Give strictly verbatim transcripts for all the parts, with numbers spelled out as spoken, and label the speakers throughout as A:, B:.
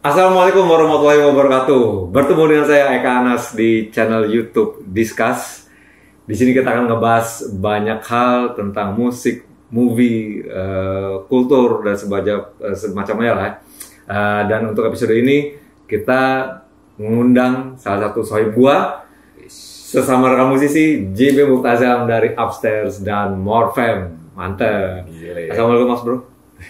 A: Assalamualaikum warahmatullahi wabarakatuh. Bertemu dengan saya Eka Anas di channel YouTube Discuss. Di sini kita akan ngebahas banyak hal tentang musik, movie, uh, kultur dan sebagainya, uh, semacamnya lah. Uh, dan untuk episode ini kita mengundang salah satu sohib gua, sesama rekan musisi, Jimmy Multazam dari Upstairs dan Morfem. Mantap. Gile. Assalamualaikum Mas Bro.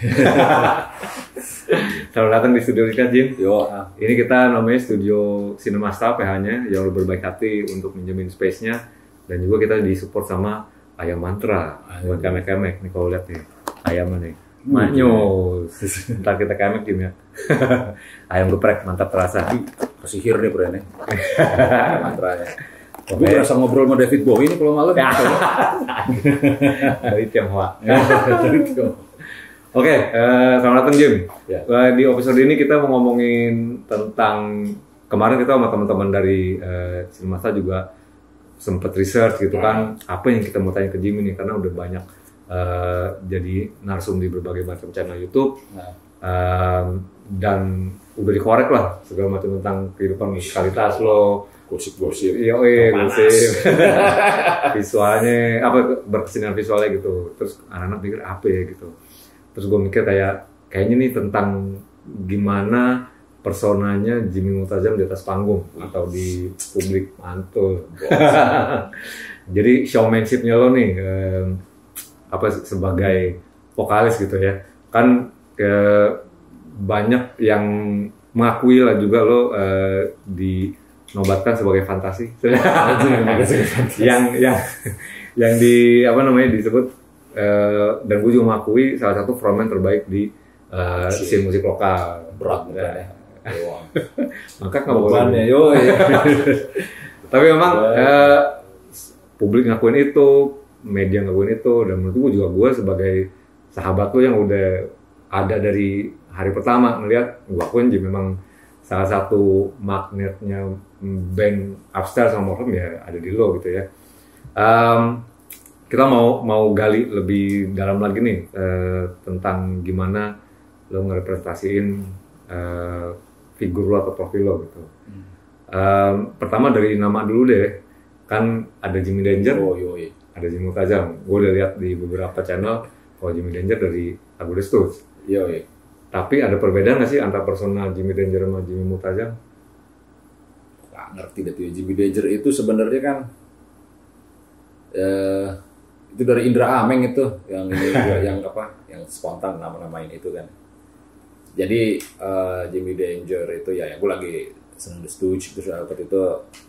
A: Selamat datang di studio kita, Jim.
B: Yo.
A: Ini kita namanya Studio Cinemasta P H-nya yang udah berbaik hati untuk minjemin space-nya, dan juga kita disupport sama Ayam Mantra buat kemek-kemek nih, kalau lihat nih ayamnya nih manyos. Ntar kita kemek, Jim, ya. Ayam geprek mantap terasa.
B: Kasih hir deh bro ini. Mantranya. Gue berasa ngobrol sama David Bowie ini kalau malam.
A: Dari Tionghoa. Oke, okay, uh, selamat datang Jim. Ya. Uh, di episode ini kita mau ngomongin tentang, kemarin kita sama teman-teman dari uh, Cinemasta juga sempat research gitu kan, nah. apa yang kita mau tanya ke Jim ini, karena udah banyak uh, jadi narsum di berbagai macam channel YouTube, nah. uh, dan udah dikorek lah segala macam tentang kehidupan musikalitas lo,
B: gosip-gosip,
A: iya, gosip, visualnya, apa berkesenian visualnya gitu. Terus anak-anak pikir apa ya gitu. Terus gue mikir kayak, kayaknya nih tentang gimana personanya Jimmy Multazam di atas panggung atau di publik, mantul. Jadi showmanship-nya lo nih, eh, apa sebagai vokalis gitu ya, kan eh, banyak yang mengakui lah juga lo eh, dinobatkan sebagai fantasi. yang yang yang di apa namanya disebut. Uh, dan gue juga mengakui salah satu frontman terbaik di uh, scene musik lokal.
B: Berat ya.
A: Maka nggak boleh. Yo. Tapi memang uh, publik ngakuin itu, media ngakuin itu, dan menurut gue juga gue sebagai sahabat lo yang udah ada dari hari pertama melihat, gue akuin juga memang salah satu magnetnya band Upstairs sama Morfem ya ada di lo gitu ya. Um, Kita mau mau gali lebih dalam lagi nih uh, tentang gimana lo ngerepresentasiin uh, figur lo atau profil lo gitu. Hmm. Um, pertama dari nama dulu deh, kan ada Jimmy Danger,
B: oh, yoi.
A: ada Jimmy Multazam. Gue udah lihat di beberapa channel kalau Jimmy Danger dari Lagu The Stooges.
B: Yoi.
A: Tapi ada perbedaan nggak sih antara personal Jimmy Danger sama Jimmy Multazam?
B: Gak ngerti deh tuh. Jimmy Danger itu sebenarnya kan uh, itu dari Indra Ameng itu yang ini yang apa yang spontan nama-namain itu kan. Jadi uh, Jimmy Danger itu ya, ya gue lagi seneng The Stooges, terus waktu itu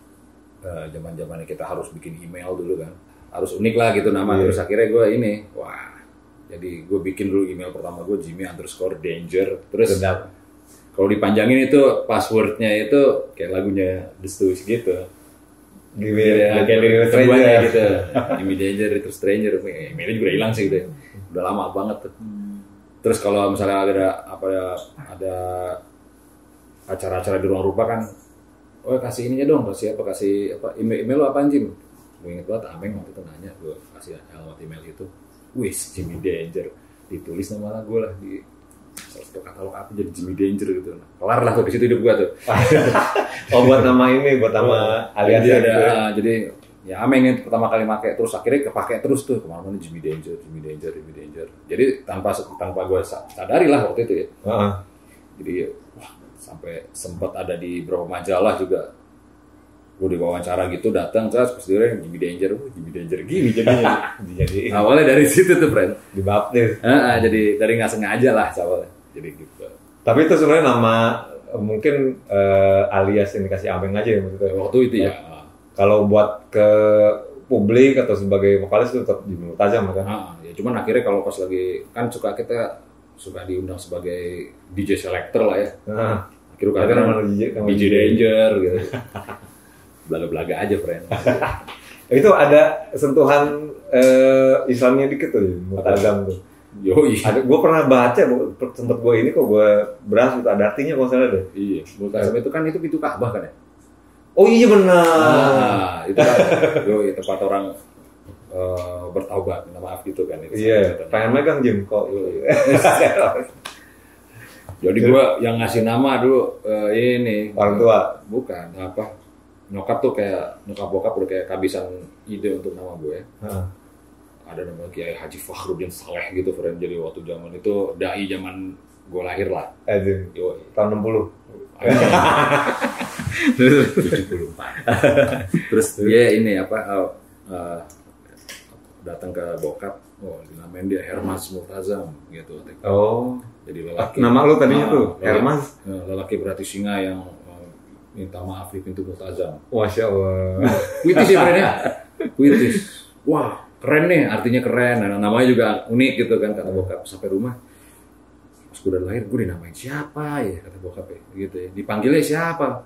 B: uh, zaman-zamannya kita harus bikin email dulu kan, harus unik lah gitu nama. Yeah. Terus akhirnya gue ini wah jadi gue bikin dulu email pertama gue Jimmy underscore Danger, terus kalau dipanjangin itu passwordnya itu kayak lagunya The Stooges gitu.
A: Gimana ya, kayak Little
B: Stranger gitu. Jimmy Danger, Little Stranger, emailnya juga hilang sih gitu. Udah lama banget tuh. Terus kalau misalnya ada apa ya, ada acara-acara di ruang rupa kan, oh kasih ininya dong, kasih apa, kasih apa, email, email lo apaan Jim? Gue inget banget, Ameng waktu itu nanya, gue kasih alamat email itu, wis Jimmy Danger, ditulis nama lagu lah di salah satu katalog apa jadi Jimmy Danger gitu. Kelar lah tuh di situ hidup gua tuh.
A: Oh buat nama ini, buat nama
B: oh, alias ada. Gitu. Jadi ya Ameng yang pertama kali pakai, terus akhirnya kepake terus tuh kemana-mana Jimmy Danger, Jimmy Danger, Jimmy Danger. Jadi tanpa tanpa gua sadari lah waktu itu ya. Uh-huh. Jadi wah sampai sempat ada di beberapa majalah juga. Gue diwawancara gitu datang terus pas dia Jimmy Danger, oh, Jimmy Danger gini jadinya. Jadi awalnya dari situ tuh friend,
A: dibaptis.
B: Heeh, jadi dari nggak sengaja lah awalnya. Jadi gitu.
A: Tapi itu sebenarnya nama mungkin uh, alias yang dikasih Ameng aja ya maksudnya.
B: Waktu itu ya.
A: Nah, kalau buat ke publik atau sebagai vokalis itu tetap Jimmy Multazam kan.
B: Heeh, ya cuman akhirnya kalau pas lagi kan suka kita suka diundang sebagai D J selector lah ya. Heeh. Akhirnya kan nama D J D J Danger gitu. Belaga-belaga aja friend.
A: Itu ada sentuhan uh, Islamnya dikit tuh Multazam tuh.
B: Yoi.
A: Ada, gue pernah baca, sempat gue ini kok gue beras itu ada artinya kalau salah deh.
B: Iya. Multazam itu kan itu pintu Ka'bah kan ya.
A: Oh iya benar.
B: Nah, itu kan. Yoi, tempat orang uh, bertaubat, minta maaf gitu kan.
A: Iya. Pengen megang Jim kok.
B: Jadi gue yang ngasih nama dulu uh, ini
A: orang tua.
B: Bukan apa nyokap tuh kayak nyokap bokap udah kayak kehabisan ide untuk nama gue. Uh. Ada nama Kiai Haji Fakhruddin Saleh gitu, friend. Jadi waktu zaman itu dai zaman gue lahir lah.
A: Eh, yo, tahun enam puluh.
B: tujuh puluh empat. Terus dia ini apa uh, uh, datang ke bokap, oh dinamain dia Hermas Murtazam gitu.
A: Oh.
B: Jadi lelaki.
A: Nama lu tadinya
B: uh,
A: tuh Hermas.
B: Lelaki berarti singa yang uh, minta maaf di pintu Murtazam.
A: Masya Allah.
B: Puitis ya friend ya. Puitis. Wah keren nih, artinya keren. Nah, namanya juga unik gitu kan kata bokap. Sampai rumah. Pas gue udah lahir, gue dinamain siapa ya kata bokap ya, gitu ya. Dipanggilnya siapa?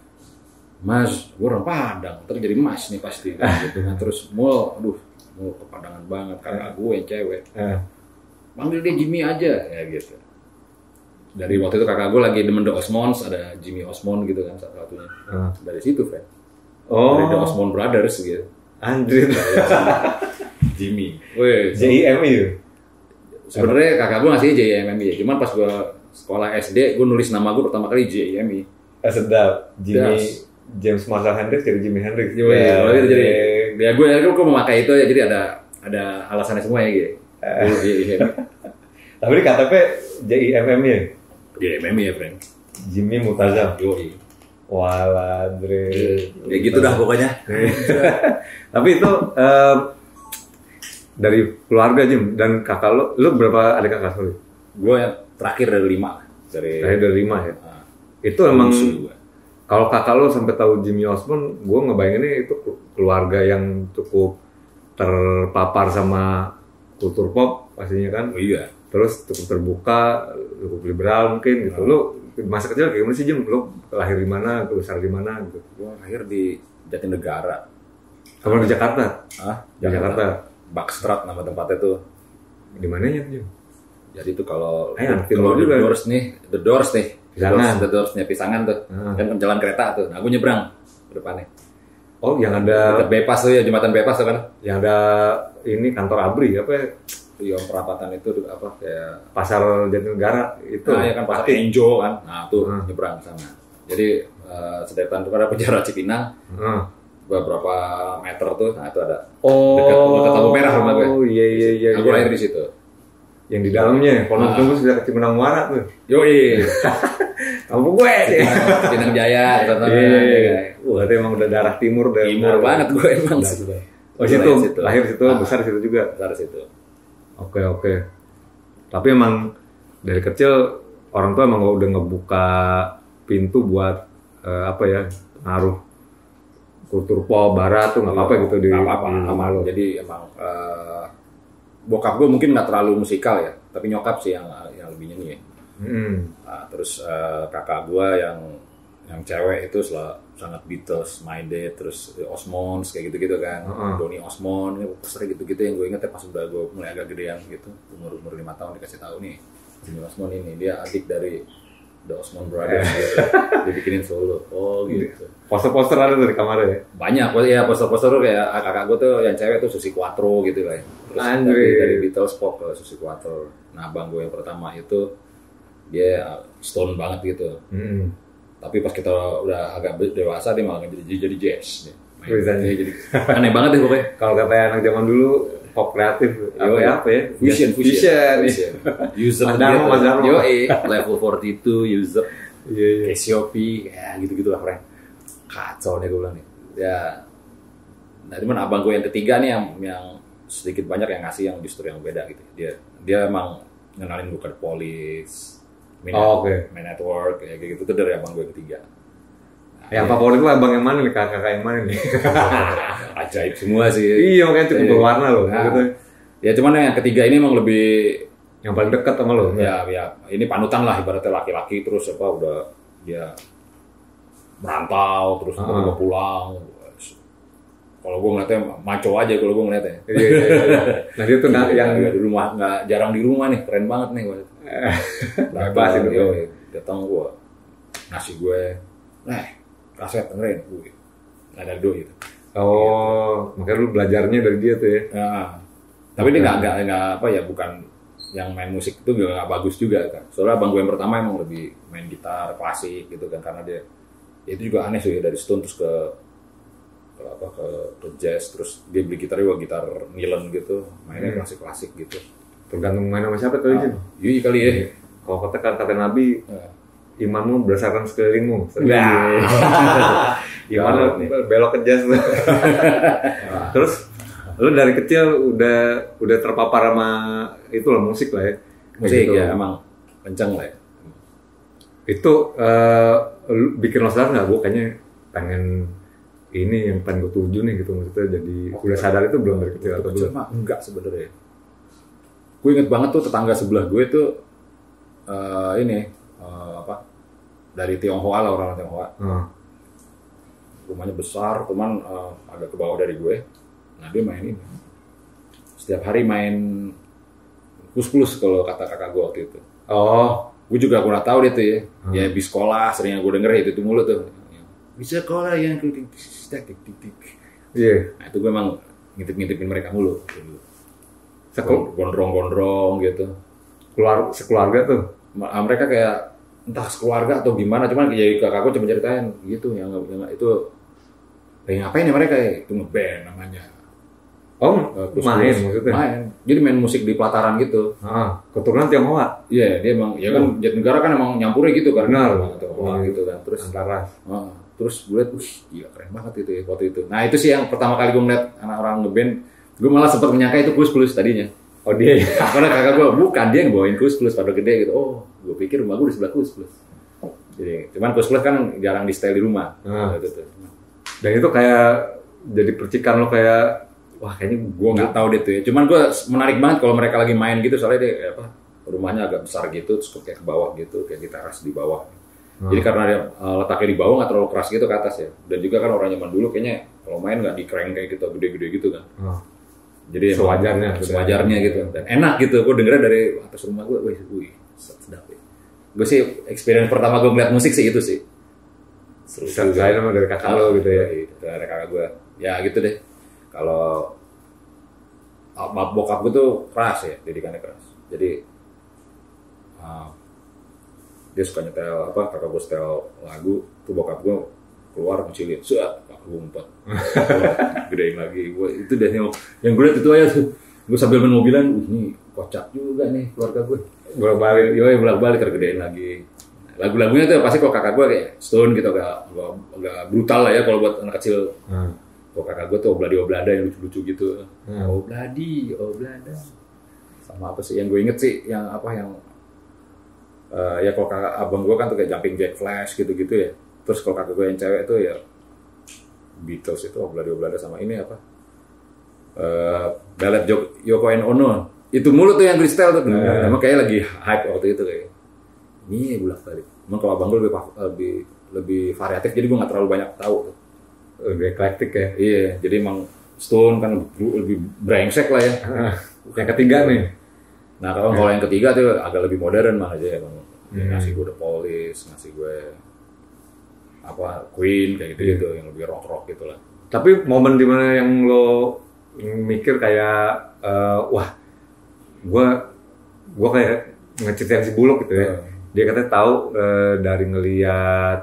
B: Mas, gue orang Padang, terus jadi Mas nih pasti, gitu kan. Terus mul, aduh, mul kepadangan banget, kakak gue yang cewek. Panggil dia Jimmy aja, ya gitu. Dari waktu itu kakak gue lagi demen The Osmonds, ada Jimmy Osmond gitu kan salah satunya. Dari situ, Fred.
A: Oh.
B: Dari The Osmond Brothers gitu.
A: Anjir.
B: Jimmy. Weh,
A: J I M I.
B: Sebenarnya kakak gue ngasihnya J I M I, cuman pas gue sekolah S D, gue nulis nama gue pertama kali J I M I.
A: Eh, sedap. Jimmy das. James Marshall Hendricks jadi Jimi Hendrix.
B: Iya, ya, itu jadi. Ya gue, gue memakai itu ya, jadi ada ada alasannya semua ya gitu. Uh. J I M I.
A: Tapi di K T P J I M M I ya?
B: J I M I ya, friend.
A: Jimmy Murtazam.
B: Yoi.
A: Walah, Dre.
B: Ya gitu dah pokoknya.
A: Tapi itu um, dari keluarga Jim dan kakak lo, lo berapa adik kakak lo?
B: Gue yang terakhir dari lima. Dari
A: terakhir dari lima ya. Nah, itu emang kalau kakak lo sampai tahu Jimmy Osmond, gue ngebayanginnya itu keluarga yang cukup terpapar sama kultur pop pastinya kan.
B: Oh iya.
A: Terus cukup terbuka, cukup liberal mungkin gitu. Oh. Lo masa kecil kayak gimana sih Jim? Lo lahir di mana, besar di mana gitu?
B: Gue lahir di Jatinegara.
A: Kamu di Jakarta?
B: Ah,
A: di Jakarta. Jakarta.
B: Bakstrat nama tempatnya tuh.
A: Di mananya tuh?
B: Jadi itu kalau
A: eh,
B: kalau The Doors nih, The Doors nih,
A: Pisangan.
B: The Doorsnya Pisangan tuh, ah. Kan jalan kereta tuh. Nah, aku nyebrang ke depannya.
A: Oh, yang ada
B: dekat Bebas tuh ya, jembatan Bebas tuh kan?
A: Yang ada ini kantor ABRI apa?
B: Iya, perapatan itu apa kayak
A: pasar Jatinegara itu.
B: Nah, ya kan pasar Enjo kan. Nah, tuh ah. nyebrang sana. Jadi uh, sederetan itu ada penjara Cipinang. Ah. Beberapa meter tuh, nah itu ada
A: oh,
B: dekat dekat lampu merah rumah gue.
A: Oh iya iya iya.
B: Aku lahir di situ.
A: Yang di dalamnya, kalau tunggu sudah ke Cipinang Muara tuh.
B: Yoi.
A: Kamu gue sih.
B: Cipinang Jaya.
A: Iya. Wah, itu emang udah darah timur deh.
B: Timur banget gue emang.
A: Oh situ, lahir situ, besar situ juga.
B: Besar situ.
A: Oke oke. Tapi emang dari kecil orang tua emang udah ngebuka pintu buat apa ya, ngaruh kultur pop barat tuh nggak apa-apa gitu di
B: apa-apa sama lo. Jadi emang uh, bokap gue mungkin nggak terlalu musikal ya, tapi nyokap sih yang yang lebih nyanyi. Ya. Hmm. Nah, terus uh, kakak gue yang yang cewek itu selalu sangat Beatles, My Dad, terus Osmonds kayak gitu-gitu kan, uh-huh. Donny Osmond, poster gitu-gitu yang gue inget ya pas udah gue mulai agak gedean gitu, umur umur lima tahun dikasih tahu nih, Donny Osmond ini dia adik dari The Osmond Brothers gitu. Dibikinin solo. Oh gitu.
A: Poster-poster ada dari kamar ya?
B: Banyak. Ya poster-poster tuh kayak kakak gue tuh yang cewek tuh Susi Quatro gitu lah. Terus dari, dari Beatles pop ke Susi Quatro. Nah abang gue yang pertama itu dia stone banget gitu. Hmm. Tapi pas kita udah agak dewasa dia malah jadi, jadi jazz. Dia jadi aneh banget deh pokoknya.
A: Kalau kata anak zaman dulu pop kreatif apa ya apa ya?
B: Fusion, fusion.
A: fusion.
B: User
A: Darmo, Mas Darmo.
B: Yo, eh, level empat puluh dua, user. Iya, iya. Cassiope, ya gitu-gitu lah, friend. Kacau nih gue bilang nih. Ya, nah cuman abang gue yang ketiga nih yang yang sedikit banyak yang ngasih yang justru yang beda gitu. Dia dia emang ngenalin gue ke Police, Main, oh, okay. Main Network, kayak gitu tuh dari abang gue ketiga.
A: Nah, yang ya. Favorit lah abang yang mana nih, kakak yang mana nih?
B: Ajaib semua sih.
A: Iya, makanya cukup berwarna loh.
B: Nah, gitu. Ya cuman yang ketiga ini emang lebih
A: yang paling dekat sama lo.
B: Ya, ya, ini panutan lah ibaratnya laki-laki terus apa udah dia merantau terus uh-huh. Gue pulang. Kalau gue ngeliatnya maco aja kalau gue ngeliatnya.
A: Iya, iya, iya. Nah dia tuh nah, yang
B: di rumah nggak jarang di rumah nih, keren banget nih gue.
A: Bebas itu.
B: Yo, datang gue ngasih gue, nah kaset dengerin gue, nggak ada do gitu.
A: Oh, gitu. Makanya lu belajarnya dari dia tuh ya.
B: Ya. Tapi ini nggak nggak nggak apa ya bukan yang main musik itu juga nggak bagus juga kan. Soalnya abang gue yang pertama emang lebih main gitar klasik gitu kan, karena dia ya itu juga aneh sih, dari Stone terus ke, ke apa ke, ke jazz, terus dia beli gitar juga gitar nylon gitu, mainnya hmm. klasik klasik gitu.
A: Tergantung main sama siapa tuh Izin.
B: Ah, iya kali ya.
A: Kalau kata kata Nabi, ya. Imanmu berdasarkan sekelilingmu.
B: Nah.
A: Iman belok ke jazz. Terus lu dari kecil udah udah terpapar sama itu lah, musik lah ya.
B: Musik
A: gitu.
B: Ya emang kenceng lah ya.
A: Itu uh, lu bikin lo sadar nggak? Gue kayaknya pengen ini yang pengen gue tuju nih gitu, maksudnya jadi oh, udah sadar itu belum dari kecil atau belum?
B: Enggak sebenarnya. Gue inget banget tuh tetangga sebelah gue tuh uh, ini uh, apa dari Tionghoa lah, orang Tionghoa. Hmm. Rumahnya besar, cuman uh, agak ke bawah dari gue. Nah dia main ini, setiap hari main kus-plus kalau kata kakak gue waktu itu. Oh, gue juga kurang tahu dia tuh ya. Hmm. Ya di sekolah sering gue denger itu, itu mulu tuh. Bisa sekolah yang tik tik tik tik. Iya. Nah itu gue emang ngintip-ngintipin mereka mulu. Sekol gondrong-gondrong gitu.
A: Keluar sekeluarga tuh.
B: Mereka kayak entah sekeluarga atau gimana, cuman ya kakak gue cuma ceritain gitu, yang, yang itu kayak ngapain ya mereka ya, itu ngeband namanya.
A: Oh, uh, main maksudnya?
B: Main. Jadi main musik di pelataran gitu.
A: Ah, keturunan Tionghoa.
B: Iya, yeah, dia emang, ya kan Jatinegara kan emang nyampurnya gitu kan.
A: Benar.
B: Tionghoa gitu kan. Terus
A: antara.
B: Uh, terus gue liat, wih gila keren banget itu ya waktu itu. Nah itu sih yang pertama kali gue ngeliat anak orang ngeband, gue malah sempat menyangka itu kus-plus tadinya.
A: Oh dia?
B: Karena kakak gue, bukan dia yang bawain kus-plus pada gede gitu. Oh, gue pikir rumah gue di sebelah kus-plus. Jadi, cuman kus-plus kan jarang di style di rumah.
A: Ah. Gitu, gitu. Dan itu kayak jadi percikan lo kayak, wah kayaknya
B: gue nggak tahu deh tuh ya. Cuman gue menarik banget kalau mereka lagi main gitu, soalnya dia kayak apa, rumahnya agak besar gitu, terus kayak ke bawah gitu, kayak di teras di bawah. Hmm. Jadi karena dia uh, letaknya di bawah nggak terlalu keras gitu ke atas ya. Dan juga kan orang zaman dulu kayaknya kalau main nggak di-crank kayak gitu, gede-gede gitu kan. Hmm. Jadi
A: sewajarnya,
B: sewajarnya gitu. Dan enak gitu. Gue dengernya dari atas rumah gue, wih, wih, sedap ya. Gue sih experience pertama gue ngeliat musik sih itu sih.
A: Seru saya sama dari kakak lo gitu ya.
B: Dari kakak gue. Ya gitu deh. Kalau bokap gue tuh keras ya, didikannya keras. Jadi uh, dia suka nyetel apa, kakak gue setel lagu, tuh bokap gue keluar ngecilin, suat, kakak gue ngumpet, gedein lagi. Gue itu deh yang, yang gue liat itu aja tuh. Gue sambil main mobilan, uh nih kocak juga nih keluarga gue. Bolak-balik, yoi bolak-balik tergedein lagi. Lagu-lagunya tuh pasti kalau kakak gue kayak Stone gitu, agak, agak brutal lah ya kalau buat anak kecil. Hmm. Kalau kakak gue tuh Obladi Oblada yang lucu-lucu gitu. Hmm. Obladi Oblada. Sama apa sih yang gue inget sih, yang apa yang uh, ya kalau kakak abang gue kan tuh kayak Jumping Jack Flash gitu-gitu ya. Terus kalau kakak gue yang cewek tuh ya Beatles itu Obladi Oblada, sama ini apa? Uh, Ballad Yoko and Ono. Itu mulu tuh yang freestyle tuh. Hmm. Emang kayak lagi hype waktu itu kayak. Ini bolak balik. Emang kalau abang gue lebih lebih lebih variatif, jadi gue nggak terlalu banyak tahu.
A: Lebih eklektik ya.
B: Iya, jadi emang Stone kan lebih brengsek lah ya.
A: Yang ketiga nih.
B: Nah kalau hmm. kalau yang ketiga tuh agak lebih modern malah aja ya, bang. Hmm. Ngasih gue The Police, ngasih gue apa Queen kayak gitu gitu, yang lebih rock rock gitulah.
A: Tapi momen dimana yang lo mikir kayak uh, wah, gue gue kayak ngeceritain si Bulog gitu ya. Hmm. Dia katanya tahu uh, dari ngelihat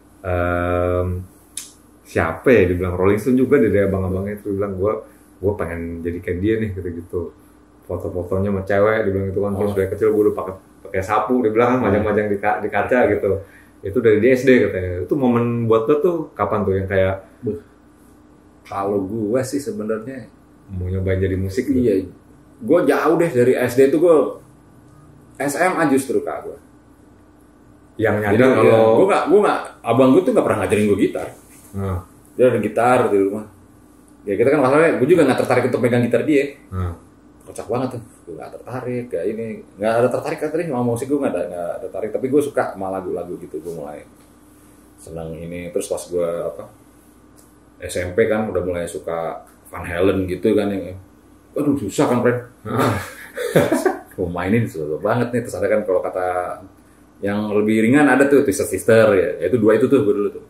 A: um, siapa ya, dibilang Rolling Stone juga dari abang-abangnya itu, bilang gue gue pengen jadi kayak dia nih gitu-gitu. Foto-fotonya sama cewek, dibilang itu kan terus oh. dari kecil gue udah pakai pakai sapu, dibilang kan majang-majang di, di kaca gitu. Itu dari di S D katanya. Itu momen buat lo tuh kapan tuh yang kayak
B: Buh. Kalau gue sih sebenarnya
A: mau nyobain jadi musik gitu.
B: Iya. Gue jauh deh dari S D tuh, gue S M A justru kak gue.
A: Yang nyadar kalau
B: ya, gue gak, gue gak, abang gue tuh gak pernah ngajarin gue gitar. Hmm. Dia ada gitar di rumah. Ya kita kan masalahnya, gue juga gak tertarik untuk megang gitar dia. Hmm. Kocak banget tuh, gue gak tertarik kayak ini, gak ada tertarik kan tadi sama musik, gue gak ada, gak ada tertarik. Tapi gue suka sama lagu-lagu gitu, gue mulai senang ini. Terus pas gue apa S M P kan udah mulai suka Van Halen gitu kan, yang aduh susah kan friend. Gue mainin susah banget nih. Terus ada kan kalau kata yang lebih ringan ada tuh Twisted Sister ya, itu dua itu tuh gue dulu tuh.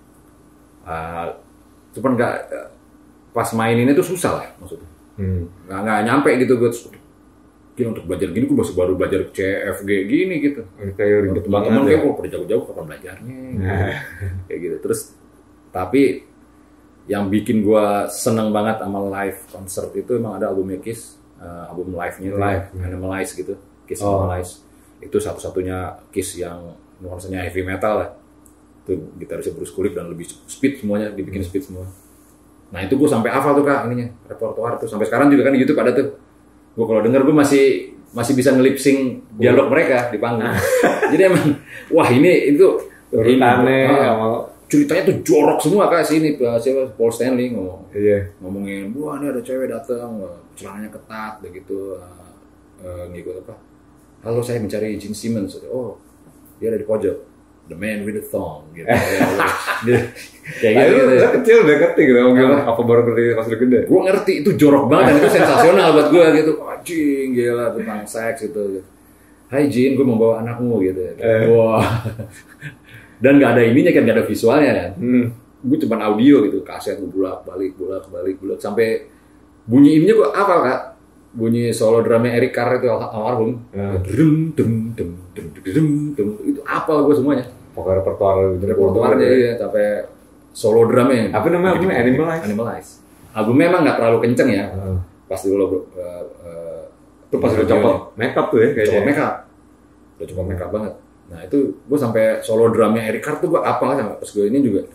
B: Uh, cuman nggak pas main ini tuh susah lah maksudnya, hmm. nggak nggak nyampe gitu gue. gila untuk belajar gini gue masih baru belajar C F G gini gitu.
A: Kayak ribet banget.
B: Teman-teman kayak gue pada jauh-jauh kapan belajarnya gitu. Kayak gitu. Terus tapi yang bikin gue seneng banget sama live concert itu emang ada albumnya Kiss, uh, album live-nya live, Animalize gitu, Kiss oh. Animalize. Itu satu-satunya Kiss yang nuansanya heavy metal lah. Itu gitarisnya Bruce Kulick dan lebih speed semuanya, dibikin hmm. speed semua. Nah itu gue sampai hafal tuh kak ininya, repertoire tuh. Sampai sekarang juga kan di YouTube ada tuh. Gue kalau denger gue masih masih bisa nge-lip-sync dialog mereka di panggung. Jadi emang, wah ini itu
A: urutannya uh,
B: ceritanya tuh jorok semua kak sini. Siapa Paul Stanley ngomong,
A: iya.
B: ngomongin, wah ini ada cewek datang, celananya ketat, begitu uh, uh, ngikut apa? Halo saya mencari Gene Simmons. Oh dia ada di pojok. The man with the thong gitu. Kayak gitu.
A: Lu kecil udah ngerti gitu. Gimana apa baru ngerti pas udah gede?
B: Gue ngerti itu jorok banget dan itu sensasional buat gue gitu. Anjing gila tentang seks gitu. Hai Jin, gue mau bawa anakmu gitu. Eh. Wah. Dan nggak ada ininya kan, nggak ada visualnya kan. Hmm. Gue cuma audio gitu, kaset gue bolak balik, bolak balik, bolak sampai bunyi ininya gue hafal kak. Bunyi solo drumnya Eric Carr itu almarhum. Drum dum dum dum dum dum itu apal gue semuanya.
A: Pokoknya repertoire
B: repertoirenya ya, sampai solo drumnya.
A: Apa namanya albumnya? Animalize.
B: Animalize. Albumnya emang nggak terlalu kenceng ya.
A: Hmm.
B: Pas dulu uh, uh,
A: itu pas udah copot make up tuh ya kayaknya.
B: Copot make up. Udah copot make up banget. Nah itu gue sampai solo drumnya Eric Carr tuh gue apal sama pas gue ini juga.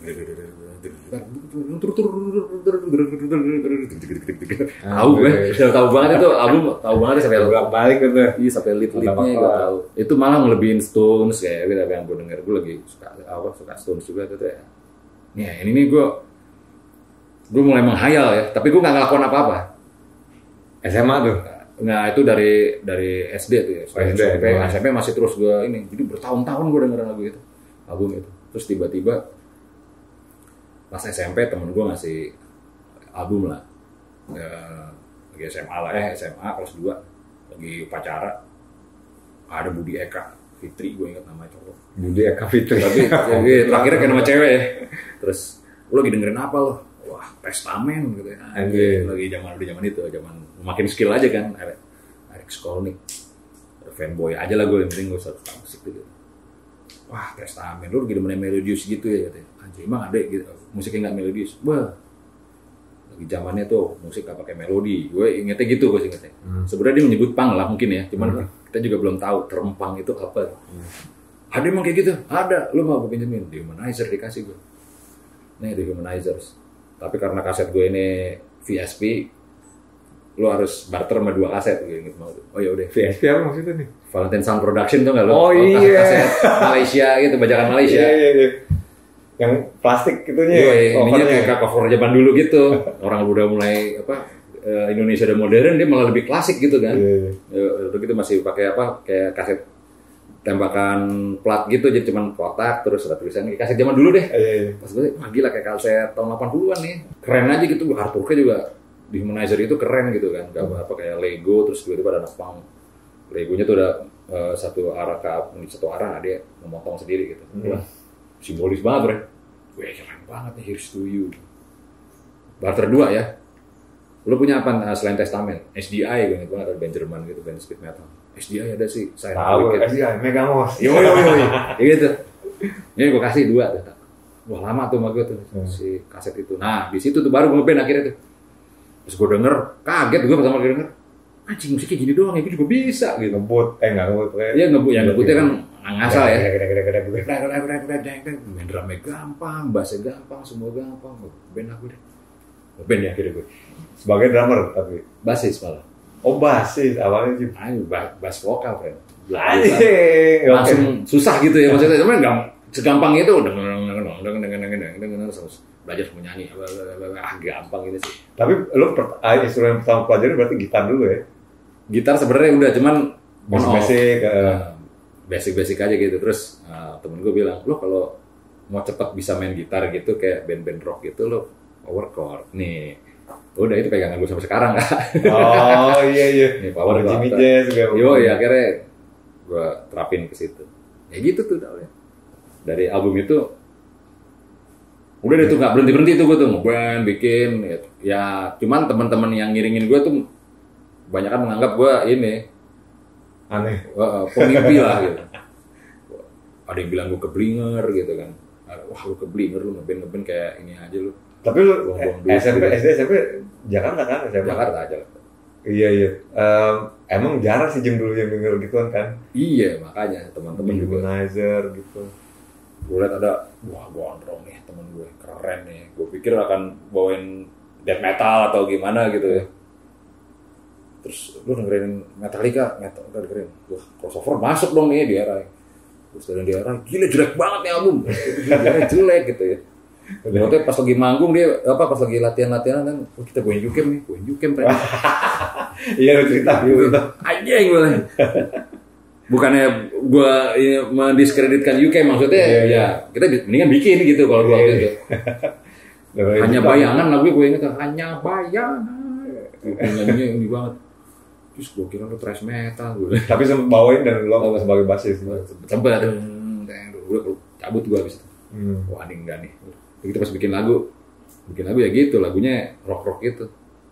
B: Tahu gue, sudah tahu banget itu album, tahu banget sampai
A: bolak balik gitu.
B: Iya sampai lit-litnya gue tahu. Itu malah ngelebihin Stones kayak gitu yang gue denger. Gue lagi suka apa suka Stones juga gitu ya. Nih ini nih gue gue mulai menghayal ya, tapi gue nggak ngelakuin apa-apa.
A: S M A tuh.
B: Nah itu dari dari S D tuh ya.
A: S D,
B: S M P masih terus gue ini. Jadi bertahun-tahun gue dengerin lagu itu, album itu. Terus tiba-tiba pas S M P temen gue ngasih album lah, ya, lagi S M A lah, eh S M A kelas dua lagi upacara ada Budi Eka Fitri, gue ingat namanya cowok.
A: Budi Eka Fitri.
B: Tapi terakhirnya kayak nama cewek ya. Terus lo lagi dengerin apa lo? Wah Testament gitu ya.
A: Anjir.
B: Lagi zaman di zaman itu, zaman makin skill aja kan. Eric Skolnick, fanboy aja lah gue, yang penting gue satu musik gitu. Wah Testament, lo lagi demen melodius gitu ya katanya. Anjir emang ada gitu, musiknya nggak melodius. Wah, lagi zamannya tuh musik gak pakai melodi. Gue ingetnya gitu, gue ingetnya. Hmm. Sebenarnya dia menyebut punk lah mungkin ya, cuman hmm. kita juga belum tahu term punk itu apa. Hmm. Ada emang kayak gitu? Ada. Lu mau gue pinjemin? Dehumanizer dikasih gue. Nih Dehumanizers. Tapi karena kaset gue ini V S P, lu harus barter sama dua kaset, gue inget banget. Oh ya udah.
A: V S P apa maksudnya nih?
B: Valentine Sound Production tuh nggak lo?
A: Oh, oh iya.
B: Kaset Malaysia gitu, bajakan Malaysia.
A: Iya iya iya. Yang plastik itunya.
B: Iya, ininya kayak cover zaman dulu gitu. Orang udah mulai apa? Indonesia udah modern, dia malah lebih klasik gitu kan. Iya. Iya. Udah gitu masih pakai apa? Kayak kaset tembakan plat gitu, jadi cuman kotak terus ada tulisan kaset zaman dulu deh.
A: Iya iya.
B: Pas gue, wah gila kayak kaset tahun delapan puluhan nih. Keren aja gitu, artworknya juga Dehumanizer itu keren gitu kan. Gak apa kayak Lego terus tiba-tiba ada anak punk. Legonya tuh udah uh, satu arah ke satu arah, nah dia memotong sendiri gitu. Hmm. Wah, simbolis banget, Bre. Wih, keren banget nih, Here's to You. Barter dua ya. Lo punya apa uh, selain Testament? S D I gue ingat banget, ada band Jerman gitu, band speed metal. S D I ada sih, saya
A: tahu S D I, Megamos.
B: Yo yo yo. Ya gitu. Ini gue kasih dua tuh. Wah, lama tuh sama gue tuh hmm. si kaset itu. Nah, di situ tuh baru gue ngeband akhirnya tuh. Terus gue denger, kaget gue pertama kali denger. Anjing musiknya gini doang, itu juga bisa gitu.
A: Ngebut, eh enggak ngebut.
B: Iya ngebut, ya ngebutnya kan ngasal ya. Main drumnya gampang, bassnya gampang, semua gampang. Band aku deh. Band ya akhirnya gue.
A: Sebagai drummer tapi
B: bassis malah.
A: Oh bassis, awalnya sih.
B: Ayo bass vokal kan.
A: Anjing.
B: Langsung susah gitu ya maksudnya. Cuman enggak segampang itu udah dengan dengan dengan dengan belajar menyanyi, ah gampang ini sih.
A: Tapi lo instrumen pertama pelajari berarti gitar dulu ya?
B: Gitar sebenarnya udah, cuman
A: basic,
B: uh, basic-basic aja gitu. Terus uh, temen gue bilang, lo kalau mau cepat bisa main gitar gitu kayak band-band rock gitu lo power chord. Nih, udah itu pegangan gue sampai sekarang kan.
A: Oh iya iya.
B: Nih power
A: Jimmy Jazz juga.
B: Yo ya akhirnya gue terapin ke situ. Ya gitu tuh dah. Dari album itu udah deh tuh nggak berhenti berhenti tuh gue tuh ngeband bikin ya, ya cuman teman-teman yang ngiringin gue tuh banyak kan menganggap gue ini
A: Aneh.
B: uh, pemimpi lah gitu. Ada yang bilang gue keblinger gitu kan. Wah lu keblinger lu ngeband ngeband kayak ini aja lu.
A: Tapi lu S M P, S D, S M P Jakarta kan? S M P?
B: Jakarta aja.
A: Iya iya. Um, emang jarang sih Jim dulu yang denger gituan kan?
B: Iya makanya teman-teman juga.
A: Humanizer gitu.
B: Gue liat ada, wah gondrong nih temen gue, keren nih. Gue pikir akan bawain death metal atau gimana gitu ya. Terus lu dengerin Metallica, metal udah dengerin. Wah crossover masuk dong nih di era. Terus dari di era, gila jelek banget nih album. Gila jelek gitu ya. Waktu pas lagi manggung dia apa pas lagi latihan-latihan kan, oh, kita goin U-Camp nih, goin U-Camp kan.
A: Iya lu cerita gitu.
B: Anjing gue. Bukannya gue ya, mendiskreditkan U-Camp maksudnya yeah, ya kita mendingan bikin gitu kalau gue waktu itu. Hanya bayangan lagu gue inget hanya bayangan. Nyanyinya ini banget. Terus gue kira lu thrash metal gue.
A: Tapi sempat bawain dan lo sebagai basis.
B: Sempat. Udah cabut gue abis itu. Hmm. Wah ini enggak nih. Begitu pas bikin lagu, bikin lagu ya gitu, lagunya rock-rock gitu.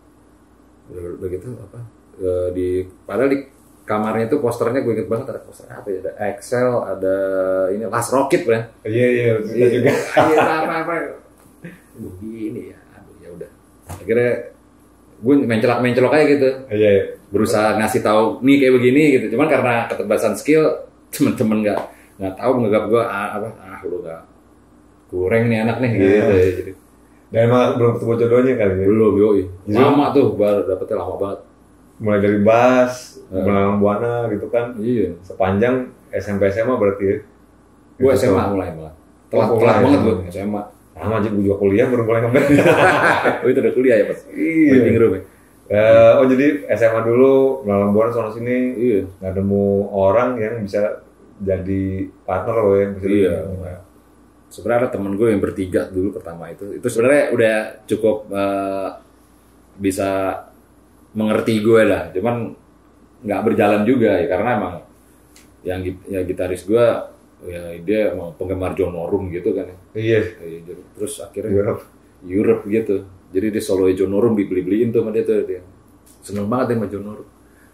B: Udah, udah gitu apa? E, di padahal di kamarnya itu posternya gue inget banget ada poster apa ya? Ada Excel, ada ini Last Rocket kan?
A: Iya iya, kita juga.
B: Iya apa apa. Gue gini ya, aduh ya udah. Akhirnya gue mencelak-mencelok aja gitu.
A: Iya. iya.
B: Berusaha ngasih tahu nih kayak begini gitu. Cuman karena keterbatasan skill, temen-temen nggak nggak tahu menganggap gue ah, apa ah lu nggak kurang nih anak nih gitu ya, jadi.
A: Dan emang belum ketemu jodohnya kali ya?
B: Belum, yoi. Lama tuh, baru dapetnya lama banget.
A: Mulai dari bass, uh. Belalang Buana gitu kan?
B: Iya.
A: Sepanjang S M P S M A berarti ya?
B: Gue S M A mulai malah. Telat, telat banget gue S M A.
A: Sama aja gue juga kuliah baru mulai ngeband.
B: Oh itu udah kuliah ya pas?
A: Iya.
B: Waiting room ya?
A: Uh, oh jadi S M A dulu, Belalang Buana sana sini,
B: iya.
A: Nggak nemu orang yang bisa jadi partner loh ya?
B: Iya. Sebenarnya ada temen gue yang bertiga dulu pertama itu, itu sebenarnya udah cukup uh, bisa mengerti gue lah, cuman nggak berjalan juga ya karena emang yang ya gitaris gue ya dia emang penggemar John Norum gitu kan ya.
A: Iya.
B: Terus akhirnya Europe, Europe gitu, jadi dia solo John Norum dibeli-beliin tuh sama dia tuh, dia seneng banget dia sama John Norum.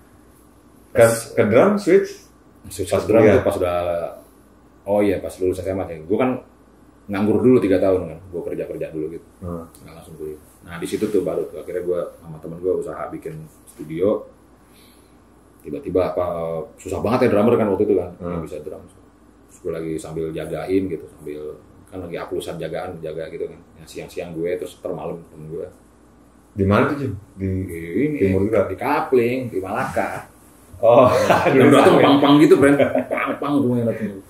A: Ke, ke drum switch?
B: Switch pas drum tuh pas udah, oh iya pas lulus S M A ya, gue kan nganggur dulu tiga tahun kan, gue kerja kerja dulu gitu, hmm. nggak langsung kuliah. Nah di situ tuh baru tuh akhirnya gue sama temen gue usaha bikin studio. Tiba-tiba apa susah banget ya drummer kan waktu itu kan, hmm. yang bisa drum. Terus gue lagi sambil jagain gitu, sambil kan lagi aplusan jagaan jaga gitu kan. Yang siang-siang gue terus termalam temen gue.
A: Di mana tuh Jim? Di,
B: di ini,
A: timur juga?
B: Di Kapling, di Malaka.
A: Oh,
B: yang datang pang-pang gitu friend, pang-pang semuanya datang.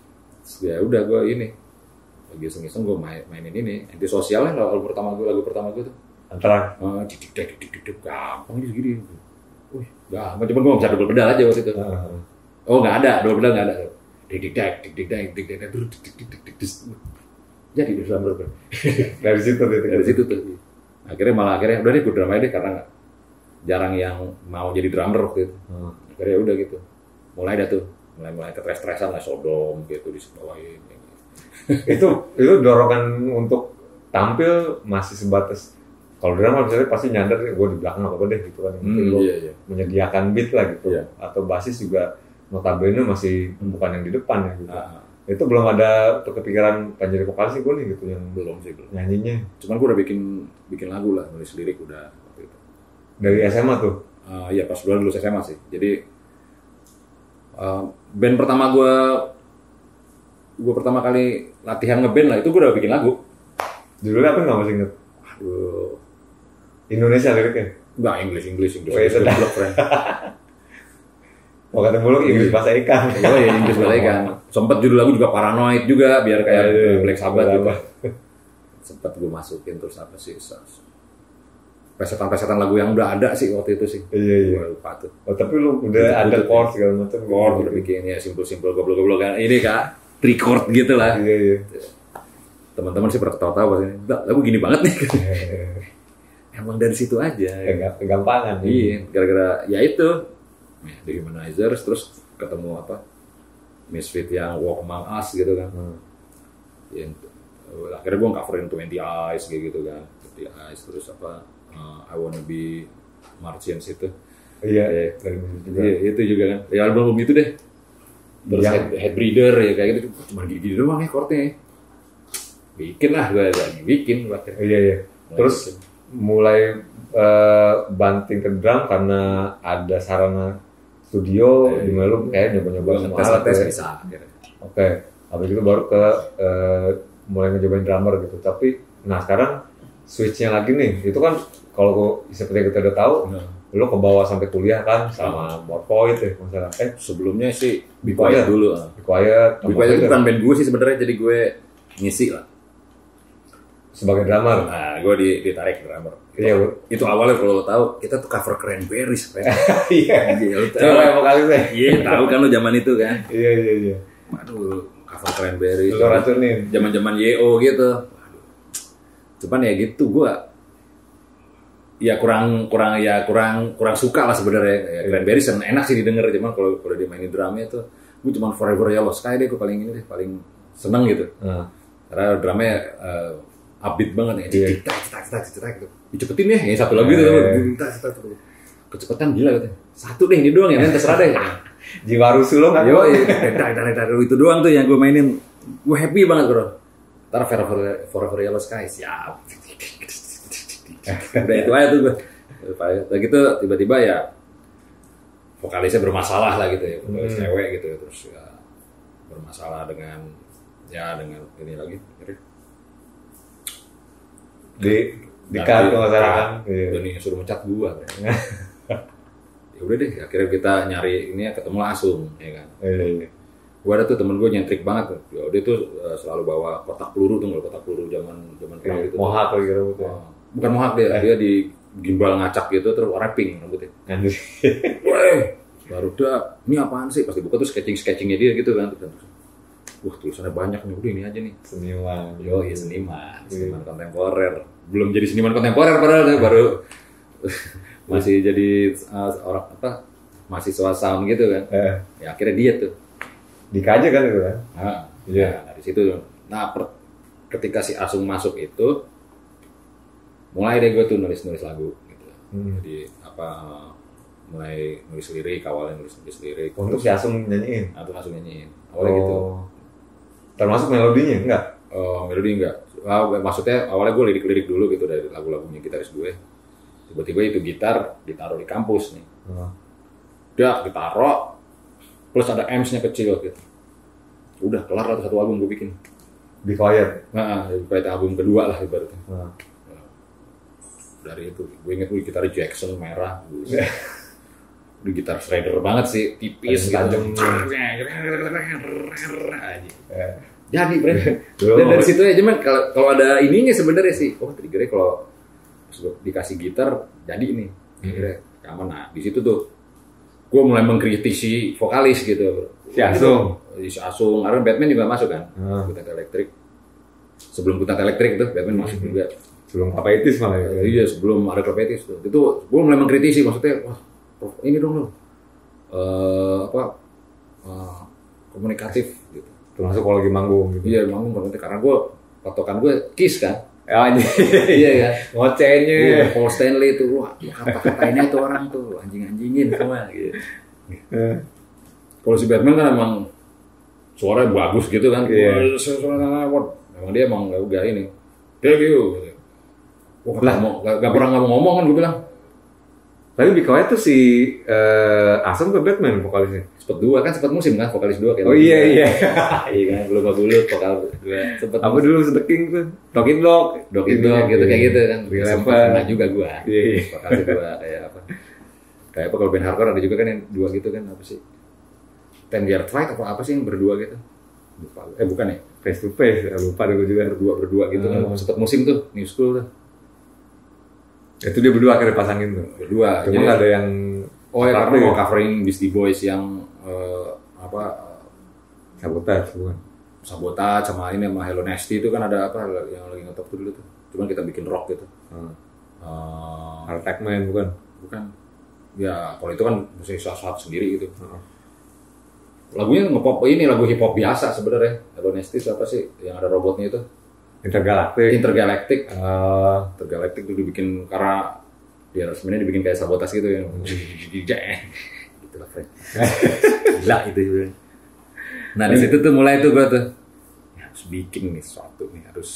B: Ya udah gue ini. Lagi iseng-iseng gue main, mainin ini antisosial lah lagu pertama gue lagu pertama gue tuh
A: antara
B: uh, didik dik dik dik dik gampang gitu gini, wih gampang cuma gue nggak bisa double pedal aja waktu itu. Uh. Oh nggak ada double pedal nggak ada, dik dik dik dik dik dik dik dik dik dik dik dik jadi di drummer
A: dari situ
B: dari situ tuh akhirnya malah akhirnya udah deh gue drum aja deh karena jarang yang mau jadi drummer waktu itu. Uh. Akhirnya udah gitu mulai dah tuh mulai mulai ketres-tresan lah Sodom gitu di sebawain.
A: itu itu dorongan untuk tampil masih sebatas kalau drama misalnya pasti nyadar gue di belakang apa deh gitu kan
B: hmm,
A: lo
B: iya, iya.
A: menyediakan beat lah gitu
B: iya.
A: Atau basis juga notabene masih bukan yang di depan ya gitu. Ah. Itu belum ada kepikiran pengen jadi vokalis gue nih gitu yang
B: belum sih belum
A: nyanyinya.
B: Cuman gue udah bikin bikin lagu lah nulis lirik udah waktu itu.
A: Dari S M A tuh?
B: Uh, iya pas dulu lulus S M A sih. Jadi uh, band pertama gue gue pertama kali latihan ngeband lah itu gue udah bikin lagu.
A: Judulnya apa nggak masih inget?
B: Aduh.
A: Indonesia liriknya?
B: Nggak, English, English, English.
A: Oh, iya,
B: blok, friend.
A: Mau kata mulu Inggris bahasa ikan.
B: Oh iya, Inggris bahasa ikan. Sempet judul lagu juga Paranoid juga, biar kayak oh, iya, Black Sabbath juga. Sempet gue masukin terus apa sih? Pesetan-pesetan lagu yang udah ada sih waktu itu sih.
A: Iya, iya.
B: Gue lupa tuh.
A: Oh, tapi lu udah ada chord segala macam.
B: Chord udah bikin ya simpel-simpel goblok-goblok kan. Ini Kak, three chord gitu lah.
A: Iya, iya.
B: Teman-teman sih pernah ketawa-tawa pas ini. Lagu gini banget nih. Emang dari situ aja.
A: Kegampangan.
B: Iya, gara-gara ya itu. The Humanizers, terus ketemu apa? Misfit yang Walk Among Us gitu kan. Hmm. Ya, akhirnya gue coverin Twenty Eyes kayak gitu kan. Twenty Eyes terus apa? Uh, I Wanna Be Martians itu.
A: Iya, iya, dari musik juga.
B: Iya, itu juga kan. Ya album itu deh. Terus
A: Yang-
B: head, head breeder ya kayak gitu. Cuma gini-gini doang ya chordnya. Bikin lah gue lagi bikin bahkan.
A: Iya, iya. Terus mulai eh, banting ke drum karena ada sarana studio di mana lu kayak nyoba-nyoba semua alat
B: tes
A: ya.
B: bisa. Gitu.
A: Oke, habis itu baru ke eh, mulai ngecobain drummer gitu. Tapi nah sekarang switchnya lagi nih, itu kan kalau seperti yang kita udah tahu,
B: Nah.
A: lo ke bawah sampai kuliah kan sama Morphoid ya masalah. Eh,
B: Sebelumnya sih Be
A: Quiet.
B: Quiet dulu.
A: Be Quiet,
B: Be Quiet itu bukan band gue sih sebenarnya, jadi gue ngisi lah.
A: sebagai drummer.
B: Nah, gue di, ditarik drummer.
A: Iya, Bu.
B: Itu awalnya kalau lo tahu kita tuh cover Cranberries, Ren.
A: Iya.
B: Iya, lo tahu.
A: Coba yang vokalisnya.
B: Iya, tahu kan lo zaman itu kan.
A: Iya, iya, iya.
B: Waduh, cover Cranberries.
A: Lo racunin.
B: Zaman-zaman Y O gitu. Waduh. Cuman ya gitu gua ya kurang kurang ya kurang kurang suka lah sebenarnya. Ya, Cranberries enak sih didengar, cuman kalau kalau dia mainin drumnya tuh gue cuma Forever Yellow Sky deh gue paling ini deh, paling seneng gitu.
A: Nah,
B: Karena drumnya uh, upbeat banget nih.
A: Iya.
B: Cetak cetak cetak cetak gitu. Dicepetin ya, yang satu lagu itu
A: Iya.
B: cetak cetak cetak. Kecepetan gila gitu. Satu deh ini doang ya, nanti terserah deh.
A: jiwa rusuh lo kan?
B: Yo, itu doang tuh yang gue mainin. Gue happy banget bro. Ntar Forever, Forever Yellow Sky, siap. Udah itu aja tuh gue. Udah gitu tiba-tiba ya vokalisnya bermasalah lah gitu ya. Vokalis
A: Hmm.
B: cewek gitu ya. Terus ya bermasalah dengan ya dengan ini lagi.
A: Di di kan kalau nggak salah kan? Iya.
B: Dan yang suruh mencat gue. Ya udah deh, akhirnya kita nyari ini ya, ketemu Asung, ya kan.
A: Iya, iya.
B: Gue ada tuh temen gue nyentrik banget tuh. Ya, dia tuh uh, selalu bawa kotak peluru tuh, kotak peluru zaman zaman perang
A: Iya,
B: gitu.
A: Mohawk lagi rambutnya.
B: Oh, bukan mohawk dia, dia di gimbal ngacak gitu terus warna pink rambutnya.
A: Anjir.
B: Weh, baru dah, ini apaan sih? Pasti buka tuh sketching sketchingnya dia gitu kan. Terus, wah tulisannya banyak nih, udah ini aja nih.
A: Seniman.
B: Yo, iya seniman, seniman kontemporer. Belum jadi seniman kontemporer padahal dia baru masih jadi uh, orang apa? Mahasiswa sound gitu kan.
A: Eh,
B: Ya akhirnya dia tuh.
A: dikaja kan itu kan?
B: Nah,
A: Iya.
B: nah, dari situ. Nah, per- ketika si Asung masuk itu, mulai deh gue tuh nulis-nulis lagu gitu.
A: Hmm.
B: Jadi apa uh, mulai nulis lirik, awalnya nulis nulis lirik.
A: Untuk si Asung nyanyiin.
B: Nah, tuh langsung nyanyiin. Awalnya gitu.
A: Oh. Termasuk melodinya enggak?
B: Oh, melodi enggak. Ah, maksudnya awalnya gue lirik-lirik dulu gitu dari lagu-lagunya gitaris gue. Tiba-tiba itu gitar ditaruh di kampus nih.
A: Oh.
B: Udah ditaruh, plus ada amps-nya kecil gitu. Udah kelar lah tuh satu album gue bikin.
A: Be Quiet.
B: Nah, ibaratnya album kedua lah ibaratnya.
A: Nah.
B: Dari itu, gue inget gue gitar Jackson merah. Udah gitar shredder banget sih, tipis,
A: Tajam.
B: Aja. Jadi, Bre.
A: Dulu
B: Dan dari
A: mau-
B: situ aja mah kalau kalau ada ininya sebenarnya sih. Oh, triggernya kalau dikasih gitar jadi ini. Akhirnya rekaman. Nah, di situ tuh gue mulai mengkritisi vokalis gitu.
A: Si Asung.
B: Si Asung, karena Batman juga masuk kan.
A: Hmm.
B: Kutat elektrik. Sebelum Kutat elektrik itu Batman masuk juga.
A: Sebelum Papaitis malah ya.
B: Ya, iya, sebelum ada Klepetis tuh. Itu gue mulai mengkritisi, maksudnya, wah, ini dong lo. Eh, apa? eh, komunikatif gitu.
A: Termasuk kalau lagi manggung gitu.
B: Iya, emang gue karena gue patokan gue Kiss kan.
A: Ya anjir.
B: Iya ya.
A: Ngocehnya.
B: Iya, Paul Stanley itu, wah, kata-katainnya tuh orang tuh anjing-anjingin semua gitu.
A: Eh,
B: Kalau si Batman kan emang suaranya bagus gitu kan.
A: Iya.
B: Wah, suara what? Emang dia emang gak udah ini. Thank you. Gitu. Wah,
A: Lah.
B: gak, mau, gak, gak pernah gak mau ngomong kan gue bilang.
A: Tapi Be Quiet tuh si eh, Asung ke Batman vokalisnya.
B: Sempet dua kan, sempet musim kan, vokalis dua kayak
A: Oh iya iya.
B: Iya kan, belum bagulut vokal dua. Sempet
A: Apa dulu sedeking tuh? Talking Dog.
B: Dok itu gitu kayak gitu kan.
A: Real
B: Sempet
A: Eleven.
B: kena juga gua.
A: Iya, iya.
B: Vokal dua kayak apa? Kayak apa kalau band hardcore ada juga kan yang dua gitu kan, apa sih? Ten Yard Fight apa apa sih yang berdua gitu? Lupa. Eh bukan ya?
A: Face to face. Ya, lupa deh gue juga.
B: Berdua berdua gitu kan.
A: Hmm.
B: Sempet musim tuh, New School tuh.
A: Itu dia berdua akhirnya pasangin tuh.
B: Berdua.
A: Cuma
B: Jadi-
A: nggak ada yang
B: Oh ya
A: apa
B: karena mau
A: ya?
B: covering Beastie Boys yang eh, apa eh,
A: Sabotage bukan.
B: Sabotage sama ini sama Hello Nasty itu kan ada apa yang lagi ngetop tuh dulu tuh. Cuman kita bikin rock gitu.
A: Hmm.
B: Eh,
A: Attack Man bukan.
B: bukan. Ya kalau itu kan mesti sesuatu sendiri gitu.
A: Hmm.
B: Lagunya ngepop ini lagu hip hop biasa sebenarnya. Hello Nasty itu apa sih yang ada robotnya itu?
A: Intergalactic.
B: Intergalactic.
A: Eh,
B: Intergalactic itu dibikin karena di aransemennya dibikin kayak sabotas gitu ya. Gitu lah friend. Gila itu. Nah di situ tuh mulai tuh gue tuh ya, harus bikin nih sesuatu nih harus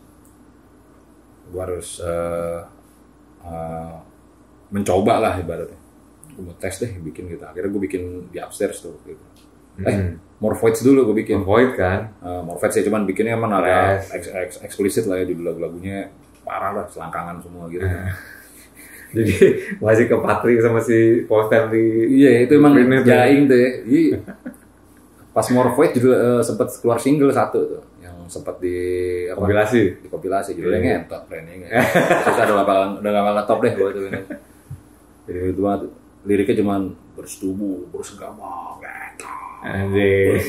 B: gue harus uh, uh, mencoba lah ibaratnya. Gue mau tes deh bikin gitu. Akhirnya gue bikin di upstairs tuh gitu. Hmm. Eh, Morphoids dulu gue bikin.
A: Morphoid kan?
B: Uh, Morphoids ya cuman bikinnya emang ada eks, eks, eksplisit lah ya judul lagu-lagunya parah lah selangkangan semua gitu.
A: Jadi masih ke Patrick sama si Paul Stanley.
B: Iya itu emang jaing tuh ya. Iya. Pas Morphoid judul uh, sempat keluar single satu tuh yang sempat di apa?
A: Kompilasi.
B: Di kompilasi judulnya yeah. Ngentot brandnya. Terus ada lapang udah enggak ngetop deh gua tuh ini. Jadi itu mah liriknya cuman bersetubuh, bersenggama,
A: anjir.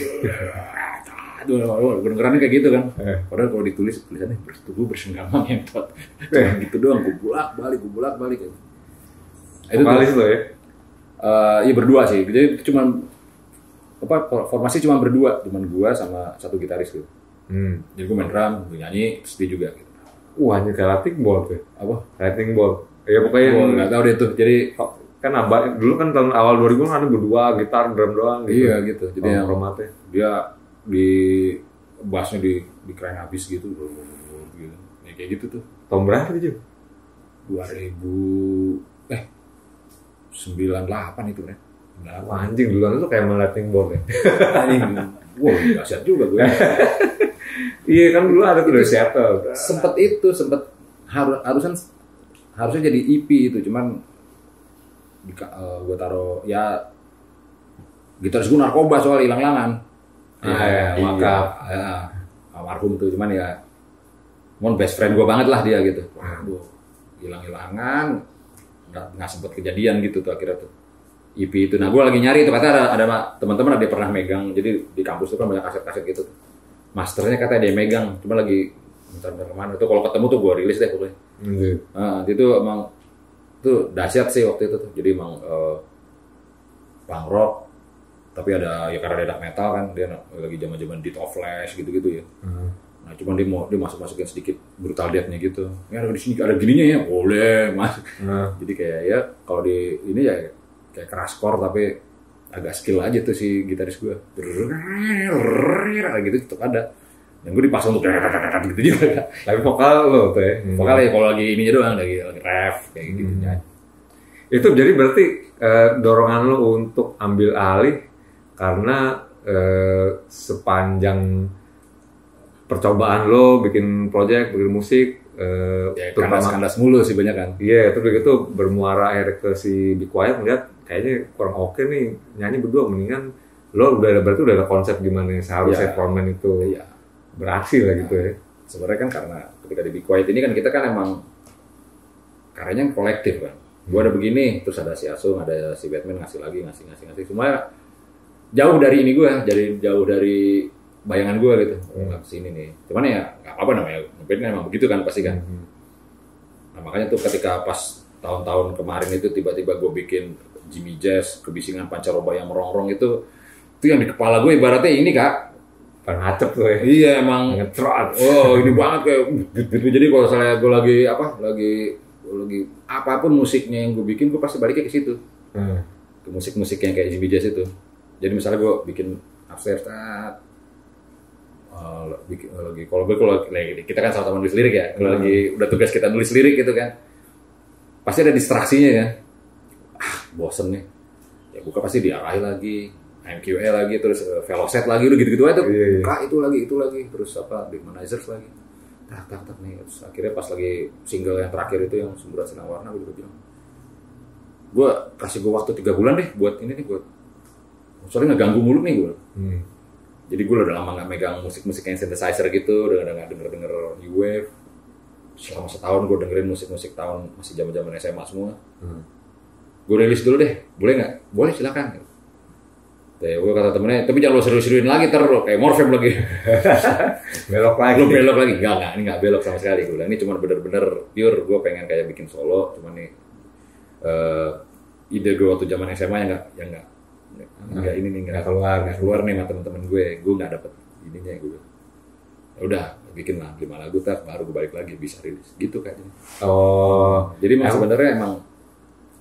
B: Aduh, kedengerannya kayak gitu kan. Padahal kalau ditulis tulisannya bersetubuh, bersenggama, ngentot. Cuma gitu doang, gue bolak-balik, gue bolak-balik.
A: Itu vokalis lo ya?
B: Uh, iya berdua sih. Jadi cuma apa formasi cuma berdua, cuma gua sama satu gitaris gitu. Hmm. Jadi gue main drum, gue nyanyi, terus dia juga gitu.
A: Wah, ini kayak lightning bolt tuh.
B: Apa?
A: Lightning bolt. Ya pokoknya
B: gue nggak tahu deh tuh. Jadi
A: kan abad dulu kan tahun awal dua ribu kan ada berdua gitar drum doang
B: gitu. Iya gitu. Jadi
A: oh,
B: yang
A: formatnya
B: dia di bassnya di di keren habis gitu. gitu. Ya, kayak gitu tuh.
A: Tahun berapa itu?
B: dua ribu eh sembilan puluh delapan itu kan.
A: Wah, anjing duluan itu kayak lightning bolt ya.
B: Anjing. Wah, dahsyat juga gue.
A: Iya kan dulu ada tuh dari Seattle.
B: Sempet itu, sempet harus harusan harusnya jadi E P itu, cuman di, uh, gue taruh ya gitaris gue narkoba soal hilang-hilangan.
A: Ah, ya, ya,
B: maka ya, almarhum tuh, cuman ya mon best friend gue banget lah dia gitu. Waduh, hilang-hilangan, nggak nggak sempet kejadian gitu tuh akhirnya tuh E P itu. Nah gue lagi nyari tuh, katanya ada, ada teman-teman ada yang pernah megang, jadi di kampus tuh kan banyak kaset-kaset gitu. Masternya katanya dia megang, cuma lagi bentar-bentar kemana tuh, kalau ketemu tuh gue rilis deh pokoknya. Mm-hmm. Nah, itu emang tuh dahsyat sih waktu itu tuh, jadi emang uh, punk rock, tapi ada ya karena dia dark metal kan, dia lagi zaman-zaman Death of Flesh gitu-gitu ya. Mm-hmm. Nah cuman dia mau dia masuk-masukin sedikit brutal death-nya gitu. Ya ada di sini ada gininya ya, boleh mas. Mm-hmm. Jadi kayak ya kalau di ini ya kayak keras core tapi agak skill aja tuh si gitaris gue, gitu tetap ada. Dan gue dipasang untuk gitu juga.
A: Tapi vokal lo tuh ya.
B: Vokal ya kalau lagi ininya doang, lagi lagi ref kayak gitu. Hmm.
A: Itu jadi berarti eh, dorongan lo untuk ambil alih karena eh, sepanjang percobaan lo bikin project, bikin musik, eh,
B: ya, kandas-kandas mulu sih banyak kan.
A: Iya, yeah, terus begitu bermuara akhirnya ke si Be Quiet melihat kayaknya kurang oke nih nyanyi berdua, mendingan lo udah ada berarti udah ada konsep gimana seharusnya yeah. format itu yeah. beraksi lah gitu ya.
B: Sebenarnya kan karena ketika di Be Quiet ini kan kita kan emang karyanya kolektif kan. Gue ada begini, terus ada si Asung, ada si Batman ngasih lagi, ngasih ngasih ngasih. Cuma jauh dari ini gue, jadi jauh dari bayangan gue gitu. Hmm. Nggak kesini nih. Cuman ya nggak apa-apa namanya. Mungkin kan emang begitu kan pasti kan. Hmm. Nah makanya tuh ketika pas tahun-tahun kemarin itu tiba-tiba gue bikin Jimmy Jazz, kebisingan pancaroba yang merongrong itu, itu yang di kepala gue ibaratnya ini kak.
A: Ngacep tuh ya.
B: Iya emang.
A: Ngetrot.
B: Oh ini banget kayak gitu. Jadi kalau saya gue lagi apa, lagi lagi apapun musiknya yang gue bikin, gue pasti baliknya ke situ. Hmm. Ke musik-musik yang kayak Jimmy Jazz itu. Jadi misalnya gue bikin upstairs, uh, bikin lagi kalau gue kalau kita kan sama-sama nulis lirik ya. Kalau hmm. lagi udah tugas kita nulis lirik gitu kan, pasti ada distraksinya ya. Ah, bosen nih. Ya buka pasti diarahin lagi, M Q A lagi, terus uh, Velocet lagi, udah gitu-gitu aja tuh. Iya, iya. Buka itu lagi, itu lagi, terus apa, Demonizers lagi. Tak, tak, tak nih. Terus akhirnya pas lagi single yang terakhir itu yang Semburat Sinar Warna, gue juga bilang, gue kasih gue waktu tiga bulan deh buat ini nih, buat soalnya nggak ganggu mulu nih gue. Hmm. Jadi gue udah lama nggak megang musik-musik yang synthesizer gitu, udah nggak denger-denger new wave. Selama setahun gue dengerin musik-musik tahun masih zaman-zaman S M A semua. Hmm. Gue rilis dulu deh, boleh nggak? Boleh silakan. Ya, gue kata temennya, tapi jangan lo serius-seriusin lagi terus, kayak Morfem lagi.
A: Belok lagi.
B: Lo belok lagi, enggak enggak, ini nggak belok sama sekali. Gue bilang ini cuma bener-bener pure, gue pengen kayak bikin solo, cuman nih uh, ide gue waktu zaman S M A yang nggak, yang nggak, nggak ini nih nggak keluar, nggak keluar nih sama temen-temen gue, gue nggak dapet ininya gue. Udah bikin lah lima lagu, tak baru gue balik lagi bisa rilis, gitu kayaknya.
A: Oh,
B: jadi emang sebenarnya emang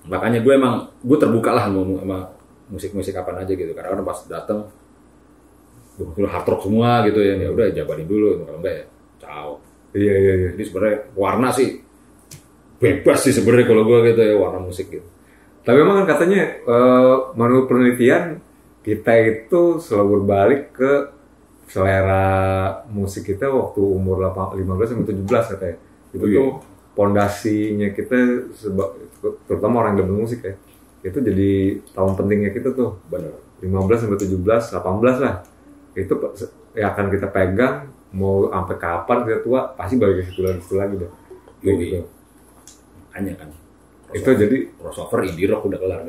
B: Makanya gue emang gue terbuka lah ngomong sama musik-musik kapan aja gitu. Karena pas dateng gue hard rock semua gitu ya. Ya udah jabarin dulu, kalau enggak ya ciao.
A: Iya iya iya.
B: Jadi sebenarnya warna sih bebas sih sebenarnya kalau gue gitu ya, warna musik gitu.
A: Tapi memang kan katanya uh, menurut penelitian kita itu selalu berbalik ke selera musik kita waktu umur lima belas sampai tujuh belas katanya. Itu oh, iya. Tuh pondasinya kita seba, terutama orang yang demen musik ya. Itu jadi tahun pentingnya kita tuh.
B: Benar.
A: lima belas sampai tujuh belas, delapan belas lah. Itu ya akan kita pegang mau sampai kapan kita tua pasti balik ke situ lagi situ lagi deh.
B: Gitu. Hanya kan.
A: Itu jadi
B: crossover indie rock udah kelar.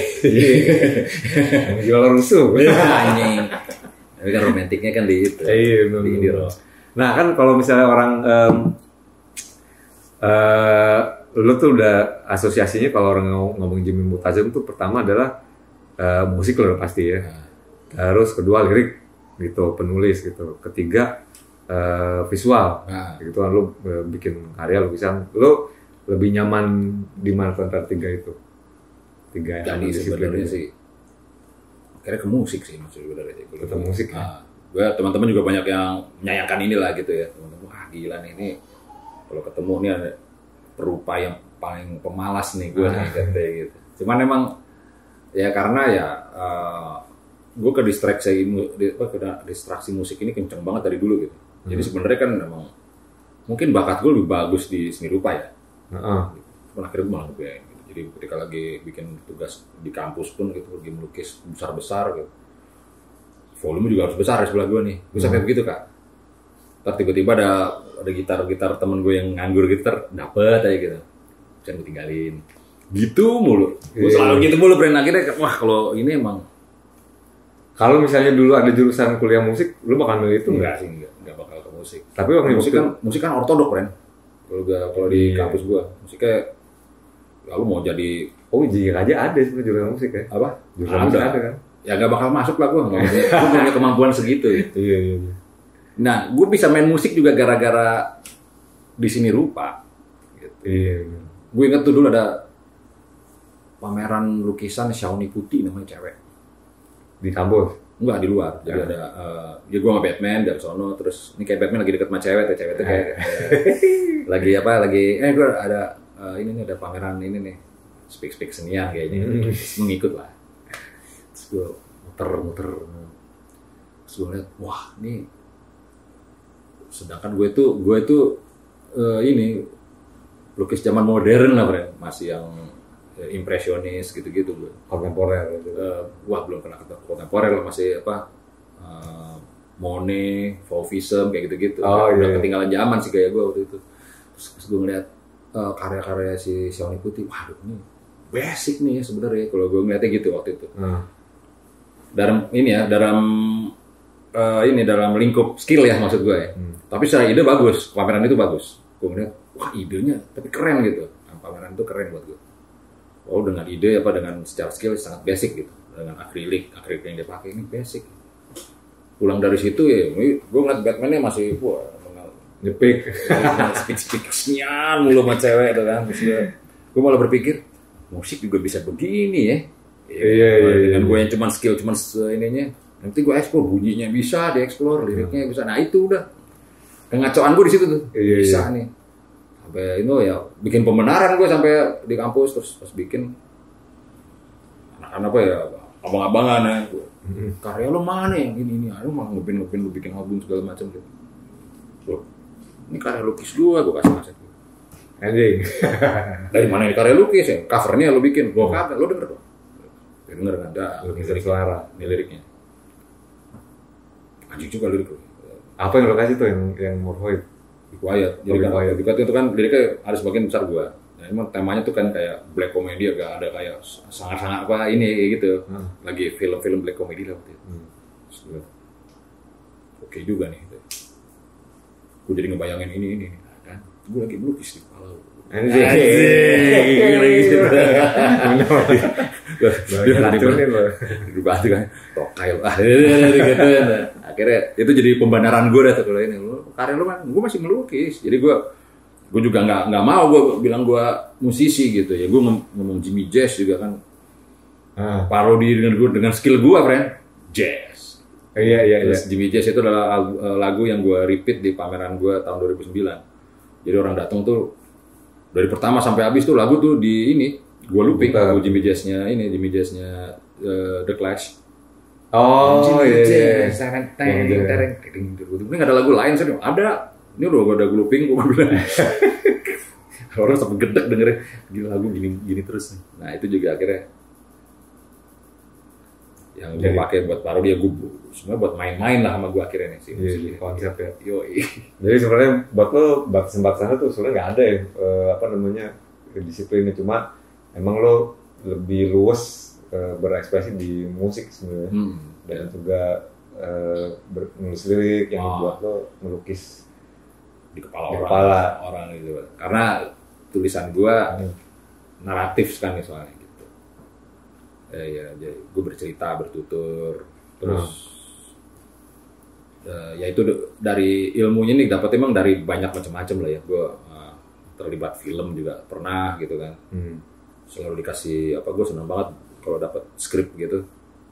A: Yang jual rusuh.
B: Anjing. Tapi kan romantiknya kan di itu.
A: Iya,
B: di indie rock.
A: Nah, kan kalau misalnya orang um, uh, lu tuh udah asosiasinya kalau orang ngomong Jimmy Multazam tuh pertama adalah uh, musik lo pasti ya. Terus kedua lirik gitu, penulis gitu. Ketiga uh, visual. Nah. Gitu kan lu uh, bikin karya lukisan. Lu lebih nyaman di mana antara tiga itu? Tiga
B: yang sebenarnya sih kira ke musik sih maksudnya sebenarnya.
A: Ke musik ya.
B: Nah, gue teman-teman juga banyak yang menyayangkan inilah gitu ya. Teman-teman, wah gila nih ini kalau ketemu nih ada perupa yang paling pemalas nih gue nih katanya gitu. Cuman emang ya karena ya uh, gue ke distraksi apa ke distraksi musik ini kenceng banget dari dulu gitu. Jadi hmm. sebenarnya kan emang mungkin bakat gue lebih bagus di seni rupa ya.
A: Uh-huh.
B: Cuman akhirnya gue malah ngeband gitu. Jadi ketika lagi bikin tugas di kampus pun gitu, lagi melukis besar-besar gitu, volume juga harus besar di sebelah gue nih. Gue sampai uh-huh. begitu kak. Ntar tiba-tiba ada ada gitar-gitar temen gue yang nganggur gitar dapet aja gitu, bisa gue tinggalin. Gitu mulu. Gue yeah. selalu gitu mulu. Brand akhirnya wah kalau ini emang.
A: Kalau misalnya dulu ada jurusan kuliah musik, lu bakal milih itu
B: enggak sih, enggak, enggak bakal ke musik.
A: Tapi waktu
B: musik kan musik kan ortodok Brand. Kalau gak kalau di yeah. kampus gua musiknya lalu mau jadi
A: oh jika aja ada sebenarnya jurusan musik ya
B: apa
A: jurusan ada. musik ada kan
B: ya gak bakal masuk lah gua nggak gua punya kemampuan segitu ya.
A: Iya iya iya.
B: Nah gua bisa main musik juga gara-gara di sini rupa gitu.
A: Iya, iya.
B: Gua inget tuh dulu ada pameran lukisan Shawnee Putih namanya cewek
A: di kampus.
B: Enggak, di luar. Jadi ya. ada, uh, ya gue sama Batman dari sono, terus ini kayak Batman lagi deket sama cewek, tuh cewek tuh kayak, kayak lagi apa, lagi, eh gue ada, uh, ini nih ada pameran ini nih, speak-speak senian kayaknya, hmm. mengikut lah. Terus gue muter-muter, terus gue liat, wah ini, sedangkan gue tuh, gue tuh uh, ini, lukis zaman modern lah, Bre. Masih yang impresionis gitu-gitu gue.
A: Kontemporer gitu.
B: Uh, wah belum pernah ketemu kontemporer lah, masih apa uh, Monet, Fauvism kayak gitu-gitu.
A: Oh,
B: udah
A: iya.
B: ketinggalan zaman sih kayak gue waktu itu. Terus, terus gue ngeliat uh, karya-karya si Shawnee Putih, waduh ini basic nih ya sebenarnya kalau gue ngeliatnya gitu waktu itu. Hmm. Dalam ini ya, dalam uh, ini dalam lingkup skill ya maksud gue ya. Hmm. Tapi secara ide bagus, pameran itu bagus. Gue ngeliat, wah idenya tapi keren gitu. Nah, pameran itu keren buat gue. Oh dengan ide apa dengan secara skill sangat basic gitu, dengan akrilik akrilik yang dia pakai ini basic. Pulang dari situ ya, gue ngeliat Batman-nya masih wah
A: nyepik,
B: speak-speak senyan mulu sama cewek itu kan. Terus gue, gue malah berpikir musik juga bisa begini ya.
A: Iya iya. iya
B: dengan
A: iya.
B: gue yang cuma skill cuma ininya, nanti gue explore bunyinya bisa, dieksplor liriknya bisa. Nah itu udah kengacoan gue di situ tuh.
A: Iya,
B: bisa
A: iya.
B: nih. Sampai itu ya bikin pembenaran gue sampai di kampus, terus pas bikin anak-anak apa ya abang-abangan ya gue, mm-hmm. karya lo mana yang ini ini lu malah ngeband ngeband lu bikin album segala macam gitu. Loh, ini karya lukis gue gue kasih aset gue.
A: Anjing.
B: Dari mana ini karya lukis ya? Covernya lo bikin, gue cover, lo denger dong. Ya denger kan? Ada
A: lirik suara,
B: ini liriknya. Anjing juga lirik lo.
A: Apa yang lo kasih tuh yang yang Morhoid?
B: Quiet, jadi kan Quiet itu kan liriknya ada sebagian besar gua. Nah, emang temanya tuh kan kayak black comedy, agak ada kayak sangat-sangat apa ini gitu. Hmm. Lagi film-film black comedy lah waktu itu. Hmm. Oke okay juga nih. Gitu. Gue jadi ngebayangin ini ini kan. Gue lagi melukis di kepala.
A: Anjing.
B: Lagi gitu.
A: Dia racunin loh.
B: Dibahas kan. Tokai lah. Gitu. Akhirnya itu jadi pembenaran gue dah tuh kalau ini. Karya lu kan, gue masih melukis. Jadi gue gue juga nggak nggak mau gue bilang gue musisi gitu ya. Gue ngomong Jimmy Jazz juga kan. Ah. Parodi dengan gue dengan skill gue, friend. Jazz.
A: Iya iya iya.
B: Jimmy Jazz itu adalah lagu yang gue repeat di pameran gue tahun dua ribu sembilan. Jadi orang datang tuh dari pertama sampai habis tuh lagu tuh di ini gue looping lagu Jimmy Jazz-nya ini Jimmy Jazz-nya uh, The Clash.
A: Oh Jimmy iya.
B: Jazz. Ini nggak ada lagu lain sih. Ada. Ini udah gue udah looping gue bilang. Orang sampai gedek dengerin gila lagu gini gini terus. Nah itu juga akhirnya yang gue pakai buat parodi ya gue semua buat main-main lah sama gue akhirnya nih sih.
A: Iya, iya konsep ya.
B: Yo.
A: Jadi sebenarnya buat lo batasan-batasannya tuh sebenarnya nggak ada ya eh, apa namanya disiplinnya, cuma emang lo lebih luas eh, berekspresi di musik sebenarnya hmm. dan juga eh, menulis lirik yang oh. buat lo melukis
B: di kepala
A: di
B: orang,
A: kepala
B: orang gitu. Karena tulisan gue hmm. naratif kan nih soalnya gitu. Ya, ya, jadi gue bercerita, bertutur, terus hmm. uh, ya itu dari ilmunya nih dapat emang dari banyak macam-macam lah ya. Gue uh, terlibat film juga pernah gitu kan. Hmm. Selalu dikasih apa, gue senang banget kalau dapat skrip gitu.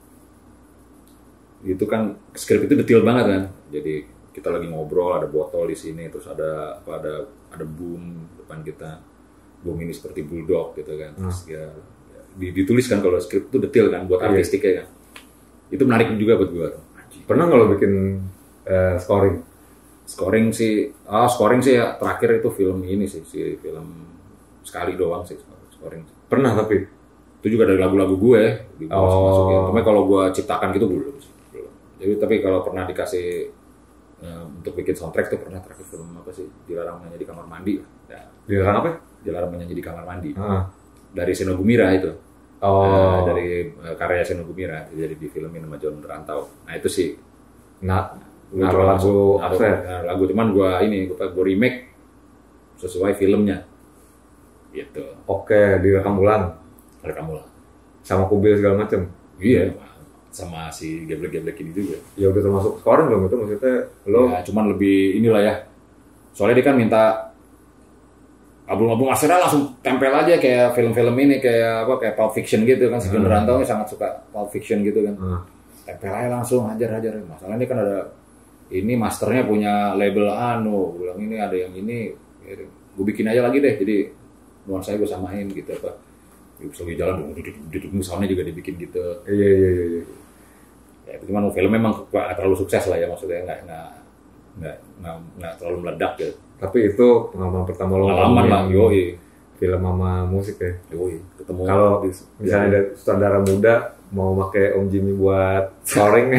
B: Itu kan skrip itu detail banget kan. Jadi kita lagi ngobrol, ada botol di sini, terus ada apa ada ada boom depan kita, boom ini seperti bulldog gitu kan, terus hmm. ya, ya dituliskan kalau skrip itu detail kan, buat artistik ya kan, itu menarik juga buat gue.
A: Pernah nggak lo bikin uh, scoring?
B: Scoring sih, ah oh, scoring sih ya terakhir itu film ini sih, si film sekali doang sih scoring.
A: Pernah tapi
B: itu juga dari lagu-lagu gue, di
A: oh.
B: Cuma kalau gue ciptakan gitu belum sih, belum. Jadi tapi kalau pernah dikasih Uh, untuk bikin soundtrack tuh pernah terakhir film apa sih, Dilarang Menyanyi di Kamar Mandi. Ya.
A: Dilarang apa?
B: Dilarang Menyanyi di Kamar Mandi.
A: Ah.
B: Dari Seno Gumira itu.
A: Oh.
B: Uh, dari uh, karya Seno Gumira, jadi difilmin sama John Rantau. Nah itu sih.
A: Nah, naruh lagu
B: apa? Nah, lagu cuman gua ini gua, gua remake sesuai filmnya. Gitu.
A: Oke, direkam ulang.
B: Direkam ulang.
A: Sama kubil segala macam.
B: Iya. Sama si geblek-geblek ini juga.
A: Ya udah termasuk scoring belum itu maksudnya lo?
B: Ya cuman lebih inilah ya. Soalnya dia kan minta album-album asalnya langsung tempel aja kayak film-film ini kayak apa kayak Pulp Fiction gitu kan. Si John Rantau hmm. sangat suka Pulp Fiction gitu kan. Hmm. Tempel aja langsung hajar-hajar. Masalahnya kan ada ini masternya punya label anu, gue bilang ini ada yang ini, gue bikin aja lagi deh. Jadi nuansa gue samain gitu apa. Bisa lagi jalan, duduk soundnya juga dibikin gitu.
A: Iya iya iya.
B: Ya, cuman film memang gak terlalu sukses lah ya, maksudnya nggak nggak nggak nggak terlalu meledak ya.
A: Tapi itu pengalaman pertama lo.
B: Pengalaman lah, yoi.
A: Film sama musik ya.
B: Yoi. Ketemu.
A: Kalau misalnya ada saudara muda mau pakai Om Jimmy buat scoring,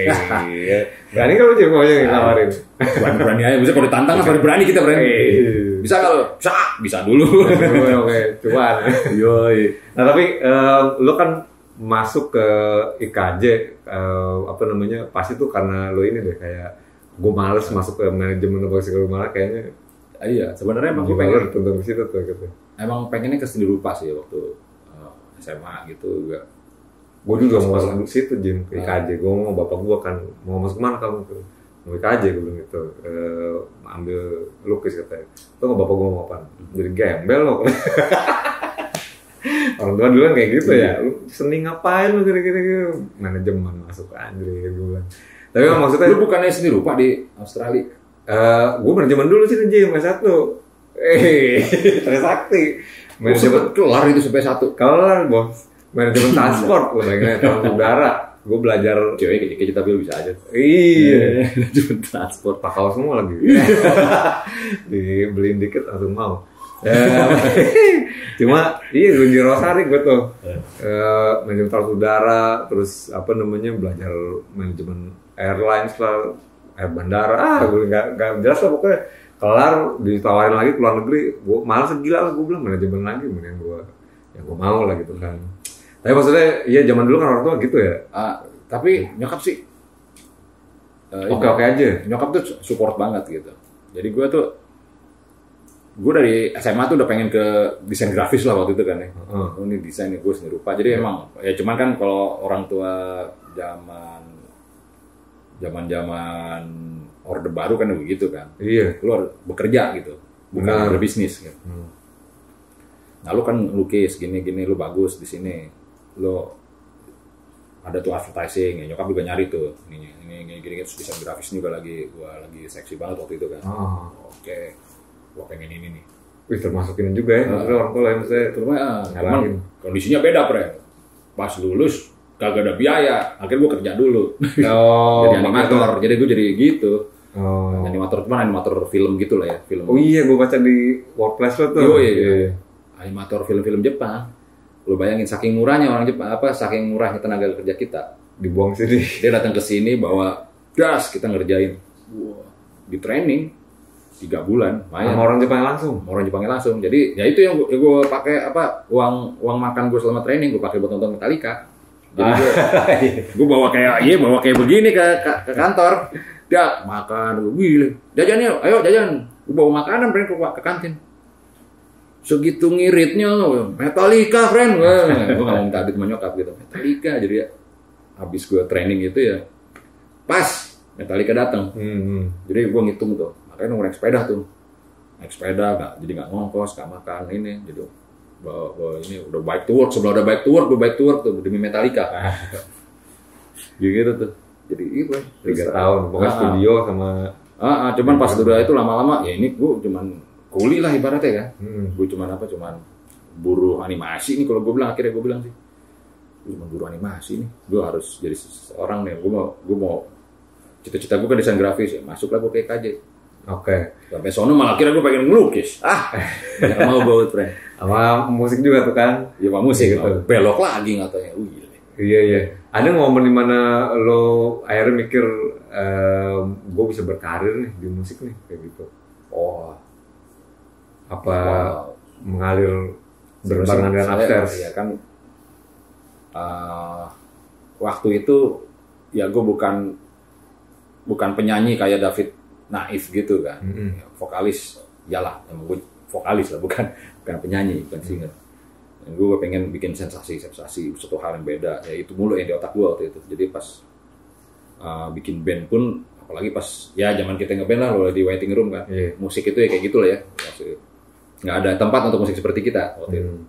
A: berani kalau Jimmy mau yang nawarin.
B: Berani berani aja, bisa kalau ditantang kan berani kita berani. Bisa kalau bisa bisa dulu.
A: Oke, cuman. Yoi. Nah tapi uh, lo kan masuk ke I K J uh, apa namanya pasti tuh karena lo ini deh kayak gue males masuk ke manajemen atau segala malah kayaknya.
B: Ah, iya sebenarnya emang gue pengen
A: tentang di situ tuh gitu.
B: Emang pengennya ke seni rupa sih waktu uh, S M A gitu juga.
A: Gue juga mau masuk situ Jim ke I K J. Gue mau bapak gue kan mau masuk mana kamu tuh? Mau I K J gue bilang gitu. Uh, ambil lukis katanya. Tuh bapak gue mau apa? Jadi gembel loh. Orang tua dulu kan kayak gitu ya. Lu seni ngapain lu kira-kira manajemen masuk anjir gitu bilang. Tapi nah, maksudnya
B: lu bukannya seni rupa di Australia?
A: Uh, gue manajemen dulu sih Jim S satu. Eh, Trisakti.
B: Manajemen kelar itu sampai satu.
A: Kelar bos. Manajemen transport, gue lagi transport udara. Gue belajar.
B: Cewek kayak kita bil bisa aja.
A: Iya.
B: Manajemen transport.
A: Pakau semua lagi. Dibeliin dikit langsung mau. Cuma iya gue di Rosari gue tuh. Uh, manajemen transport udara, terus apa namanya belajar manajemen airlines lah, air bandara. Ah, gue nggak nggak jelas lah pokoknya. Kelar ditawarin lagi ke luar negeri, gue malas gila lah gue bilang manajemen lagi, mending gue yang gue mau lah gitu kan. Tapi maksudnya, iya zaman dulu kan orang tua gitu ya.
B: Uh, tapi nyokap sih
A: uh, oke oke aja.
B: Nyokap tuh support banget gitu. Jadi gue tuh, gue dari S M A tuh udah pengen ke desain grafis lah waktu itu kan ya. Uh. Oh, ini desain nih gue seni rupa. Jadi yeah. emang ya cuman kan kalau orang tua zaman zaman zaman Orde Baru kan begitu kan.
A: Iya.
B: Keluar bekerja gitu. bukan
A: Benar.
B: berbisnis. Gitu. Hmm. Nah lu kan lukis gini-gini, lu bagus di sini, lu ada tuh advertising, ya nyokap juga nyari tuh, ini ini gini gini desain grafis juga lagi, gua lagi seksi banget waktu itu kan.
A: Oh.
B: Oke, gua pengen ini nih.
A: Wih termasuk ini juga ya, maksudnya orang tua yang saya
B: Terus cuman kondisinya beda pre. Pas lulus kagak ada biaya, akhirnya gua kerja dulu.
A: Oh,
B: jadi animator, jadi gua jadi gitu.
A: Oh.
B: Animator cuman animator film gitu lah ya, film.
A: Oh iya, gua baca di workplace lo tuh.
B: Oh iya, iya. Animator film-film Jepang. Lu bayangin saking murahnya orang Jepang, apa saking murahnya tenaga kerja kita.
A: Dibuang sini.
B: Dia datang ke sini bawa gas, kita ngerjain. Wow. Di training tiga bulan, lumayan.
A: Sama orang Jepang langsung.
B: Orang Jepangnya langsung. Jadi ya itu yang gue, gue pakai apa uang uang makan gue selama training gue pakai buat nonton Metallica. Jadi gue, gue bawa kayak iya bawa kayak begini ke ke, ke kantor. Dia makan, gue wih, jajan yuk, ayo jajan. Gue bawa makanan friend ke, ke kantin. Segitu ngiritnya, Metallica friend. Gue nggak mau minta duit sama nyokap gitu. Metallica jadi ya. Habis gue training itu ya pas Metallica datang.
A: Hmm.
B: Jadi gue ngitung tuh. Makanya naik sepeda tuh. Naik sepeda nggak jadi nggak ngongkos, nggak makan ini. Jadi bawa, bawa ini udah bike to work. Sebelum udah bike to work, gue bike to work tuh demi Metallica. Gitu tuh. Jadi itu
A: tiga tahun. Pokoknya ah, studio sama.
B: Ah, ah, cuman pas udah itu lama-lama ya ini gue cuman kuli lah ibaratnya kan. Hmm. Gue cuman apa? Cuman buruh animasi nih kalau gue bilang akhirnya gue bilang sih. Gue cuma buruh animasi nih. Gue harus jadi seorang nih. Gue mau gue mau cita-cita gue kan desain grafis ya. Masuklah gue ke K J.
A: Oke. Okay.
B: Sampai sono malah kira gue pengen ngelukis. Ah, nggak mau baut friend.
A: Sama musik juga tuh kan?
B: Iya pak musik. Gitu. Belok lagi katanya. Uh, iya.
A: Iya iya. Ada momen dimana lo akhirnya mikir ehm, gue bisa berkarir nih di musik nih kayak gitu.
B: Oh.
A: Apa wow. mengalir berbarengan dengan upstairs?
B: Ya kan. Uh, waktu itu ya gue bukan bukan penyanyi kayak David Naif gitu kan, mm-hmm. vokalis, yalah, emang gue vokalis lah, bukan bukan penyanyi, bukan singer. Dan gue pengen bikin sensasi-sensasi, satu hal yang beda, ya itu mulu yang di otak gue waktu itu. Jadi pas uh, bikin band pun, apalagi pas ya zaman kita ngeband lah, lo di waiting room kan, yeah. musik itu ya kayak gitu lah ya, nggak ada tempat untuk musik seperti kita waktu mm. itu.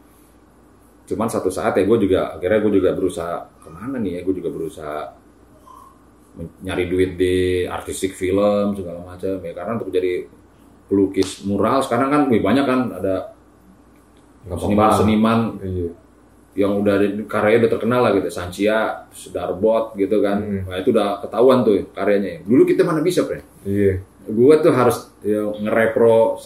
B: Cuman satu saat ya gue juga, akhirnya gue juga berusaha kemana nih ya, gue juga berusaha nyari duit di artistik film segala macam ya, karena untuk jadi pelukis mural sekarang kan lebih banyak kan, ada seniman-seniman iya. yang udah karyanya udah terkenal lah gitu, Sancia, Darbot gitu kan, hmm. nah itu udah ketahuan tuh karyanya. Dulu kita mana bisa friend, iya. gue tuh harus ya, ngerepro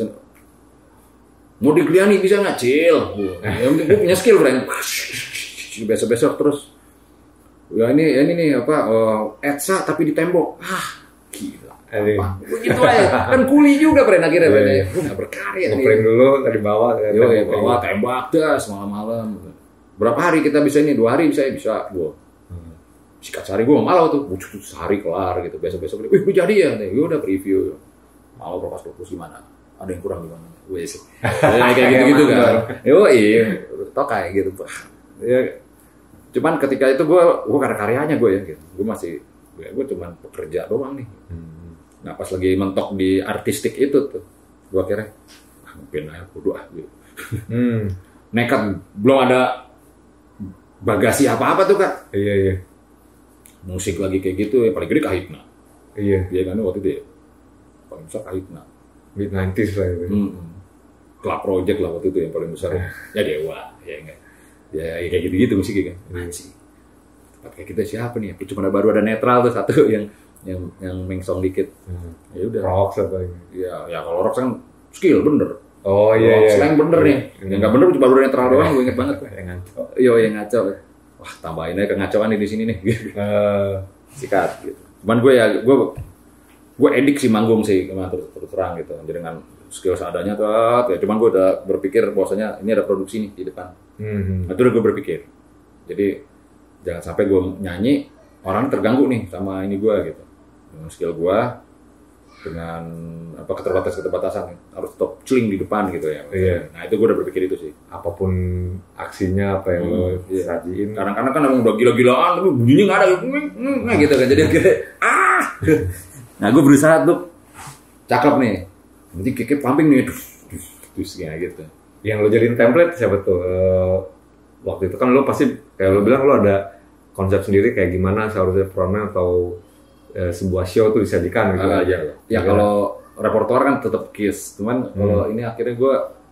B: Modigliani bisa nggak cil, gue punya skill friend, besok-besok terus. Ya ini ini nih apa uh, Etsa tapi di tembok. Ah, gila. Apa? Begitu aja. Kan kuli juga friend akhirnya friend. Yeah. Gue enggak berkarya nih.
A: Frame dulu tadi bawa kan.
B: Yo, ya, bawa tembak das malam-malam. Berapa hari kita bisa ini? Dua hari bisa bisa gua. Hmm. Sikat sehari gua malah tuh. Bujuk sehari kelar gitu. Besok-besok wih, gue jadi ya. Ya udah preview. Mau propas-propas gimana? Ada yang kurang gimana? Wes. Kayak gitu-gitu kan. Yo, iya. Tok kayak gitu. Ya cuman ketika itu gue, gue karya-karyanya gue ya, gitu. gue masih, gue, gue cuman pekerja doang nih. Hmm. Nah pas lagi mentok di artistik itu tuh, gue akhirnya, ah mungkin aja kudu ah gitu. Hmm. Nekat, belum ada bagasi apa-apa tuh kak.
A: Iya iya.
B: Musik lagi kayak gitu, ya paling gede Kahitna.
A: Iya.
B: Iya kan waktu itu ya, paling besar Kahitna.
A: mid nineties lah itu.
B: Hmm. Club Project lah waktu itu yang paling besar. Ya Dewa, ya enggak. Ya, ya kayak gitu-gitu musiknya kan. Anjir. Tempat kayak kita siapa nih? Cuma ada baru ada netral tuh satu yang yang yang mengsong dikit. Hmm. Ya udah.
A: Rock apa ini?
B: Ya, ya kalau rock kan skill bener.
A: Oh iya iya.
B: Slang bener nih. Hmm. Yang enggak bener cuma baru netral doang, gue inget banget.
A: Yang ngaco.
B: Yo, yang ngaco. Wah, tambahin aja kengacauan di sini nih. Uh. Sikat gitu. Cuman gue ya gue gue edik sih manggung sih, emang terus terus terang gitu. Jadi dengan skill seadanya tuh, ya cuman gue udah berpikir bahwasanya ini ada produksi nih di depan. Hmm. Nah, itu udah gue berpikir. Jadi jangan sampai gue nyanyi orang terganggu nih sama ini gue gitu. Dengan skill gue, dengan apa keterbatasan-keterbatasan harus top celing di depan gitu ya.
A: Iya.
B: Nah itu gue udah berpikir itu sih.
A: Apapun aksinya apa yang hmm, lo
B: iya.
A: sajiin.
B: Kadang-kadang kan emang udah gila-gilaan, tapi bunyinya nggak ada gitu kan. Jadi akhirnya ah. Nah gue berusaha tuh cakep nih. nanti keke pumping nih, terus kayak gitu.
A: Yang lo jadiin template siapa tuh? Uh, waktu itu kan lo pasti kayak lo bilang lo ada konsep sendiri kayak gimana seharusnya frontman atau uh, sebuah show tuh disajikan gitu uh, aja.
B: Ya kalau repertoire kan tetap Kiss, cuman hmm. kalau ini akhirnya gue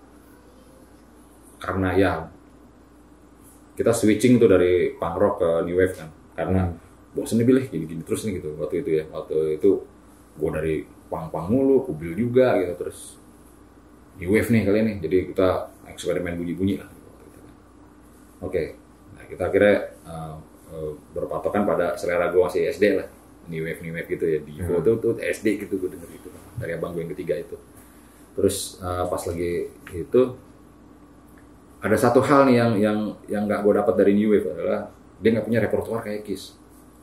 B: karena ya kita switching tuh dari punk rock ke new wave kan, karena hmm. bosen nih bilih gini-gini terus nih gitu waktu itu ya, waktu itu gue dari punk-punk mulu, kubil juga gitu, terus new wave nih kali ini, jadi kita eksperimen bunyi-bunyi lah. Oke, okay. Nah kita akhirnya uh, uh, berpatokan pada selera gue masih S D lah, new wave new wave gitu ya, di Evo hmm. tuh, tuh S D gitu gue denger gitu dari abang gue yang ketiga itu. Terus uh, pas lagi itu ada satu hal nih yang yang yang nggak gue dapat dari new wave adalah dia nggak punya repertoire kayak Kiss.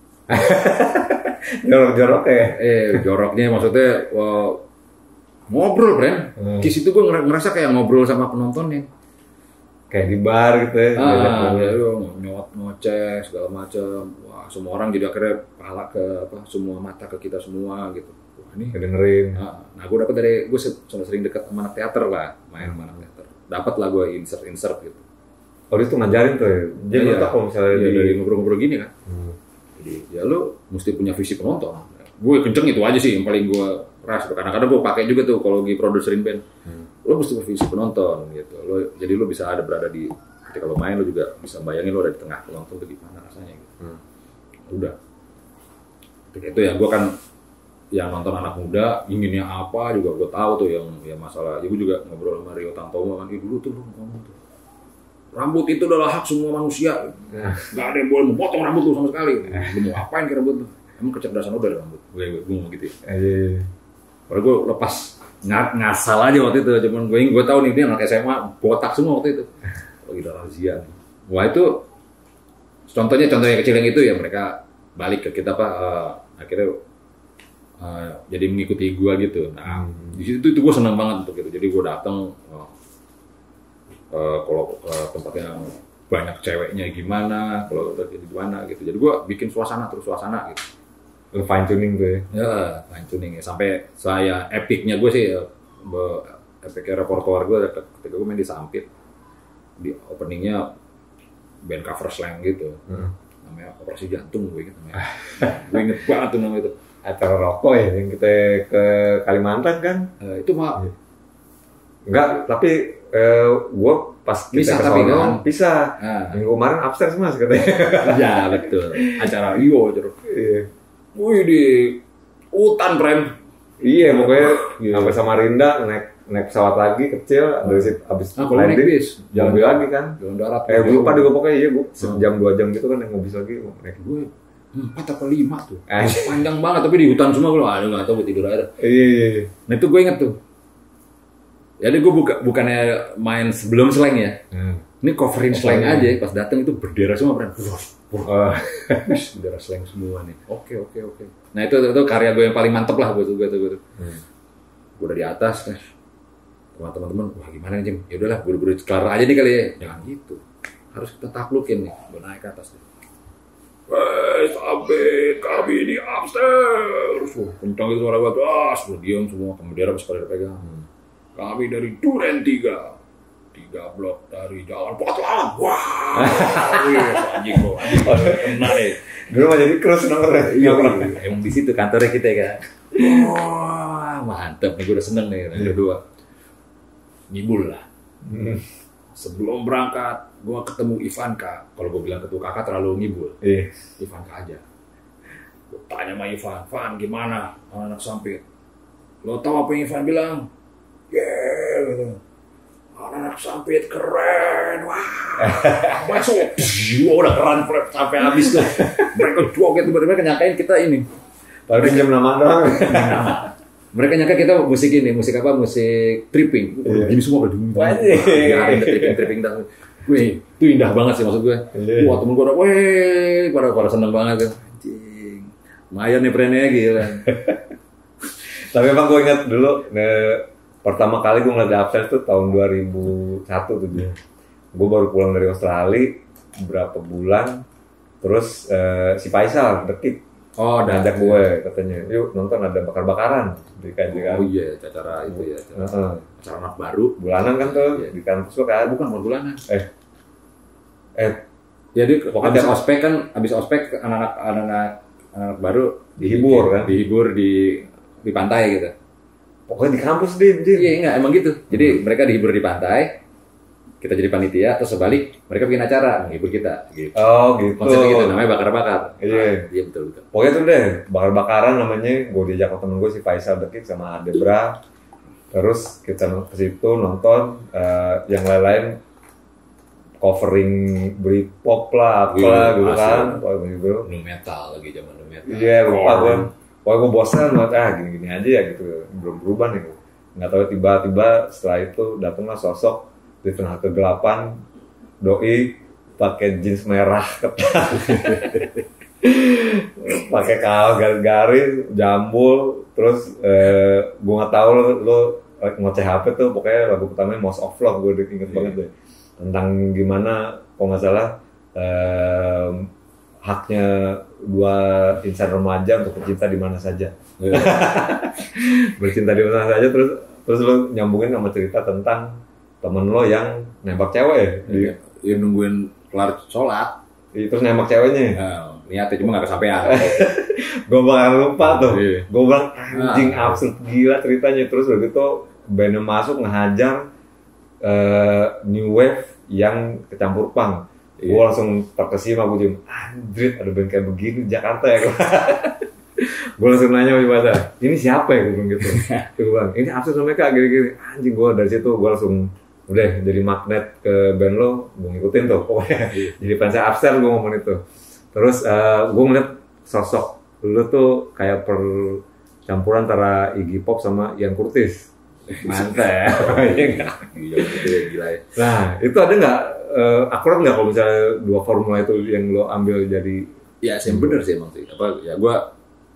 A: Jorok-jorok ya?
B: Eh joroknya maksudnya wow, ngobrol Bren. Hmm. Kiss itu gue ngerasa kayak ngobrol sama penontonnya.
A: Kayak di bar gitu ya.
B: Ah, ya, nyot ngoceh segala macam. Wah, semua orang jadi akhirnya pala ke apa semua mata ke kita semua gitu. Wah, ini
A: dengerin.
B: Nah, nah gue dapat dari gue sudah sering dekat sama anak teater lah, main sama anak teater. Dapat lah gue insert-insert gitu.
A: Oh, dia tuh ngajarin tuh ya. Jadi ya, kalau misalnya
B: ya,
A: di...
B: dari ngobrol-ngobrol gini kan. Hmm. Jadi ya lu mesti punya visi penonton. Gue kenceng itu aja sih yang paling gue ras. Kadang-kadang gue pakai juga tuh kalau lagi produserin band. Hmm. Lo mesti bervisi penonton gitu. Lo jadi lo bisa ada berada di ketika lo main lo juga bisa bayangin lo ada di tengah penonton tuh gimana rasanya gitu. Hmm. Udah. Ketika itu ya gue kan yang nonton anak muda inginnya apa juga gue tahu tuh yang ya masalah. Ya gue juga ngobrol sama Rio Tantomo kan, dulu tuh lo ngomong tuh rambut itu adalah hak semua manusia. Nah. Gak ada yang boleh memotong rambut lu sama sekali. Lu mau apain ke rambut lu? Emang kecerdasan lu dari rambut? Gue gue ngomong gitu ya. Eh, Padahal gue lepas ng- ngasal aja waktu itu. Cuman gue gue tahu nih dia anak S M A botak semua waktu itu. Lagi ada razia. Wah itu contohnya contoh yang kecil yang itu ya mereka balik ke kita pak uh, akhirnya uh, jadi mengikuti gue gitu. Nah hmm. di situ itu gue senang banget untuk itu. Jadi gue datang. Uh, Uh, kalau uh, tempat yang banyak ceweknya gimana, kalau gimana gitu. Jadi gue bikin suasana terus suasana gitu.
A: Fine tuning tuh ya?
B: Ya fine tuning ya. Sampai saya epicnya gue sih, epicnya repertoire gue ketika gue main di Sampit, di openingnya band cover slang gitu, hmm. namanya Operasi Jantung gue inget namanya. Gue inget banget tuh nama itu.
A: Acara rokok ya yang kita ke Kalimantan kan?
B: Uh, itu mah
A: enggak, tapi Uh, gue pas kita ke sono pisah. Nah. Minggu kemarin upstairs mas katanya.
B: Ya betul. Acara Rio terus. Iya. Wih di hutan Prem.
A: Iya pokoknya yeah. Sampai Samarinda naik naik pesawat lagi kecil dari situ abis
B: nah, landing bis
A: jalan lagi kan.
B: Jalan darat.
A: Eh gue lupa deh gue pokoknya iya gue sejam dua jam gitu kan naik bis lagi naik
B: gue empat atau lima tuh. Panjang banget tapi di hutan semua gue ada nggak tahu gue tidur aja.
A: Iya.
B: Nah itu gue inget tuh. Jadi gue buka, bukannya main sebelum slang ya, hmm. ini coverin slang aja. Pas datang itu berdera semua, Bren. Uh, berdera slang semua nih. Oke oke oke. Nah itu, itu itu karya gue yang paling mantep lah buat gue tuh gue tuh. Hmm. Gue udah di atas, kan. Teman-teman, wah gimana nih Jim? Ya udahlah, buru-buru kelar aja nih kali ya. Jangan gitu, harus kita taklukin nih. Gue naik ke atas nih. Wes, Sampit, kami di upstairs. Wah, kencang itu suara gue tuh. Ah, semua diam semua, bendera masih pada dipegang. Hmm. Kami dari Duren tiga, tiga blok dari Jalan Potlang. Wah, anjing lo, anjing kena deh.
A: Dulu mah jadi cruise nomornya.
B: Iya, emang di situ kantornya kita kan. Wah, mantep nih, gue udah seneng nih. Yang kedua, ngibul lah. Hmm. Sebelum berangkat, gue ketemu Ivanka. Kalau gue bilang ketemu kakak terlalu ngibul.
A: Iya.
B: Ivanka aja. Gue tanya sama Ivan, Van gimana anak Sampit? Lo tahu apa yang Ivan bilang? Yeah, gitu. Anak Sampit keren, wah, masuk, wah udah keren sampai habis tuh. Mereka joget, mereka nyangkain kita ini.
A: Tapi pinjam nama doang.
B: Mereka nyangka kita musik ini, musik apa? Musik tripping. Yeah. Ini semua udah dingin. Ya, ada tripping, tripping dah. Wih, itu indah banget sih maksud gue. Yeah. Wah temen gue udah, wih, pada pada seneng banget tuh. Anjing, lumayan nih brandnya gitu kan.
A: Tapi emang gue ingat dulu. Ne- Pertama kali gue ngeliat Upstairs tuh tahun dua ribu satu tuh dia. Gue baru pulang dari Australia berapa bulan. Terus uh, si Faisal dekit
B: Oh,
A: ngajak gue katanya, yuk nonton ada bakar-bakaran di K J kan.
B: Oh iya, acara itu ya, acara,
A: uh-uh.
B: acara anak baru.
A: Bulanan kan tuh,
B: iya.
A: Di kampus tuh kan.
B: Bukan, bukan bulanan.
A: Eh, eh,
B: jadi pokoknya abis ospek kan, abis ospek anak-anak anak-anak anak baru
A: dihibur kan,
B: dihibur di di pantai gitu.
A: Pokoknya di kampus deh,
B: iya enggak emang gitu. Jadi hmm. mereka dihibur di pantai, kita jadi panitia, terus sebalik mereka bikin acara menghibur kita. Gitu.
A: Oh gitu.
B: Konsepnya gitu, namanya bakar-bakar.
A: Iya.
B: Nah, iya betul betul.
A: Pokoknya tuh deh, bakar-bakaran namanya. Gue diajak sama temen gue si Faisal Dekik sama Debra. Terus kita ke situ nonton, uh, yang lain-lain covering Britpop lah, apa yeah, gitu kan.
B: Oh, gitu. Nu metal lagi zaman nu metal.
A: Iya, yeah, lupa gue. Pokoknya gue bosan banget, ah gini-gini aja ya gitu. Belum berubah nih. Nggak tahu tiba-tiba setelah itu datanglah sosok di tengah kegelapan, doi pakai jeans merah ketat, pakai kaos garis-garis, jambul, terus eh, gue nggak tahu lo, lo ngoceh H P tuh, pokoknya lagu pertamanya Most of Love, gue inget yeah. banget deh, tentang gimana, kalau nggak salah eh, haknya dua insan remaja untuk bercinta di mana saja, yeah. bercinta di mana saja, terus terus lo nyambungin sama cerita tentang temen lo yang nembak cewek ya,
B: di, ya nungguin kelar sholat,
A: terus nembak ceweknya.
B: Nah, niatnya cuma nggak kesampaian.
A: Gue bakal lupa tuh.
B: Iya.
A: Gue bilang anjing nah. absurd gila ceritanya. Terus begitu bandnya masuk ngehajar uh, new wave yang kecampur punk. Iya. Gue langsung terkesima, gue jadi anjir ada band kayak begini di Jakarta ya. Gue langsung nanya sama Ibadah, ini siapa ya? Gue bilang gitu. Gue bilang, ini absurd sama mereka gini-gini. Anjing, gue dari situ gue langsung udah jadi magnet ke band lo, gue ngikutin tuh pokoknya. Jadi fans Upstairs gue ngomong itu. Terus uh, gue ngeliat sosok lo tuh kayak percampuran antara Iggy Pop sama Ian Curtis. Mantap.
B: Iya gila ya.
A: Nah itu ada nggak uh, akurat nggak kalau misalnya dua formula itu yang lo ambil jadi?
B: Ya sih bener sih emang sih. Apa ya gue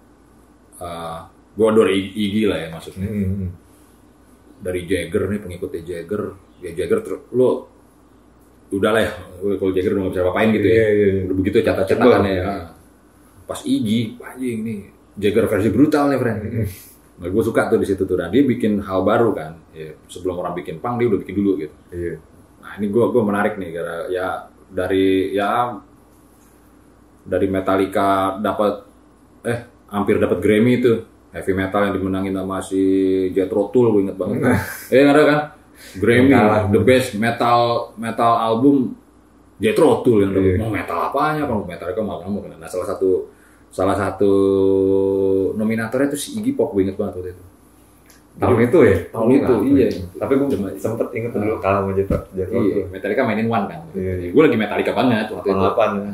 B: uh, gue adore Iggy lah ya maksudnya. Hmm. Dari Jagger nih, pengikutnya Jagger, ya Jagger terus lo udah lah ya, kalau Jagger udah nggak bisa apa-apain gitu ya, yeah, yeah, yeah. Udah begitu catat-catatannya ya. Pas Iggy, anjing nih Jagger versi brutal nih friend. Nah, gue suka tuh di situ tuh, nah, dia bikin hal baru kan, ya, sebelum orang bikin punk dia udah bikin dulu gitu. Yeah. Nah ini gue gue menarik nih, karena ya dari ya dari Metallica dapat eh hampir dapat Grammy itu. Heavy metal yang dimenangin sama si Jethro Tull, gue inget banget. Eh ada kan? Grammy, the best metal metal album Jethro Tull yang dapat. Mau metal apanya? Kalau metal itu mau kamu kan. Nah salah satu salah satu nominatornya itu si Iggy Pop, gue inget banget waktu itu.
A: Tahun itu ya?
B: Tahun itu, iya.
A: Tapi gue sempet inget dulu kalah sama Jethro Tull.
B: Metallica mainin One kan. Gue lagi Metallica banget waktu itu.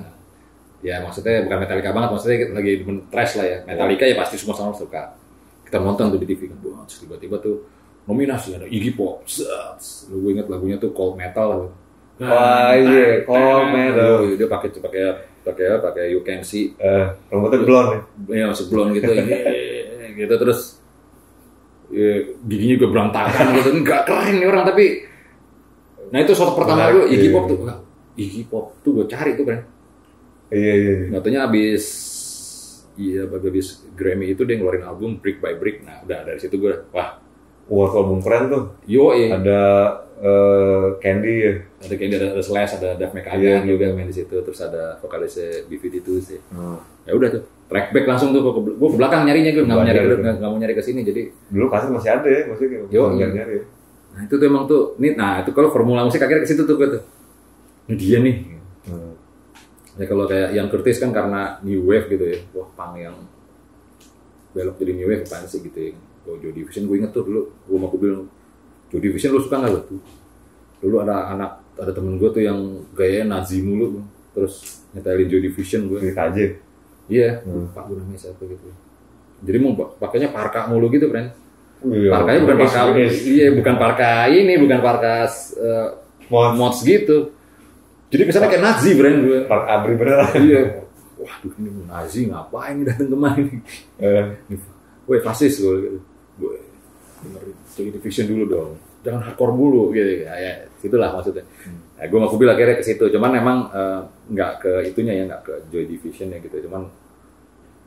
B: Ya maksudnya bukan Metallica banget, maksudnya lagi trash lah ya. Metallica ya pasti semua sama suka. Kita nonton tuh di T V kan, wah tiba-tiba tuh nominasi ada Iggy Pop. Lu gue inget lagunya tuh Cold Metal lah.
A: Wah iya, Cold Metal.
B: Dia pakai pakai pakai pakai You Can See.
A: Eh, rambutnya blonde
B: ya. Iya masih blonde gitu. Gitu terus ya, giginya juga berantakan gitu. Enggak keren nih orang tapi. Nah itu shot pertama gue Iggy Pop tuh. Iggy Pop tuh gue cari tuh kan.
A: Iya iya.
B: Katanya abis iya abis Grammy itu dia ngeluarin album Brick by Brick. Nah udah dari situ gue wah,
A: wah album keren tuh.
B: Yo iya.
A: Ada uh, Candy ya.
B: Ada Candy, ada, ada Slash, ada Dave McKagan yeah, juga main di situ. Terus ada vokalisnya B V D two sih. Hmm. Ya udah tuh track back langsung tuh gue ke belakang nyarinya gue nggak mau nyari nggak mau nyari ke sini jadi.
A: Dulu kaset masih ada ya maksudnya.
B: Yo iya. Nyari. Nah itu tuh emang tuh nih nah itu kalau formula musik akhirnya ke situ tuh gue tuh. Ini dia nih. Hmm. Ya kalau kayak Ian Curtis kan karena new wave gitu ya, wah punk yang belok jadi new wave apaan sih gitu ya. Oh Joy Division gue inget tuh dulu, gue mau bilang Joy Division lu suka nggak lo tuh? Dulu ada anak ada temen gue tuh yang gayanya Nazi mulu, terus nyetelin Joy Division gue.
A: Di K J.
B: Iya, hmm. Pak gue namanya siapa gitu. Jadi mau pakainya parka mulu gitu, friend. Iya, parkanya bukan parka, iya bukan parka ini, bukan parka uh, mods. mods gitu. Jadi kesannya kayak Nazi brand gue.
A: Park Abri beneran.
B: Iya. Waduh ini Nazi ngapain nih datang kemari? Eh, gue fasis gue gitu. Gue dengerin Joy Division dulu dong. Jangan hardcore dulu gitu. Ya, ya itulah maksudnya. Hmm. Nah, gue ngaku bilang akhirnya ke situ. Cuman emang nggak uh, ke itunya ya, nggak ke Joy Division ya gitu. Cuman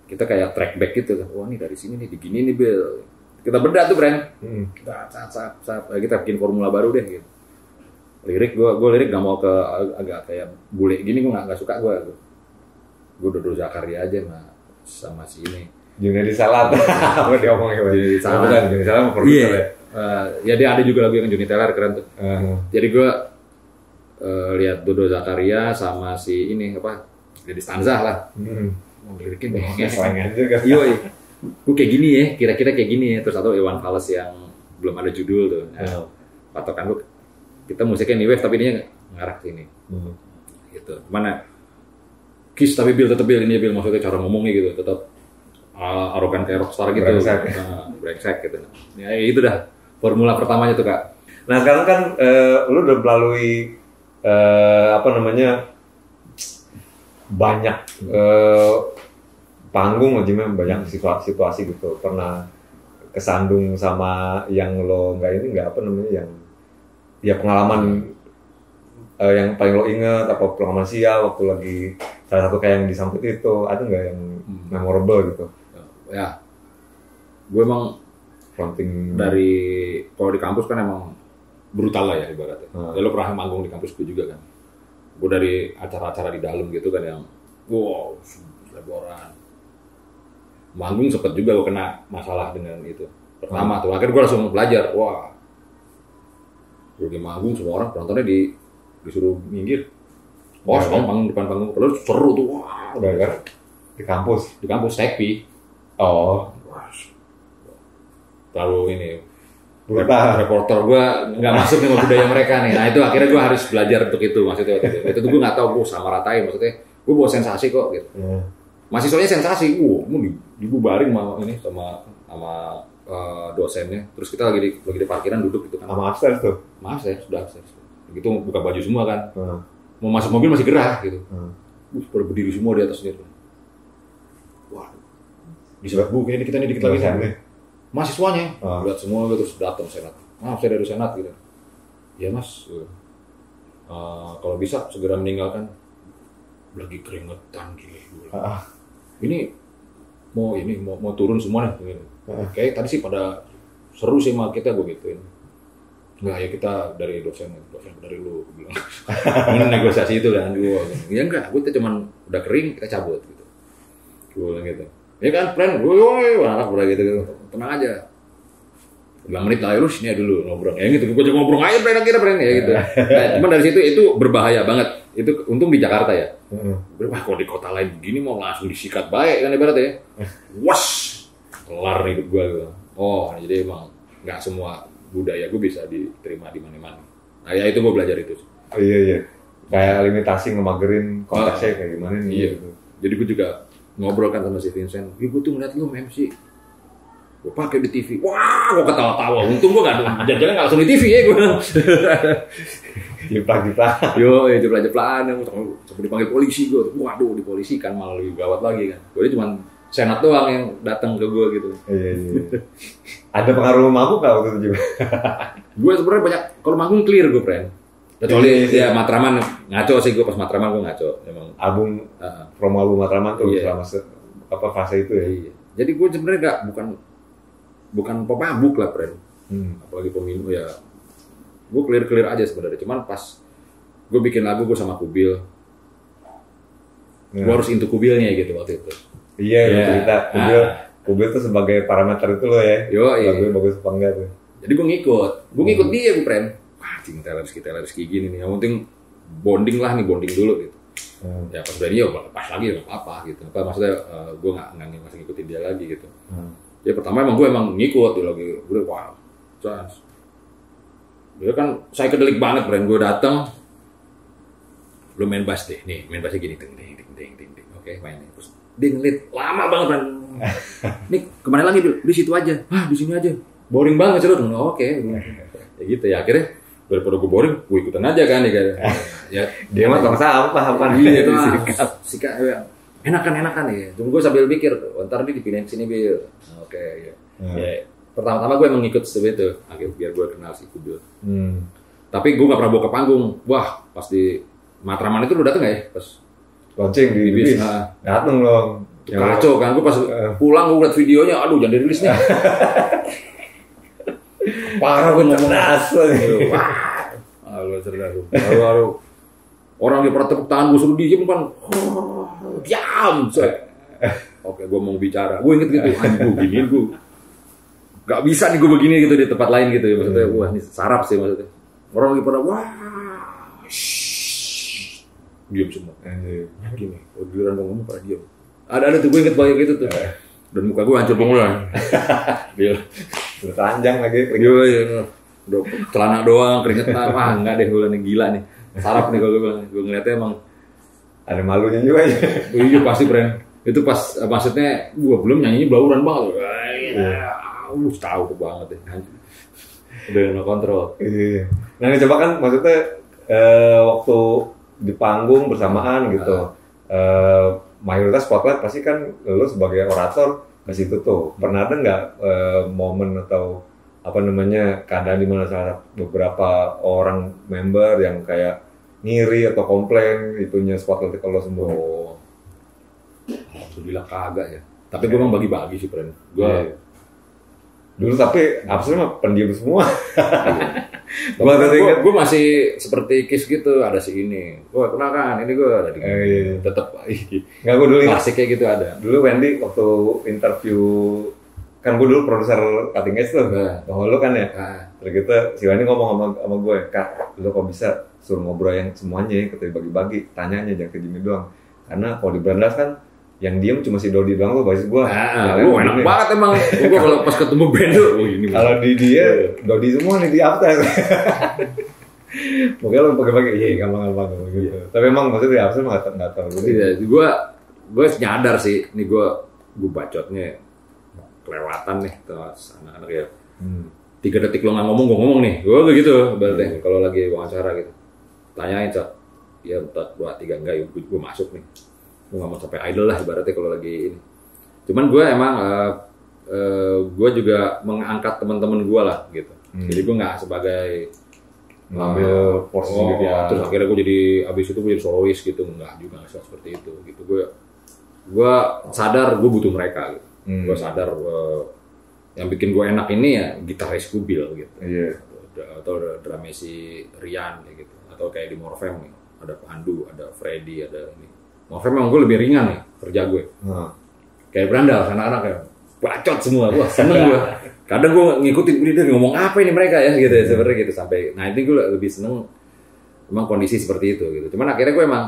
B: kita kayak track back gitu kan. Wah, nih dari sini nih digini nih Bill. Kita bedah tuh, Bren. Hmm. Kita sap sap sap kita bikin formula baru deh gitu. Lirik gue gue lirik gak mau ke agak kayak bule gini, gue nggak nggak suka gue. Gue Dodo Zakaria aja sama sama si ini.
A: Junedi Salat. Apa dia ngomongnya?
B: Junedi Salat.
A: Junedi Salat mau produser ya.
B: Uh, ya dia ada juga lagu yang Johnny Teller keren tuh. Uh. Jadi gue uh, lihat Dodo Zakaria sama si ini apa? Jadi Stanza lah. Hmm. Mau lirikin
A: ya. Selengan juga.
B: Iya, gue kayak gini ya, kira-kira kayak gini ya. Terus atau Iwan Fals yang belum ada judul tuh. Nah, uh. patokan gue kita musiknya new wave tapi dia ngarah ke sini. Hmm. Gitu. Mana Kiss tapi Bill tetap Bill ini Bill maksudnya cara ngomongnya gitu tetap uh, arogan kayak rockstar gitu.
A: Brengsek.
B: Nah, brengsek gitu. Ya itu dah formula pertamanya tuh, Kak.
A: Nah, sekarang kan uh, lu udah melalui uh, apa namanya banyak uh, panggung aja memang banyak situasi, situasi gitu. Pernah kesandung sama yang lo nggak ini nggak apa namanya yang ya pengalaman uh, yang paling lo inget apa pengalaman sial waktu lagi salah satu kayak yang disamput itu ada nggak yang hmm. memorable gitu?
B: Ya, gue emang
A: fronting
B: dari kalau di kampus kan emang brutal lah ya ibaratnya. Hmm. Ya, lo pernah manggung di kampus gue juga kan? Gue dari acara-acara di dalam gitu kan yang wow selebaran. Manggung sempet juga gue kena masalah dengan itu. Pertama hmm. tuh akhirnya gue langsung belajar. Wah. Gue di manggung semua orang penontonnya di disuruh minggir. Oh, ya, panggung depan panggung. Terus seru tuh. Wah,
A: udah kan di kampus,
B: di kampus Tekpi.
A: Oh.
B: Lalu ini
A: brutal.
B: Reporter gue nggak masuk dengan budaya mereka nih. Nah itu akhirnya gue harus belajar untuk itu maksudnya. Itu tuh gue nggak tahu gue sama ratain maksudnya. Gue bawa sensasi kok gitu. Hmm. Mahasiswanya sensasi. Uh, mau dibubarin sama ini sama sama uh, dosennya. Terus kita lagi di lagi di parkiran duduk gitu kan.
A: Sama upstairs tuh.
B: Maaf ya sudah upstairs. Begitu buka baju semua kan.
A: Hmm.
B: Mau masuk mobil masih gerah gitu. Hmm. Uh, pada berdiri semua di atasnya. Wah. Di sebelah bu ini kita nih dikit lagi sana. Mahasiswanya, oh. lihat semua gitu, terus datang senat. Maaf saya dari senat gitu. Ya mas, uh, kalau bisa segera meninggalkan. Lagi keringetan gitu. Ah. Ini mau ini mau, mau turun semua nih. Ah. Kayak tadi sih pada seru sih sama kita gue gituin. Enggak ya kita dari dosen, dosen dari lu bilang. Ini negosiasi itu kan gue. Ya enggak, gue cuma udah kering kita cabut gitu. Gue bilang gitu. Ya kan, plan, woi, anak udah gitu, gitu, tenang aja. lima menit lah, lu sini dulu ngobrol. Ya gitu, gue cuma ngobrol aja, plan akhirnya, plan ya gitu. Nah, cuman dari situ itu berbahaya banget. Itu untung di Jakarta ya. Wah, kalau di kota lain begini mau langsung disikat baik kan ibaratnya ya. Was, kelar nih hidup gue gitu. Oh, jadi emang nggak semua budaya gue bisa diterima di mana-mana. Nah, ya itu gue belajar itu.
A: Oh iya iya. Kayak limitasi ngemagerin konteksnya kayak gimana nih.
B: Iya.
A: Gitu.
B: Jadi gue juga ngobrol kan sama si Vincent, gue tuh ngeliat lu M C, gue pakai di T V, wah gue ketawa-tawa, untung gue nggak ada, jangan nggak langsung di T V ya gue,
A: jeplak-jeplak,
B: yo ya jeplak-jeplakan, yang sampai dipanggil polisi gue, waduh dipolisikan malah lebih gawat lagi kan, gue cuma senat doang yang datang ke gue gitu.
A: Iya iya. Ada pengaruh mabuk nggak waktu itu juga?
B: Gue sebenarnya banyak, kalau manggung clear gue friend. Kecuali ya Matraman ngaco sih gue pas Matraman gue ngaco emang
A: album uh, promo album Matraman tuh iya. Selama se, apa fase itu ya.
B: Iya. Jadi gue sebenarnya nggak bukan bukan pemabuk lah friend.
A: Hmm.
B: Apalagi peminum ya. Gue clear clear aja sebenarnya. Cuman pas gue bikin lagu gue sama Kubil, yeah. gue harus into Kubilnya gitu waktu itu.
A: Iya yeah, yeah. cerita Kubil ah. Kubil tuh sebagai parameter itu loh ya.
B: Yo iya.
A: Lagunya bagus apa enggak tuh.
B: Jadi gue ngikut, gue ngikut hmm. dia gue friend. Cinta Rizky, Taylor Rizky gini nih, yang penting bonding lah nih, bonding dulu gitu. Hmm. Ya pas udah dia pas lagi ya apa gitu. Apa maksudnya uh, gue nggak nggak masih ngikutin dia lagi gitu. Hmm. Ya pertama emang gue emang ngikut dia lagi, gue wow, chance. Dia kan saya kedelik banget, brand gue datang, lu main bass deh, nih main bassnya gini, ding ding ding ding ding, ding. Oke main nih, terus dia ngelit lama banget brand. Nih kemana lagi di situ aja, ah di sini aja, boring banget sih lu, oke, ya gitu ya akhirnya. Daripada gue boring, gue ikutan aja kan ya. Ya
A: dia mah tong sampah apa
B: nih itu sikap sikap enakan enakan ya. Cuma gue sambil pikir, oh, ntar dia dipindahin sini bil. Oke okay, ya. Hmm. Ya. Pertama-tama gue emang ngikut seperti itu, akhirnya biar gue kenal si Kubil. Hmm. Tapi gue nggak pernah bawa ke panggung. Wah, pas di Matraman itu lu dateng nggak ya? Pas
A: launching di bis. Nah. Dateng loh.
B: Kacau kan, gue pas pulang gue liat videonya, aduh jangan dirilis nih. Parah gue ngomong. Wah, aduh cerdas lu. Lalu, lalu orang dia pada tepuk tangan gue suruh diem kan, diam. Oke, gue mau bicara, gue inget gitu, gue gini gue, gak bisa nih gue begini gitu di tempat lain gitu ya maksudnya. Wah ini sarap sih maksudnya. Orang lagi pada wah, diam semua. Gini, giliran gue ngomong pada diam. Ada ada tuh gue inget banyak gitu tuh. Dan muka gue hancur pengulang. Dia
A: udah telanjang lagi.
B: Iya, iya. Udah celana doang, keringetan. Wah, enggak deh, gue nih gila nih. Sarap nih kalau gue bilang. Gue ngeliatnya emang
A: ada malunya juga ya.
B: Iya pasti friend. Itu pas maksudnya gue belum nyanyinya belauran banget. Uh, tahu banget deh. Udah no kontrol.
A: Iya. Nah, coba kan maksudnya eh, waktu di panggung bersamaan gitu. Uh. Eh, mayoritas spotlight pasti kan lo sebagai orator ke situ tuh. Pernah ada nggak uh, momen atau apa namanya keadaan di mana salah beberapa orang member yang kayak ngiri atau komplain itunya spotlight kalau semua?
B: Oh, alhamdulillah kagak ya. Tapi gue emang bagi-bagi sih friend. Gue
A: yeah. Dulu tapi absen mah pendiam semua.
B: Gue ingat gue masih seperti Kiss gitu, ada si ini. Gue kenal kan, ini gue ada di
A: eh, iya.
B: tetap.
A: Nggak, gue dulu
B: klasik kayak gitu ada.
A: Dulu Wendy waktu interview kan gue dulu produser Cutting Edge tuh, nah. Oh lu kan ya. Nah. Terus gitu si Wendy ngomong sama sama gue, Kak, lu kok bisa suruh ngobrol yang semuanya, kita bagi-bagi, tanyanya jangan ke Jimmy doang. Karena kalau di Brandas kan yang diem cuma si Dodi doang tuh basis gua.
B: Nah, lu enak ini. Banget emang. Gua kalau pas ketemu band tuh, oh ini.
A: Kalau di dia Dodi semua nih di after. Mungkin lu pakai-pakai, iya gampang-gampang gitu. Yeah. Tapi emang maksudnya di after enggak enggak tahu.
B: Iya, gua gua nyadar sih, nih gua gua bacotnya kelewatan nih tuh anak-anak ya. Hmm. Tiga detik lo nggak ngomong, gua ngomong nih. Gua begitu berarti hmm. kalau lagi wawancara gitu. Tanyain, Cak. Ya empat, dua, tiga enggak, ya gua masuk nih. Gue gak mau sampai idol lah ibaratnya kalau lagi ini. Cuman gue emang uh, uh, gue juga mengangkat teman-teman gue lah gitu. Hmm. Jadi gue nggak sebagai
A: ngambil uh, porsi
B: oh,
A: dia.
B: Terus akhirnya gue jadi abis itu gue jadi solois gitu, nggak juga nggak seperti itu gitu. Gue gue sadar gue butuh mereka gitu. Hmm. Gue sadar uh, yang bikin gue enak ini ya gitaris gue Bill gitu.
A: Yeah.
B: Atau drummer si Rian gitu. Atau kayak di Morfem nih, ada Pandu, ada Freddy, ada ini. Morfem memang gue lebih ringan nih kerja gue. Hmm. Kayak Brandal, anak-anak ya bacot semua, wah seneng gue. Kadang gue ngikutin dia ngomong apa ini mereka ya gitu ya, sebenarnya gitu sampai. Nah ini gue lebih seneng, memang kondisi seperti itu gitu. Cuman akhirnya gue emang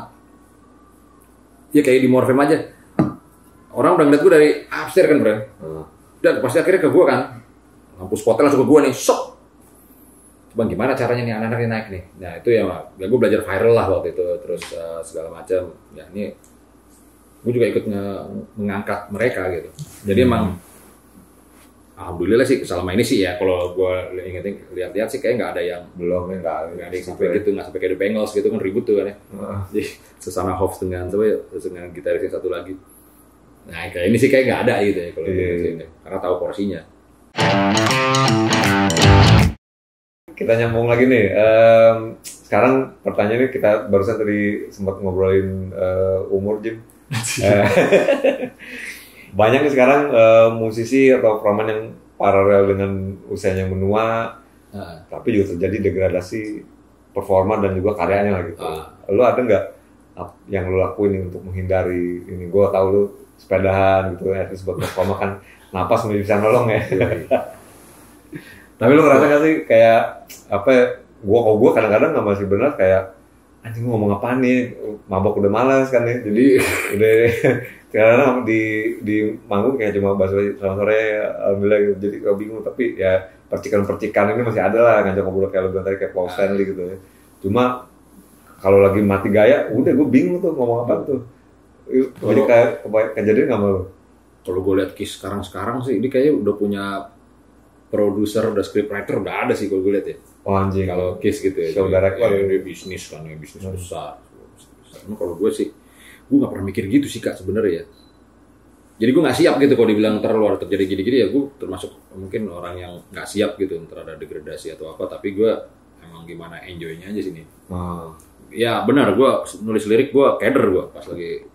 B: ya kayak di Morfem aja. Orang udah ngeliat gue dari upstairs kan, Bro. Hmm. Dan pasti akhirnya ke gue kan, lampu spotnya langsung ke gue nih, sok. Bang gimana caranya nih anak-anak ini naik nih? Nah itu ya, ya gue belajar viral lah waktu itu, terus uh, segala macam. Ya ini gue juga ikut nge- mengangkat mereka gitu. Jadi hmm. emang alhamdulillah sih selama ini sih ya kalau gue ingetin lihat-lihat sih kayak nggak ada yang
A: belum ya nggak
B: ada yang sampai gitu, nggak sampai kayak The Bengals gitu kan ribut tuh kan ya. Uh. Jadi sesama Hobbs dengan coba dengan gitaris yang satu lagi. Nah kayak ini sih kayak nggak ada gitu ya kalau yeah. Sini karena tahu porsinya.
A: Kita nyambung lagi nih. Um, sekarang pertanyaannya kita barusan tadi sempat ngobrolin uh, umur Jim. Banyak nih sekarang uh, musisi atau frontman yang paralel dengan usianya menua, uh. tapi juga terjadi degradasi performa dan juga karyanya lah gitu. Uh. Lo ada nggak yang lo lakuin untuk menghindari ini? Gue tahu lo sepedahan gitu, ya terus buat performa kan napas masih bisa nolong ya. Tapi lu ngerasa gak sih kayak apa ya, gua kok gua kadang-kadang nggak masih benar kayak anjing gua ngomong apa nih, mabok udah malas kan nih, jadi udah kadang-kadang di di manggung kayak cuma bahas selamat sore alhamdulillah gitu, jadi gak bingung. Tapi ya percikan-percikan ini masih ada lah, ngajak ngobrol kayak lu bilang tadi kayak Paul Stanley gitu ya. Cuma kalau lagi mati gaya, udah gua bingung tuh ngomong apa tuh. Jadi kayak kejadian nggak malu.
B: Kalau gue lihat Kiss sekarang-sekarang sih, ini kayaknya udah punya produser, udah scriptwriter, udah ada sih kalau gue lihat ya.
A: Oh anjing.
B: Kalau Kiss gitu ya.
A: Show director.
B: Ya, dia bisnis kan, ya bisnis hmm. besar. Cuma kalau gue sih, gue nggak pernah mikir gitu sih Kak sebenarnya ya. Jadi gue nggak siap gitu kalau dibilang ntar luar terjadi gini-gini ya, gue termasuk mungkin orang yang nggak siap gitu ntar ada degradasi atau apa. Tapi gue emang gimana enjoy-nya aja sini. Hmm. Ya benar, gue nulis lirik gue keder gue pas lagi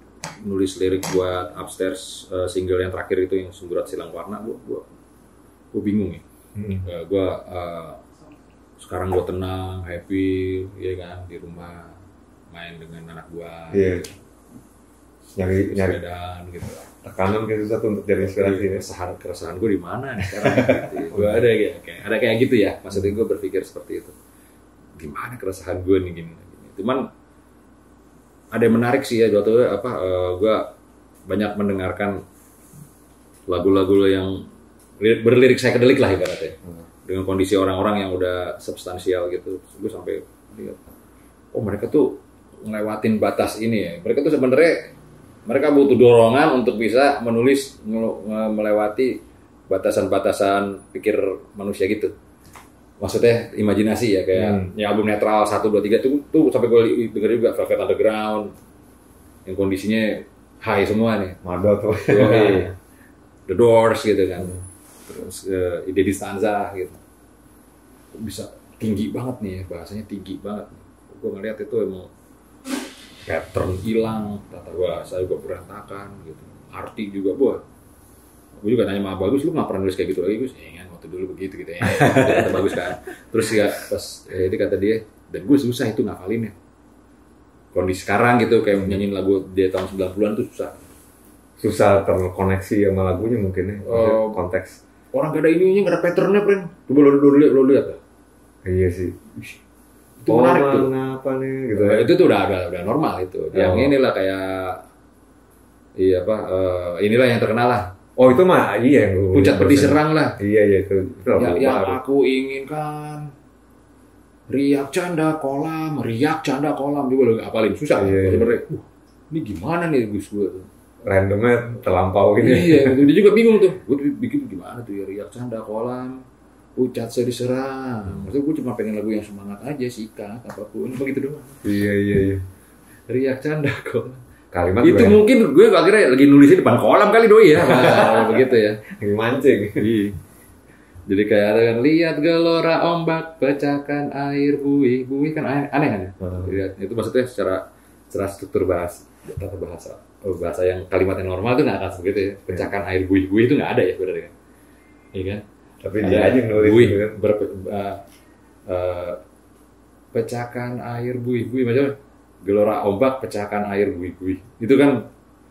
B: nulis lirik buat Upstairs uh, single yang terakhir itu yang Semburat Silang Warna, gue gue gue bingung ya. Hmm. Uh, gue uh, sekarang gue tenang, happy, ya kan di rumah main dengan anak gue.
A: Yeah.
B: Gitu.
A: Nyari nyari
B: dan gitu.
A: Tekanan gitu satu untuk jadi inspirasi.
B: Keresahan keresahan gue di mana nih sekarang? Gitu. Gue ada kayak, kayak ada kayak gitu ya. Maksudnya gue berpikir seperti itu. Gimana keresahan gue nih gini, gini. Cuman ada yang menarik sih ya, waktu apa uh, gue banyak mendengarkan lagu-lagu yang berlirik psychedelic lah ibaratnya, hmm. dengan kondisi orang-orang yang udah substansial gitu. Gue sampai lihat, oh mereka tuh ngelewatin batas ini ya. Mereka tuh sebenarnya mereka butuh dorongan untuk bisa menulis melewati batasan-batasan pikir manusia gitu. Maksudnya imajinasi ya, kayak hmm. yang album Netral satu, dua, tiga tuh, tuh sampai gue denger juga Velvet Underground yang kondisinya high semua nih.
A: Mado tuh.
B: The Doors gitu kan. Hmm. Terus uh, Ide Distanza gitu. Bisa tinggi banget nih ya, bahasanya tinggi banget. Gue ngeliat itu emang pattern hilang, tata bahasa juga berantakan gitu. Arti juga buat. Gue juga nanya sama Bagus, lu nggak pernah nulis kayak gitu lagi? Gus, ya kan waktu dulu begitu gitu ya. Kata Bagus kan. Terus ya pas eh, dia kata dia, dan gue susah itu ngafalinnya. Kondisi sekarang gitu kayak nyanyiin lagu dia tahun sembilan puluhan tuh susah.
A: Susah terkoneksi sama lagunya mungkin ya. Uh, konteks.
B: Orang gak ada ininya, gak ada patternnya, Pren. Coba lu lu lihat, lu lihat.
A: Iya sih.
B: Itu oh, menarik tuh.
A: Apa nih gitu.
B: Nah, itu tuh udah udah udah normal itu. Yang oh. inilah kayak iya apa uh, inilah yang terkenal lah.
A: Oh itu mah iya yang
B: Pucat Pedih Serang lah.
A: Iya iya itu. itu
B: ya, yang aku inginkan riak canda kolam, riak canda kolam juga lo apalin susah iya, sebenarnya. Uh, ini gimana nih Gus gue?
A: Randomnya terlampau gitu.
B: Iya, dia juga bingung tuh. Gue bikin gimana tuh ya riak canda kolam, pucat sedih serang. Maksudnya gue cuma pengen lagu yang semangat aja, sikat apapun begitu doang.
A: Iya iya iya.
B: Riak canda kolam.
A: Kalimat
B: itu mungkin gue akhirnya lagi nulisnya depan kolam kali doi ya. Nah, begitu ya.
A: Lagi mancing.
B: Jadi kayak ada kan lihat gelora ombak pecahkan air buih. Buih kan aneh, aneh kan ya? Hmm. Lihat, itu maksudnya secara secara struktur bahasa, tata bahasa. Oh, bahasa yang kalimat yang normal tuh nggak akan seperti itu ya. Pecahkan hmm. air buih. Buih itu nggak ada ya sebenarnya kan. Iya kan?
A: Tapi ada dia aja nulis
B: buih,
A: gitu kan.
B: Ber, uh, uh, pecahkan air buih. Buih macam gelora ombak pecahkan air buih-buih. Itu kan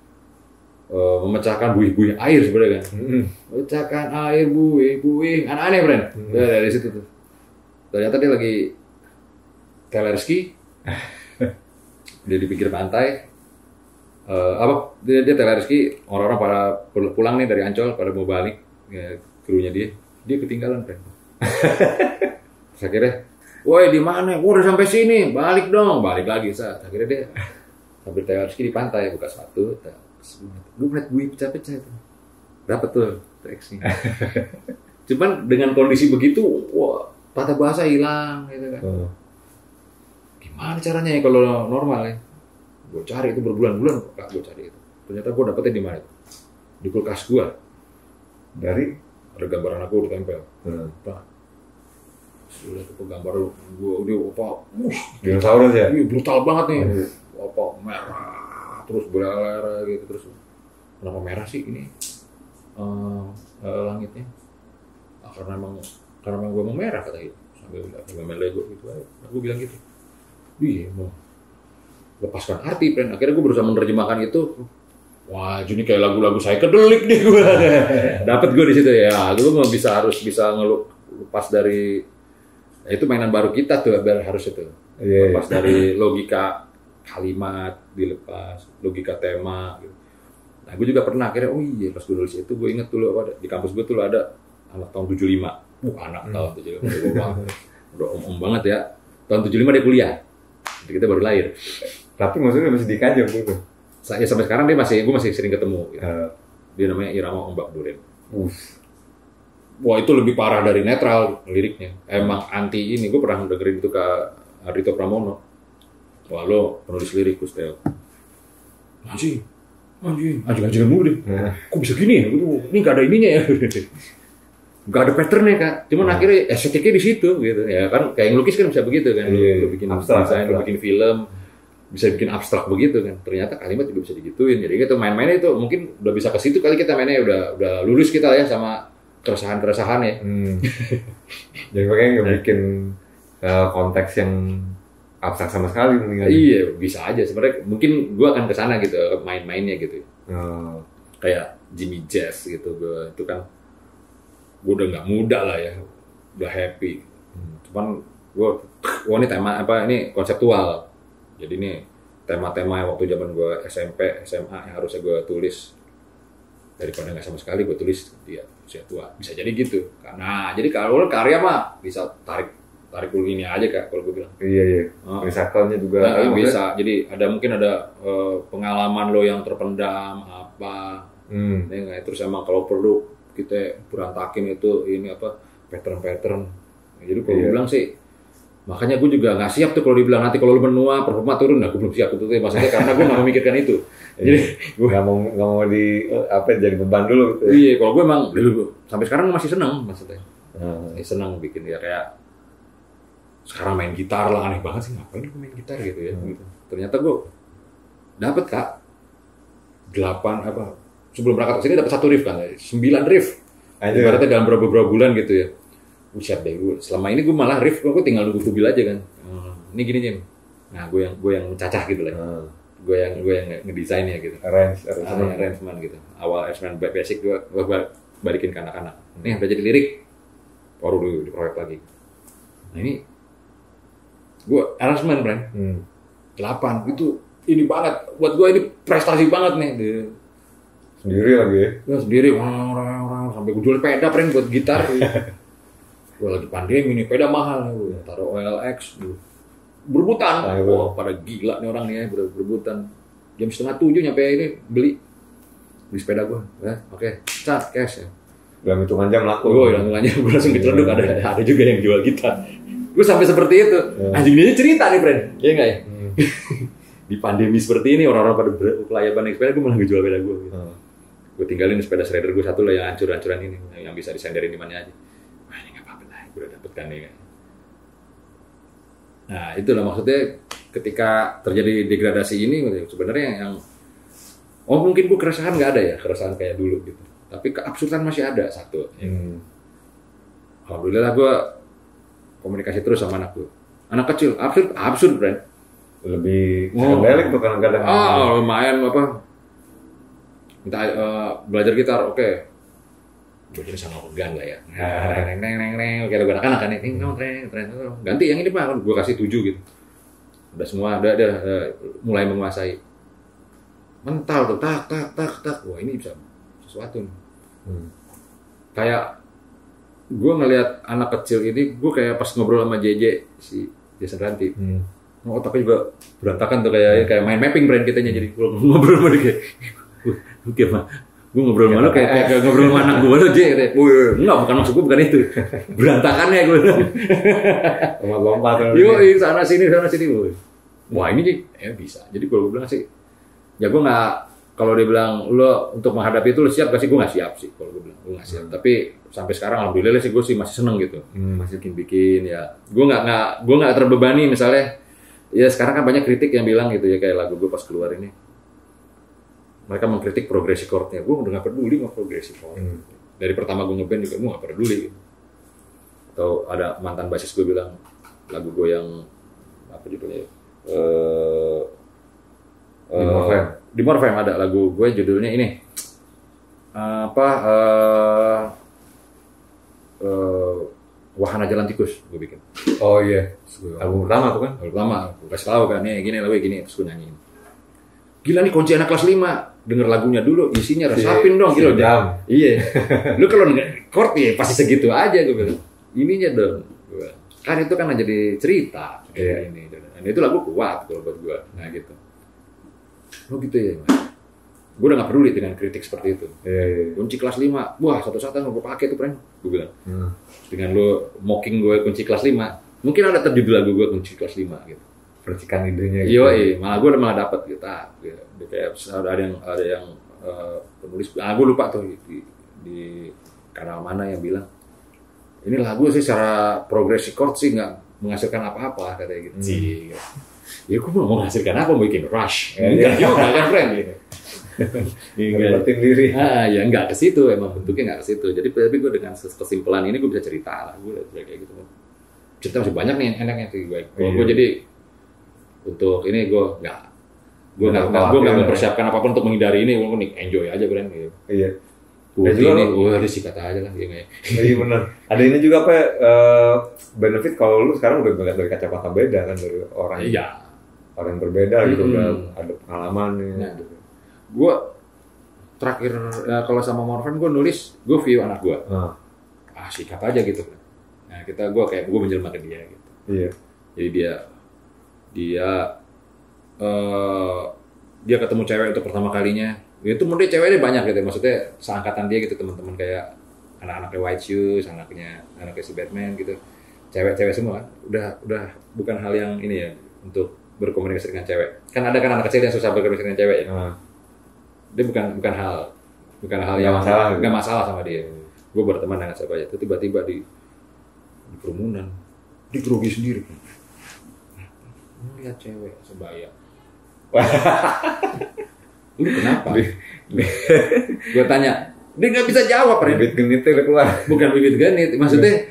B: uh, memecahkan buih-buih air sebenarnya kan. Mm-hmm. Pecahkan air buih-buih. Aneh-aneh, Bren. Mm-hmm. Ya, dari situ tuh. Ternyata dia lagi telerski. Dia di pinggir pantai. Uh, apa? Dia, dia telerski. Orang-orang pada pulang nih dari Ancol pada mau balik. Ya, krunya dia. Dia ketinggalan, Bren. Terus akhirnya woi di mana? Gua udah sampai sini, balik dong, balik lagi saat. Akhirnya dia sambil telerski di pantai, buka sepatu, gue ngeliat buih pecah-pecah itu, dapat tuh teksnya. Cuman dengan kondisi begitu, wah tata bahasa hilang, gitu kan. Hmm. Gimana caranya ya kalau normal ya? Gue cari itu berbulan-bulan, kak gue cari itu. Ternyata gue dapetnya di mana? Di kulkas gue. Dari ada gambaran aku ditempel. Hmm. Nah, sudah tuh gambar gue dia apa uh,
A: dinosaurus ya,
B: iya brutal banget nih, oh. apa merah terus berlera gitu. Terus kenapa merah sih ini uh, uh, langitnya? Nah, karena emang karena emang gue mau merah kata gitu sambil main Lego gitu. Aku bilang gitu, iya mau lepaskan arti friend. Akhirnya gue berusaha menerjemahkan itu. Wah, jadi kayak lagu-lagu psychedelic nih gue. Dapat gue di situ ya. Gue mau bisa harus bisa ngelupas dari ya, itu mainan baru kita tuh harus itu. Yeah, lepas yeah. dari logika kalimat dilepas, logika tema gitu. Nah, gue juga pernah akhirnya oh iya pas gue nulis itu gue inget dulu apa di kampus gue tuh ada anak tahun tujuh puluh lima. Uh, anak hmm. tahun tujuh puluh lima. Udah om-om banget ya. Tahun tujuh puluh lima dia kuliah. Jadi kita baru lahir.
A: Tapi maksudnya masih di Kajang gitu.
B: Saya sampai sekarang dia masih gue masih sering ketemu gitu. Uh. Dia namanya Irama Ombak Duren. Uh. Wah itu lebih parah dari Netral liriknya. Emang anti ini. Gue pernah dengerin itu ke Ardhito Pramono. Wah lo penulis lirik Kustel. Anjing, anjing, anjing-anjingan mulu deh. Nah. Kok bisa gini ya? Ini gak ada ininya ya. Gak ada patternnya kak. Cuman nah. akhirnya estetiknya di situ gitu. Ya kan kayak ngelukis kan bisa begitu kan. Lo, lo bikin desain, lo bikin film. bisa bikin abstrak begitu kan. Ternyata kalimat juga bisa digituin. Jadi gitu main-mainnya itu mungkin udah bisa ke situ kali kita mainnya udah udah lulus kita ya sama keresahan-keresahan ya. Hmm.
A: Jadi makanya nggak bikin uh, konteks yang abstrak sama sekali mendingan.
B: Iya, bisa aja sebenarnya. Mungkin gua akan ke sana gitu main-mainnya gitu. Oh. Kayak Jimmy Jazz gitu gua itu kan gua udah nggak muda lah ya. Udah happy. Hmm. Cuman gua wah ini tema apa ini konseptual. Jadi ini tema-tema yang waktu zaman gue S M P, S M A yang harusnya gue tulis daripada nggak sama sekali gue tulis dia usia tua bisa jadi gitu. Karena jadi kalau karya mah bisa tarik tarik dulu ini aja kak kalau gue bilang.
A: Iya iya. Oh. Recycle-nya juga
B: nah, bisa. Jadi ada mungkin ada uh, pengalaman lo yang terpendam apa. Hmm. Ya, terus emang kalau perlu kita berantakin itu ini apa pattern-pattern. Jadi kalau iya. gue bilang sih. Makanya gue juga nggak siap tuh kalau dibilang nanti kalau lu menua performa turun, nah gue belum siap itu maksudnya karena gue nggak memikirkan itu. Jadi
A: gue nggak mau nggak mau di apa jadi beban dulu. Gitu.
B: Iya, kalau gue emang dulu sampai sekarang masih senang maksudnya. Hmm. Eh, senang bikin ya kayak sekarang main gitar lah aneh banget sih ngapain gue main gitar gitu ya. Hmm. Gitu. Ternyata gue dapet kak delapan apa sebelum berangkat ke sini dapat satu riff kan, sembilan riff. Ibaratnya dalam beberapa bulan gitu ya. Buset deh gue. Selama ini gue malah riff, gue tinggal nunggu kubil aja kan. Hmm. Ini gini Jim. Nah gue yang gue yang mencacah gitu lah. Hmm. Gue yang gue yang ngedesainnya gitu.
A: Arrange,
B: arrangement, arrangement gitu. Awal arrangement basic gue gue balikin ke anak-anak. Hmm. Nih udah jadi lirik, baru dulu diproyek lagi. Nah ini gue arrangement brand. Hmm. delapan itu ini banget. Buat gue ini prestasi banget nih.
A: Sendiri lagi ya?
B: Ya sendiri. Orang-orang sampai gue jual peda brand buat gitar. Gue lagi pandemi nih, peda mahal gue taruh O L X gue. Berebutan, nah, wah pada gila nih orang nih ya berebutan. Jam setengah tujuh nyampe ini beli beli sepeda gue, ya oke, okay. Cat cash ya.
A: Dalam hitungan jam laku.
B: Gue hitungan jam gue langsung diteleduk ada ada juga yang jual gitar. Gue sampai seperti itu. Hmm. Anjing ini cerita nih friend, iya nggak ya? Hmm. Di pandemi seperti ini orang-orang pada kelayaban naik sepeda, gue malah jual sepeda gue. Gitu. Hmm. Gue tinggalin sepeda shredder gue satu lah yang hancur-hancuran ini, yang bisa disenderin di mana aja. Udah dapet kan ya. Nah itulah maksudnya ketika terjadi degradasi ini sebenarnya yang oh mungkin gue keresahan nggak ada ya keresahan kayak dulu gitu tapi keabsurdan masih ada satu hmm. Alhamdulillah gue komunikasi terus sama anak gue anak kecil absurd absurd brand
A: lebih psychedelic tuh kadang-kadang
B: ah lumayan apa minta uh, belajar gitar oke okay. Gue jadi sama organ lah ya. Neng neng neng neng, kayak lagu anak-anak kan nih. Neng neng neng, ganti yang ini pak. Gue kasih tujuh gitu. Udah semua, udah, udah, udah mulai menguasai. Mental tuh, tak tak tak tak. Wah ini bisa sesuatu. Hmm. Kayak gue ngelihat anak kecil ini, gue kayak pas ngobrol sama J J si Jason Ranti. Hmm. Oh, otaknya juga berantakan tuh kayak kayak main mapping brand kitanya jadi ngobrol sama dia. Oke mah. Gue ngobrol sama lu kayak, kayak, kayak ngobrol sama anak gue lu aja kayak, enggak bukan maksud gue bukan itu berantakannya gue
A: lompat-lompat
B: yuk sana sini sana sini wah ini sih ya bisa jadi kalau gue bilang sih ya gue nggak kalau dia bilang lo untuk menghadapi itu lo siap gak sih gue nggak siap sih kalau gue bilang gue nggak siap hmm. tapi sampai sekarang alhamdulillah sih gue sih masih seneng gitu hmm. masih bikin bikin ya gue nggak nggak gue nggak terbebani misalnya ya sekarang kan banyak kritik yang bilang gitu ya kayak lagu gue pas keluar ini mereka mengkritik progresi chordnya, gue udah gak peduli sama progresi chord. Hmm. Dari pertama gue ngeband juga gue gak peduli. Gitu. Atau ada mantan basis gue bilang lagu gue yang apa judulnya? Uh,
A: di Morfem.
B: Uh, di Morfem ada lagu gue judulnya ini uh, apa? Uh, uh, Wahana Jalan Tikus gue bikin.
A: Oh iya. Yeah. Album pertama tuh kan?
B: Album pertama. Gue kasih tahu kan, nih gini lagu gini terus gue nyanyiin. Gila nih kunci anak kelas lima. Denger lagunya dulu, isinya resapin dong gitu.
A: Jam.
B: Iya. Lu kalau chord ya pasti segitu aja gue bilang. Ininya dong. Kan itu kan jadi cerita kayak ini. Dan itu lagu kuat kalau buat gue. Nah gitu. Oh gitu ya. Gue udah gak peduli dengan kritik seperti itu.
A: Iya, iya.
B: Kunci kelas lima. Wah, satu saat gue pakai tuh, friend. Gue bilang. Hmm. Dengan lu mocking gue kunci kelas lima. Mungkin ada terjudul lagu gue kunci kelas lima gitu.
A: Percikan idenya gitu.
B: Iya, iya, malah gue udah malah dapet gitu. Ah, gitu. Kayak ada yang ada yang uh, penulis, ah gue lupa tuh di, di kanal mana yang bilang ini lagu sih secara progresi chord sih nggak menghasilkan apa-apa katanya gitu. Hmm. ya gue mau menghasilkan apa, mau bikin Rush, ya, enggak ya. juga kan friend gitu.
A: Ngelibatin diri.
B: Ah, ya enggak ke situ, emang bentuknya enggak ke situ. Jadi tapi gue dengan kesimpulan ini gue bisa cerita lah, gue udah kayak gitu. Cerita masih banyak nih enaknya sih gue. Kalau gue jadi untuk ini gue nggak, gue nggak, gue nggak mempersiapkan apapun untuk menghindari ini, gue nih enjoy aja gue gitu.
A: Iya.
B: Gue ini, gue harus sikat aja lah, gitu ya.
A: Iya benar. Ada ini juga apa? Uh, benefit kalau lu sekarang udah banget dari kacamata beda kan dari orang.
B: Iya.
A: Orang yang berbeda hmm. gitu, udah ada pengalaman nih.
B: Nah, gitu. Gue terakhir ya, kalau sama Morvan gue nulis, gue view anak gue. Ah, ah sikat aja gitu. Nah kita gue kayak gue menjelma ke dia gitu.
A: Iya.
B: Jadi dia dia uh, dia ketemu cewek untuk pertama kalinya. Itu menurut dia ceweknya banyak gitu, maksudnya seangkatan dia gitu, teman-teman kayak anak-anaknya White Shoes, anaknya anaknya si Batman gitu, cewek-cewek semua kan. Udah udah bukan hal yang ini ya untuk berkomunikasi dengan cewek. Kan ada kan anak kecil yang susah berkomunikasi dengan cewek ya. Hmm. Dia bukan bukan hal bukan hal yang masalah, nggak masalah sama dia. Gue berteman dengan siapa aja, itu tiba-tiba di, di kerumunan, digrogi sendiri. Lihat cewek sebaya. Lu kenapa? Gue tanya, dia nggak bisa jawab.
A: Bibit genitnya udah keluar.
B: Bukan bibit genit, maksudnya,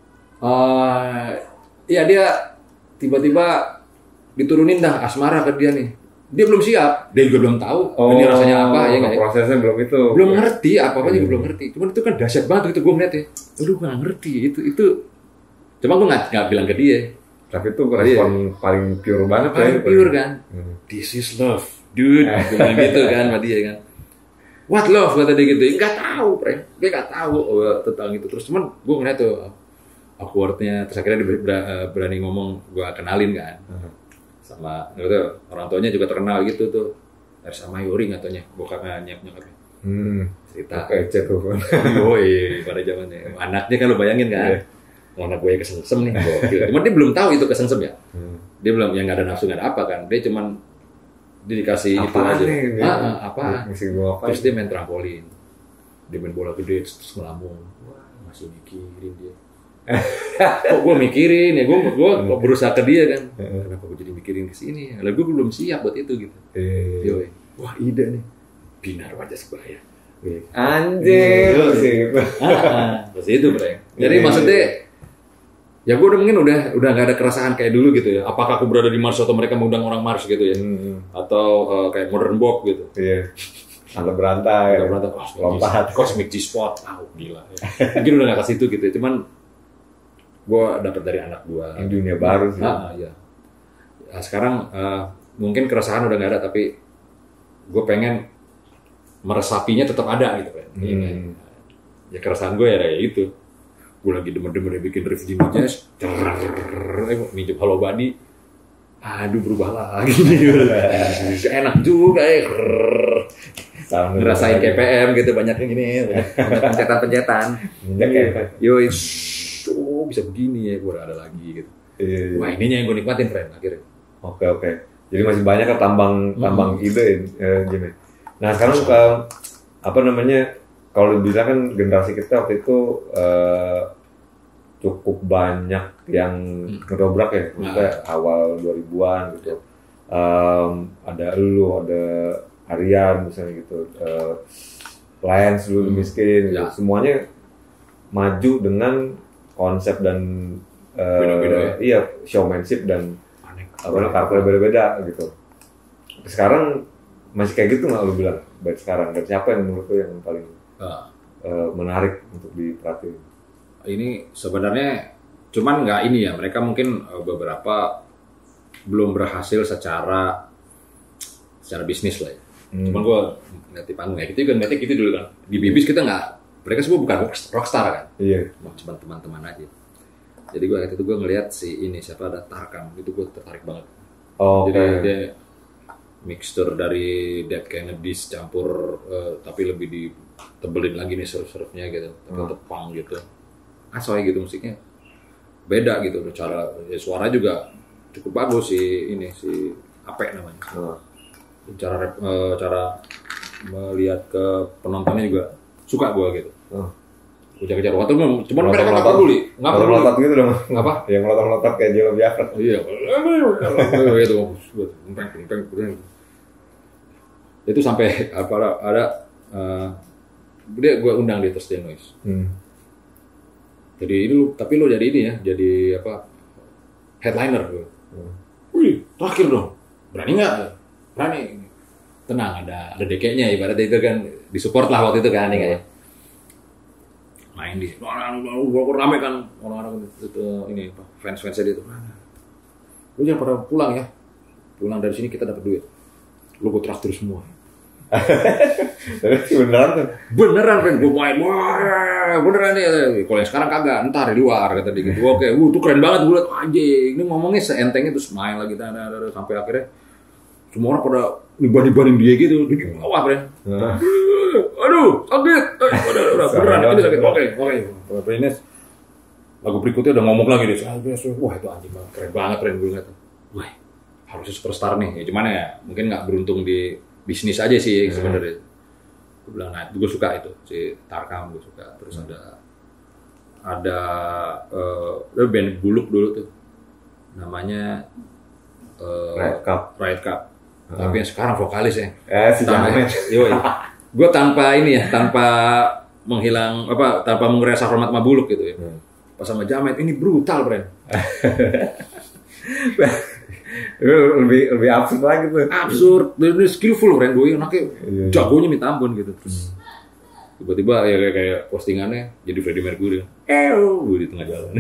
B: uh, ya dia tiba-tiba diturunin dah asmara ke dia nih. Dia belum siap, dia juga belum tahu. Oh, ini rasanya apa ya nggak?
A: Prosesnya belum itu.
B: Belum ngerti, apa-apa juga belum ngerti. Cuman itu kan dahsyat banget itu gue ngeliat ya. Aduh, gue nggak ngerti itu itu. Cuma gue nggak nggak bilang ke dia.
A: Tapi itu respon yeah. paling pure banget
B: paling ya. Pure kan. Hmm. This is love. Dude, bilang gitu kan sama dia kan. What love kata dia gitu. Enggak tahu, Pre. Dia enggak tahu oh, tentang itu. Terus cuman gue ngeliat tuh awkward-nya, terus akhirnya dia berani ngomong, gue kenalin kan. Uh-huh. Sama gitu, orang tuanya juga terkenal gitu tuh. Ersa Mayori katanya, bokapnya nyokapnya.
A: Hmm.
B: Cerita
A: kece tuh.
B: Yoi, pada zamannya. Anaknya kan lu bayangin kan. Yeah. Anak gue kesengsem nih, gokil. Cuman dia belum tahu itu kesengsem ya. Hmm. Dia belum, yang nggak ada nafsu nggak ada apa kan. Dia cuman dia dikasih apa itu aja. Nih, ah, ah, apa? Terus dia main trampolin. Dia main bola gede terus melambung. Wah, masih mikirin dia. Kok gue mikirin ya, gue gue berusaha ke dia kan. Kenapa gue jadi mikirin ke sini? Lalu gue belum siap buat itu gitu.
A: Eh.
B: Yoi. Wah, ide nih. Binar wajah sebaya.
A: Anjir.
B: Ah, terus itu, Bre. Jadi maksudnya ya gue udah mungkin udah udah nggak ada keresahan kayak dulu gitu ya. Apakah aku berada di Mars atau mereka mengundang orang Mars gitu ya? Hmm. Atau uh, kayak Modern Bob gitu?
A: Iya. Atau berantai.
B: Atau berantai. Lompat. Cosmic G-Spot. Ah, gila. Ya. Mungkin udah nggak ke situ gitu. Ya. Cuman gue dapat dari anak gue.
A: Yang dunia baru sih.
B: Ah, iya. Nah, sekarang uh, mungkin keresahan udah nggak ada, tapi gue pengen meresapinya tetap ada gitu kan. Hmm. Ya keresahan gue ya kayak gitu. Gue lagi demen-demen bikin riff Jimmy Jazz, minjem Hello Buddy, aduh berubah lagi, enak juga ya, ngerasain K P M gitu banyaknya gini, banyak pencetan-pencetan, yo itu bisa begini ya, gue ada lagi gitu. Wah ininya yang gue nikmatin friend akhirnya.
A: Oke oke, jadi masih banyak kan tambang tambang ide Jimmy. Nah sekarang ke apa namanya? Kalau dibilang kan generasi kita waktu itu uh, cukup banyak yang ngedobrak ya, maksudnya nah. awal dua ribuan gitu. Um, ada lu, ada Aryan misalnya gitu, uh, Lance dulu hmm. miskin, gitu. Ya. Semuanya maju dengan konsep dan uh,
B: beda-beda ya?
A: Iya showmanship dan apa namanya karakter beda-beda gitu. Sekarang masih kayak gitu nggak lu bilang? Baik sekarang dan siapa yang menurut lu yang paling Uh. Uh, menarik untuk diperhatiin?
B: Ini sebenarnya cuman nggak ini ya, mereka mungkin uh, beberapa belum berhasil secara secara bisnis lah ya. Hmm. Cuman gue ngeliat di panggung ya, kita juga ngeliatnya gitu dulu kan. Di Bibis kita nggak, mereka semua bukan rockstar kan.
A: Iya.
B: Cuma teman-teman aja. Jadi gue waktu itu gue ngeliat si ini siapa ada Tarkan, itu gue tertarik banget.
A: Oh,
B: jadi
A: okay.
B: dia mixture dari Dead Kennedys campur uh, tapi lebih ditebelin lagi nih surf-surfnya gitu, tapi tetap hmm. punk gitu, asoy gitu musiknya, beda gitu, cara ya, suara juga cukup bagus sih ini si Ape namanya, hmm. cara uh, cara melihat ke penontonnya juga suka gue gitu, hmm. kejar-kejar waktu cuman mereka nggak peduli,
A: nggak melotot gitu dong,
B: apa?
A: Yang melotot-melotot kayak Jello Biafra.
B: Iya, itu, itu sampai apa ada, uh, dia gue undang di Thursday Noise. Hmm. Jadi itu, tapi lo jadi ini ya, jadi apa? Headliner gue. Hmm. Wih, terakhir dong, berani nggak? Berani. Tenang, ada ada dekenya ibaratnya itu kan disupport lah waktu itu kan nih kayak. Main di orang rame kan orang-orang itu ini apa fans-fansnya dia tuh. Lu jangan pada pulang ya. Pulang dari sini kita dapat duit. Lu gue traktir semua.
A: Beneran kan?
B: Beneran kan gue main. Wah, beneran nih. Kalau yang sekarang kagak, entar di luar kata dia gitu. Oke, wuh tuh keren banget gue liat anjing. Ini ngomongnya seentengnya terus main lagi sampai akhirnya semua orang pada niban-nibanin dia gitu. Dia juga wah, Bren. Aduh, sakit. Udah, udah, beneran ini sakit. Oke, oke. Prince. Lagu berikutnya udah ngomong lagi deh. Wah, itu anjing banget. Keren banget, keren gue ngeliat. Wah, harusnya superstar nih. Ya gimana ya? Mungkin nggak beruntung di bisnis aja sih sebenarnya. Gue bilang, nah, gue suka itu si Tarkam gue suka. Terus ada ada uh, band Buluk dulu tuh. Namanya uh,
A: Riot Cup.
B: Riot Cup. Uh-huh. Tapi yang sekarang vokalis ya.
A: Eh, si Jamet.
B: Gue tanpa ini ya, tanpa menghilang apa, tanpa mengurangi hormat sama Buluk gitu ya. Hmm. Pas sama Jamet ini brutal, Bren.
A: lebih lebih absurd lagi tuh.
B: Absurd, dan skillful, Bren. Gue anaknya iya, jagonya minta ampun gitu. Terus hmm. tiba-tiba ya kayak, kayak postingannya jadi Freddie Mercury. Eh, gue di tengah jalan.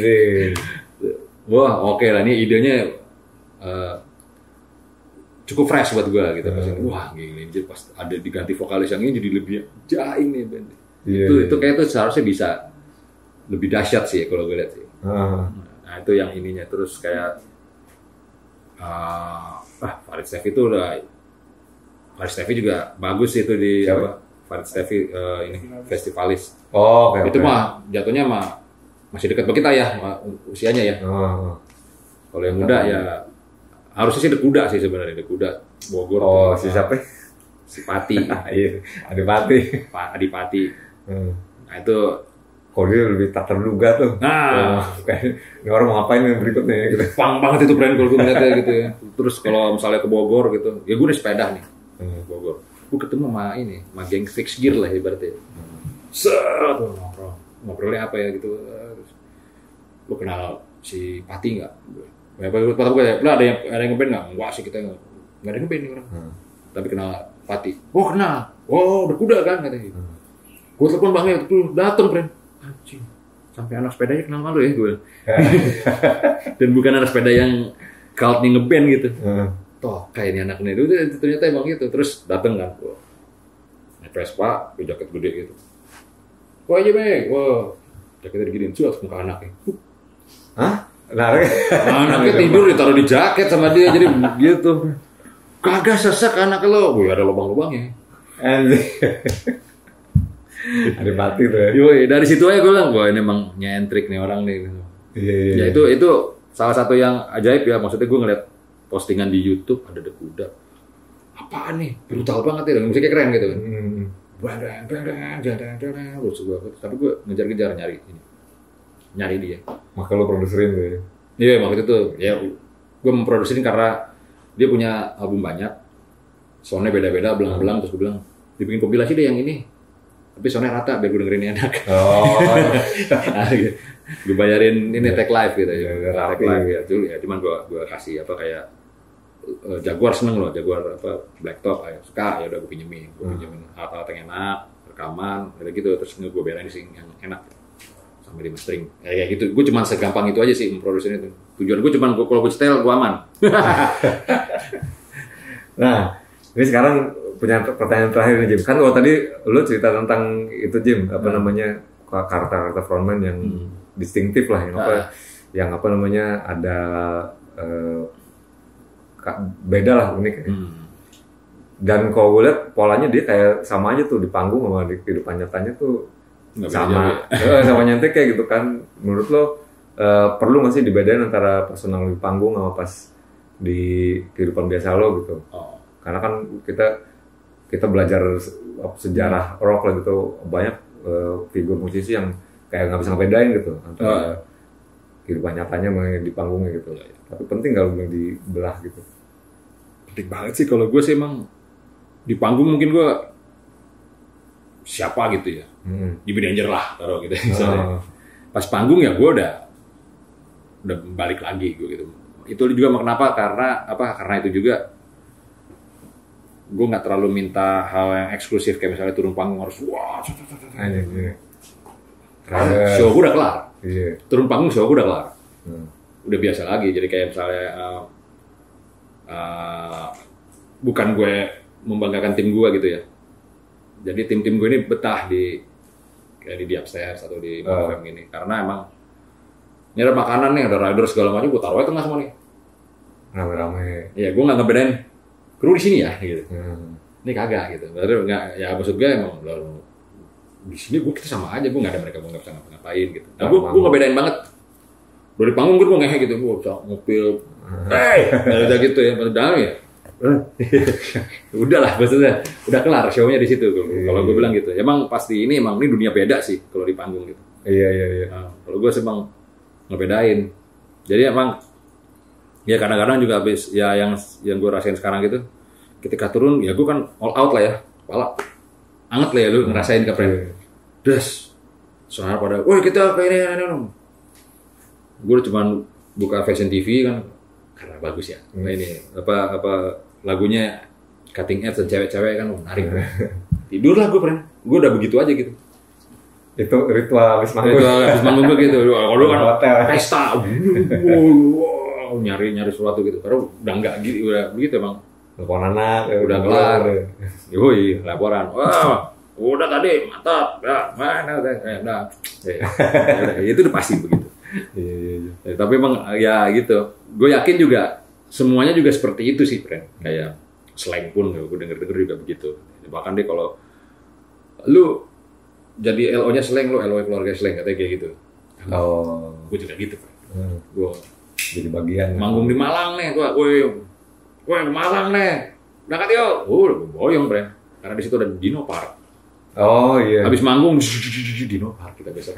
B: Wah, oke okay lah, ini idenya uh, cukup fresh buat gue gitu. Hmm. Wah, gini jadi pas ada diganti vokalis yang ini jadi lebih jaim nih band. Yeah, itu yeah. itu kayak itu seharusnya bisa lebih dahsyat sih kalau gue lihat sih. Hmm. Nah, itu yang ininya terus kayak uh, ah Farid Steffi itu udah Farid Steffi juga bagus itu di
A: siapa?
B: Apa Farid Steffi uh, ini festivalis.
A: Oh, okay,
B: itu
A: okay.
B: mah jatuhnya mah masih dekat ke kita ya usianya ya. Oh. Kalau yang muda ya harusnya sih Dekuda sih sebenarnya Dekuda Bogor.
A: Oh, si siapa?
B: Si Pati.
A: Iya, Adipati.
B: Pak Adipati.
A: Hmm.
B: Nah itu
A: kalau dia lebih tak terduga tuh.
B: Nah,
A: oh, kayak ini orang mau ngapain yang berikutnya gitu.
B: Pang banget itu brand kalau gue ngeliatnya gitu ya. Terus kalau misalnya ke Bogor gitu, ya gue udah sepeda nih. Hmm. Bogor. Gue ketemu sama ini, sama geng Fix Gear lah ibaratnya. Hmm. Set, ngobrol. Ngobrolnya apa ya gitu. Lo kenal si Pati nggak? Ya, kata gue ya, lah ada yang ada yang ngeband nggak? Enggak sih kita nggak ada yang ngeband nih orang. Hmm. Tapi kenal Pati. Oh kenal. Oh berkuda kan katanya. Hmm. Gue telepon bang ya, tuh dateng friend. Anjing. Sampai anak sepedanya kenal malu ya gue. Dan bukan anak sepeda yang cultnya ngeband gitu. Hmm. Toh kayak ini anaknya itu ternyata emang gitu. Terus dateng kan. Gue naik Vespa, gue jaket gede gitu. Kok aja bang? Wah jaketnya diginiin suat muka anaknya.
A: Hah? Nah,
B: anaknya tidur ditaruh di jaket sama dia jadi gitu. Kagak sesek anak lo. Wih ada lubang-lubangnya.
A: Ada mati tuh ya.
B: Yoi, dari situ aja gue bilang, wah ini emang nyentrik nih orang nih.
A: Iya, iya.
B: Ya itu itu salah satu yang ajaib ya. Maksudnya gue ngeliat postingan di YouTube ada Dekuda. Apaan nih? Brutal banget ya. Musiknya keren gitu kan. Hmm. Bandang, bandang, bandang, bandang. Tapi gue ngejar-ngejar nyari ini. Nyari dia.
A: Maka lo produserin tuh ya?
B: Iya, waktu itu ya gue memproduksiin karena dia punya album banyak, soundnya beda-beda, belang-belang, terus gue bilang dibikin kompilasi deh yang ini, tapi soundnya rata biar gue dengerin enak. Oh. Nah, gue bayarin ini tag live gitu ya, ya tag live ya, dulu ya, cuman gue gue kasih apa kayak uh, Jaguar seneng loh, Jaguar apa Blacktop, ayo suka ya udah gue pinjemin, gue pinjemin alat-alat yang enak, rekaman, kayak gitu, terus gue bayarin sih yang enak. Sampai di mastering, kayak gitu. Gue cuma segampang itu aja sih memproduksi itu. Tujuan gue cuma kalau gue setel gue aman.
A: Nah, ini sekarang punya pertanyaan terakhir nih Jim. Kan kalau tadi lu cerita tentang itu Jim, apa hmm. namanya karakter-karakter frontman yang hmm. distintif lah, yang apa, ah. yang apa namanya ada uh, beda lah unik. Hmm. Dan kalau gue lihat polanya dia kayak sama aja tuh di panggung sama di kehidupan nyatanya tuh. Nggak sama ya. Sama nyantik kayak gitu kan. Menurut lo uh, perlu nggak sih dibedain antara personal di panggung sama pas di kehidupan biasa lo gitu? Oh. Karena kan kita kita belajar sejarah rock lah gitu banyak uh, figur musisi yang kayak nggak bisa ngebedain gitu antara uh. kehidupan nyatanya sama di panggungnya gitu. Ya, ya. Tapi penting kalau belum dibelah gitu.
B: Penting banget sih kalau gue sih emang di panggung mungkin gue siapa gitu ya, hmm. Jimmy Danger lah taruh gitu misalnya. Uh. Pas panggung ya gue udah udah balik lagi gue gitu. Itu juga kenapa karena apa karena itu juga gue nggak terlalu minta hal yang eksklusif kayak misalnya turun panggung harus wah, karena show gue udah kelar, yeah. Turun panggung show gue udah kelar, hmm. Udah biasa lagi. Jadi kayak misalnya uh, uh, bukan gue membanggakan tim gue gitu ya. Jadi tim-tim gue ini betah di kayak di, di upstairs atau di Morfem uh. ini karena emang ini ada makanan nih, ada rider segala macam, gue taruh aja tengah semua nih,
A: rame-rame.
B: Iya, gue nggak ngebedain kru di sini ya, gitu. Hmm. Ini kagak gitu. Berarti nggak, ya maksud gue emang di sini gue kita sama aja, gue nggak ada mereka gue nggak bisa ngapa-ngapain gitu. Nah, gue gue ngebedain banget. Dari panggung gue ngehe gitu, gue bisa ngupil, hey, udah gitu ya, padahal ya. Udahlah, maksudnya udah kelar show-nya di situ. Kalau gue bilang gitu, emang pasti ini emang ini dunia beda sih kalau di panggung gitu.
A: Iya iya iya.
B: Nah, kalau gue sih emang ngebedain. Jadi emang ya kadang-kadang juga habis ya yang yang gue rasain sekarang gitu ketika turun ya gue kan all out lah ya, kepala anget lah ya lu ngerasain kepala des suara pada woi kita kayak ini, ini, ini. Gue cuma buka Fashion T V kan karena bagus ya, hmm. Ini apa apa lagunya cutting edge dan cewek-cewek kan menarik. Tidur lah gue pernah, gue udah begitu aja gitu.
A: Itu ritual habis manggung.
B: Ritual habis manggung gue gitu. Kalau kan pesta, wow, nyari nyari sesuatu gitu. Karena udah enggak gitu, udah begitu emang.
A: Laporan anak,
B: udah kelar. Yoi, laporan. Wah, udah tadi mantap. Ya, mana udah, ya, udah. Ya, itu udah pasti begitu.
A: Iya, iya, iya.
B: Ya, tapi emang ya gitu. Gue yakin juga semuanya juga seperti itu sih, friend. Kayak slang pun gue denger-denger juga begitu. Bahkan deh kalau lu jadi L O-nya slang, lu L O keluarga slang katanya kayak gitu.
A: Oh,
B: gue juga gitu,
A: hmm.
B: Gue
A: jadi bagian.
B: Manggung di Malang nih, gue, gue, gue di Malang nih, berangkat yuk. Oh, gue boyong, bre. Karena di situ ada Dino Park.
A: Oh iya.
B: Habis manggung Dino Park kita besok.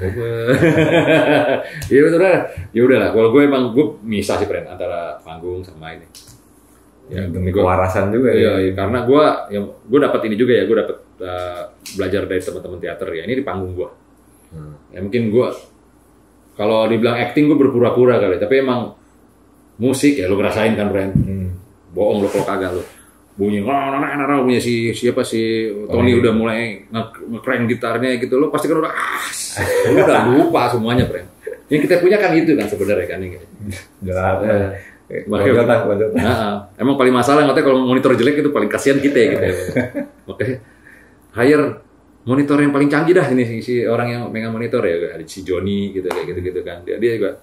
B: Iya betul dah. Ya udahlah. Kalau gue emang gue misah sih, friend, antara panggung sama ini.
A: Ya demi kewarasan juga
B: ya. Iya, karena gue, ya, gue dapat ini juga ya, gue dapat uh, belajar dari teman-teman teater ya. Ini di panggung gue. Hmm. Ya mungkin gue kalau dibilang acting gue berpura-pura kali, tapi emang musik ya lo ngerasain kan, friend. Hmm. Bohong lo kalau kagak lo. Bunyi nana punya si siapa si Tony oh, udah mulai nge-crank gitarnya gitu, lo pasti kan udah ah, udah lupa semuanya, friend. Yang kita punya kan itu kan sebenarnya kan ini.
A: Jelas.
B: Eh, Makanya, nah, emang paling masalah katanya kalau monitor jelek itu paling kasihan kita ya gitu. Makanya hire monitor yang paling canggih dah ini si, si orang yang megang monitor ya, ada si Joni gitu kayak gitu-gitu kan. Dia dia juga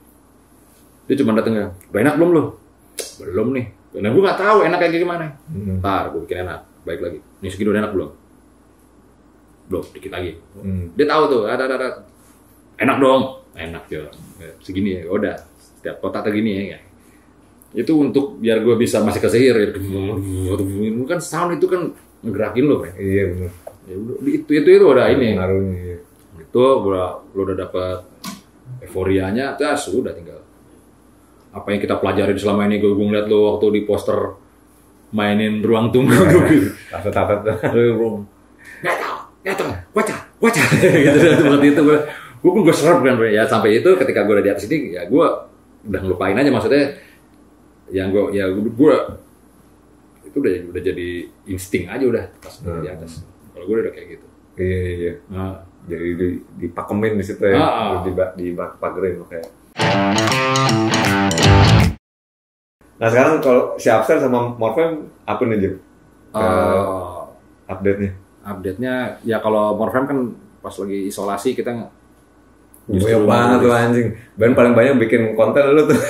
B: dia cuma datang ya, udah enak belum lo? Belum nih. Nah gue nggak tahu enak kayak gimana. Hmm. Ntar gue bikin enak, baik lagi. Nih segini udah enak belum? Belum, dikit lagi. Hmm. Dia tahu tuh, ada ada enak dong, enak ya. Segini ya, udah. Setiap kotak segini ya. Itu untuk biar gue bisa masih kesehir ya. Kan sound itu kan ngegerakin lo, kan?
A: Iya benar.
B: Ya udah itu itu itu udah ini.
A: Ngaruhnya.
B: Itu udah lo udah dapat euforianya, terus udah tinggal. Apa yang kita pelajarin selama ini gue ngeliat lo waktu di poster mainin Ruang Tunggu gitu.
A: Takut-takut tuh.
B: Nggak tahu, nggak tahu, wacah, wacah. Gitu seperti itu gue. Gue pun gue serap kan ya sampai itu ketika gue udah di atas ini ya gue udah ngelupain aja maksudnya. Yang gue ya gue itu udah udah jadi insting aja udah pas hmm. di atas. Kalau gue udah kayak gitu.
A: Iya iya. Nah, jadi di, dipakemin di situ ya, ah, di di pagerin kayak. Nah sekarang kalau si Upstairs sama Morfem apa nih Jim? Uh, update-nya?
B: Update-nya ya kalau Morfem kan pas lagi isolasi kita
A: banyak banget tuh anjing. Ben paling banyak bikin konten lu tuh.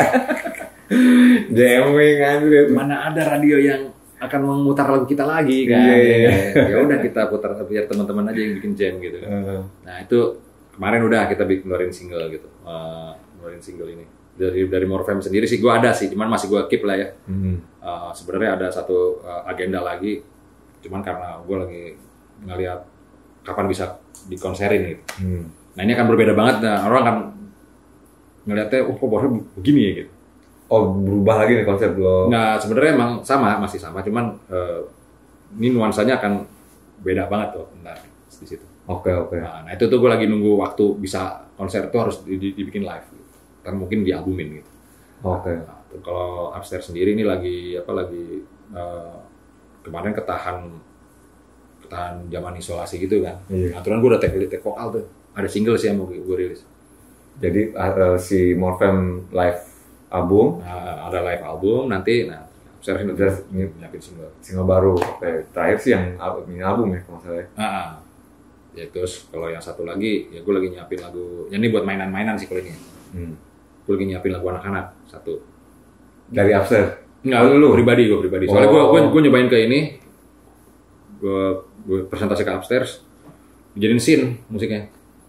A: Jamming anjir.
B: Mana ada radio yang akan memutar lagu kita lagi kan?
A: Iya, iya.
B: Ya udah kita putar biar teman-teman aja yang bikin jam gitu kan. Uh. Nah itu kemarin udah kita bikin keluarin single gitu, uh, keluarin single ini dari dari Morfem sendiri sih gue ada sih, cuman masih gue keep lah ya. Mm-hmm. Uh, sebenarnya ada satu uh, agenda lagi, cuman karena gue lagi ngeliat kapan bisa dikonserin gitu.
A: Hmm.
B: Nah ini akan berbeda banget, nah orang akan ngeliatnya, oh kok bornya begini ya gitu.
A: Oh berubah lagi nih konsep lo?
B: Nah sebenarnya emang sama, masih sama, cuman uh, ini nuansanya akan beda banget tuh, bentar di situ.
A: Oke oke.
B: Nah, nah itu tuh gue lagi nunggu waktu bisa konser tuh harus dibikin live, gitu. Kan mungkin dialbumin gitu.
A: Oke.
B: Nah, kalau Upstairs sendiri ini lagi apa lagi uh, kemarin ketahan ketahan zaman isolasi gitu kan.
A: Iya.
B: Aturan gue udah take take vokal tuh. Ada single sih yang mau gue rilis.
A: Jadi uh, si Morfem live album,
B: Nah, ada live album nanti, nah Upstairs ini
A: Upstairs ini
B: nyiapin single.
A: single baru. Oke. Terakhir sih yang album, ini album ya kalau saya.
B: Ah, ya terus kalau yang satu lagi ya gue lagi nyiapin lagu. Ya ini buat mainan-mainan sih kalau ini.
A: Hmm.
B: Gue lagi nyiapin lagu anak-anak satu.
A: Dari Upstairs.
B: Enggak,
A: Oh, lu?
B: pribadi gue pribadi. Soalnya gue
A: Oh.
B: gue gue nyobain ke ini, gue gue presentasi ke Upstairs, dijadiin scene musiknya.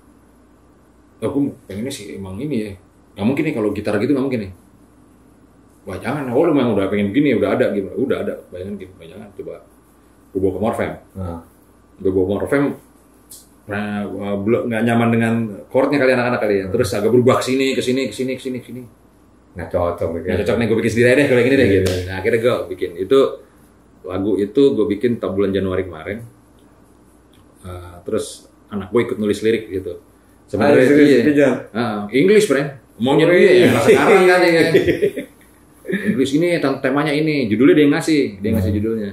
B: Aku pengennya sih emang ini ya. Gak mungkin nih kalau gitar gitu gak mungkin nih. Wah jangan, oh lu memang udah pengen begini, udah ada gimana? Udah ada, bayangin gitu, jangan coba. Gue bawa ke Morfem,
A: Nah.
B: gue bawa ke Morfem, nah belum nggak nyaman dengan chordnya kali anak-anak kali ya. Terus agak berubah ke sini, ke sini, ke sini, ke sini, ke sini.
A: Nggak cocok
B: Nggak
A: begini.
B: cocok nih, gue bikin sendiri aja deh kalau yang ini deh
A: Iya,
B: gitu.
A: iya.
B: Nah akhirnya gue bikin itu lagu itu gue bikin tahun bulan Januari kemarin. Uh, terus anak gue ikut nulis lirik gitu. Sebenarnya
A: Ah, serius,
B: iya.
A: dia jangan.
B: Ah, English friend, maunya
A: Oh,
B: dia ya.
A: iya.
B: Sekarang kan ya. English ini temanya ini, judulnya dia yang ngasih, dia yang ngasih
A: Hmm.
B: judulnya.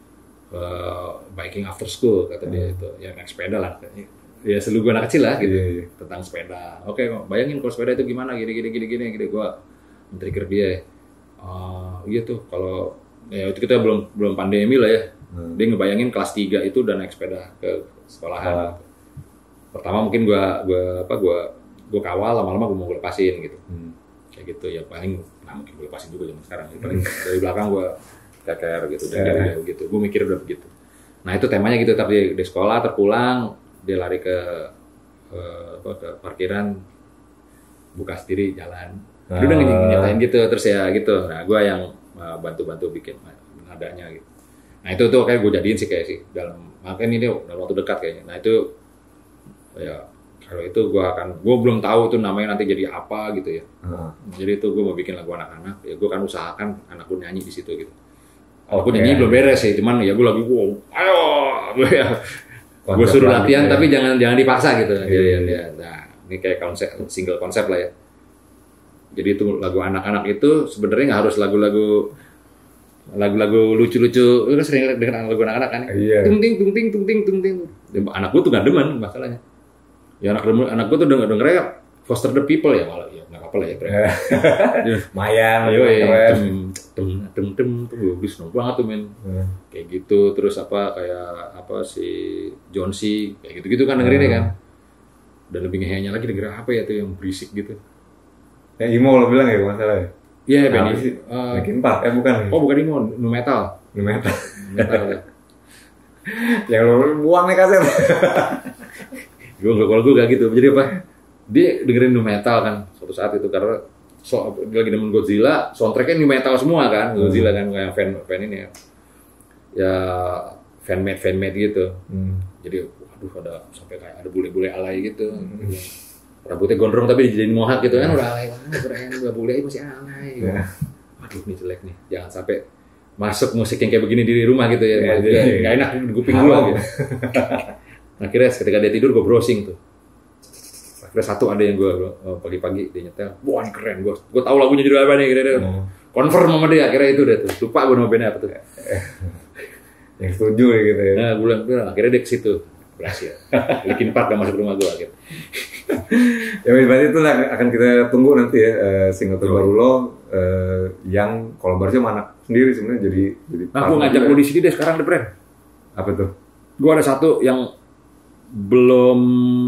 B: Uh, Biking After School kata dia itu, ya naik sepeda lah. Ya selalu gue anak kecil lah gitu
A: Iya, iya.
B: tentang sepeda. Oke, bayangin kalau sepeda itu gimana, gini gini gini gini, gini. Gue men-trigger dia. Uh, iya tuh kalau ya itu kita belum belum pandemi lah ya.
A: Hmm.
B: Dia ngebayangin kelas tiga itu udah naik sepeda ke sekolahan.
A: Ah.
B: Pertama mungkin gua gua apa gua gua kawal, lama-lama gua mau gua lepasin gitu.
A: Hmm.
B: Kayak gitu ya paling nah mungkin gua lepasin juga zaman sekarang. Ya, paling dari belakang gua keker gitu dan
A: Eh.
B: jauh-jauh gitu. Gua mikir udah begitu. Nah, itu temanya gitu, tapi di sekolah terpulang dia lari ke eh, apa ke parkiran buka sendiri jalan. Dia udah
A: Ah.
B: nyatain gitu terus ya gitu. Nah, gua yang eh, bantu-bantu bikin nadanya gitu. Nah, itu tuh kayak gue jadiin sih kayak sih dalam makanya ini dalam waktu dekat kayaknya. Nah, itu ya kalau itu gue akan gue belum tahu tuh namanya nanti jadi apa gitu ya.
A: Ah.
B: Jadi itu gue mau bikin lagu anak-anak ya gue kan usahakan anak gue nyanyi di situ gitu. Aku
A: Oke.
B: nyanyi belum beres sih, cuman ya gue lagi wow, ayo gue ya gue
A: Konsep
B: suruh
A: lagi
B: latihan
A: gitu ya.
B: tapi jangan jangan dipaksa gitu.
A: Iya,
B: Jadi
A: iya.
B: ya, nah ini kayak konsep single konsep lah ya. Jadi itu lagu anak-anak itu sebenarnya nggak harus lagu-lagu lagu-lagu lucu-lucu. Lu sering dengar lagu anak-anak kan?
A: Iya.
B: Tung ting tung ting tung ting tung ting. Anak gue tuh nggak demen masalahnya. Ya anak demen, anak gue tuh denger dengernya Foster the People ya malah ya nggak apa-apa lah ya.
A: Mayan,
B: Ayo ya,
A: keren.
B: tem tem tem tem tuh bagus seneng banget tuh men.
A: Hmm.
B: Kayak gitu terus apa kayak apa si John C kayak gitu-gitu kan dengerinnya kan. Dan lebih ngehenya lagi denger apa ya tuh yang berisik gitu.
A: Yang emo lo bilang ya kalau nggak salah ya?
B: Iya,
A: Nah,
B: Benny.
A: apa sih?
B: Eh,
A: Linkin Park, eh bukan.
B: oh bukan emo, nu metal.
A: Nu metal.
B: Nu metal ya.
A: Yang lo buang nih kaset.
B: Gue nggak kalau gue gak gitu. Jadi apa? Dia dengerin nu metal kan suatu saat itu karena so, dia lagi demen Godzilla, soundtracknya nu metal semua kan.
A: Hmm.
B: Godzilla kan kayak fan fan ini ya. Ya fan made fan made gitu.
A: Hmm.
B: Jadi waduh ada sampai kayak ada bule-bule alay gitu. Rambutnya gondrong tapi dijadiin mohak gitu kan udah alay banget keren udah bule masih alay.
A: Ya.
B: Waduh ini jelek nih. Jangan sampai masuk musik yang kayak begini di rumah gitu ya.
A: Ya,
B: Nggak
A: jadi-
B: nggak enak di kuping
A: Haram.
B: gua gitu. Nah, akhirnya ketika dia tidur gue browsing tuh. Akhirnya satu ada yang gue pagi-pagi dia nyetel, wah ini keren, gue gue tahu lagunya judul apa nih, kira-kira.
A: Hmm.
B: Confirm sama dia, akhirnya itu deh tuh, lupa gue nama bandnya apa tuh.
A: Yang setuju ya gitu ya.
B: Nah, gue bilang, akhirnya dia ke situ, berhasil. Linkin Park gak masuk rumah gue akhirnya.
A: Ya berarti itu lah akan kita tunggu nanti ya eh, single terbaru lo eh, yang kolaborasi sama anak sendiri sebenarnya jadi jadi.
B: Nah, gue ngajak lo di sini deh sekarang deh, Bren.
A: Apa tuh?
B: Gue ada satu yang belum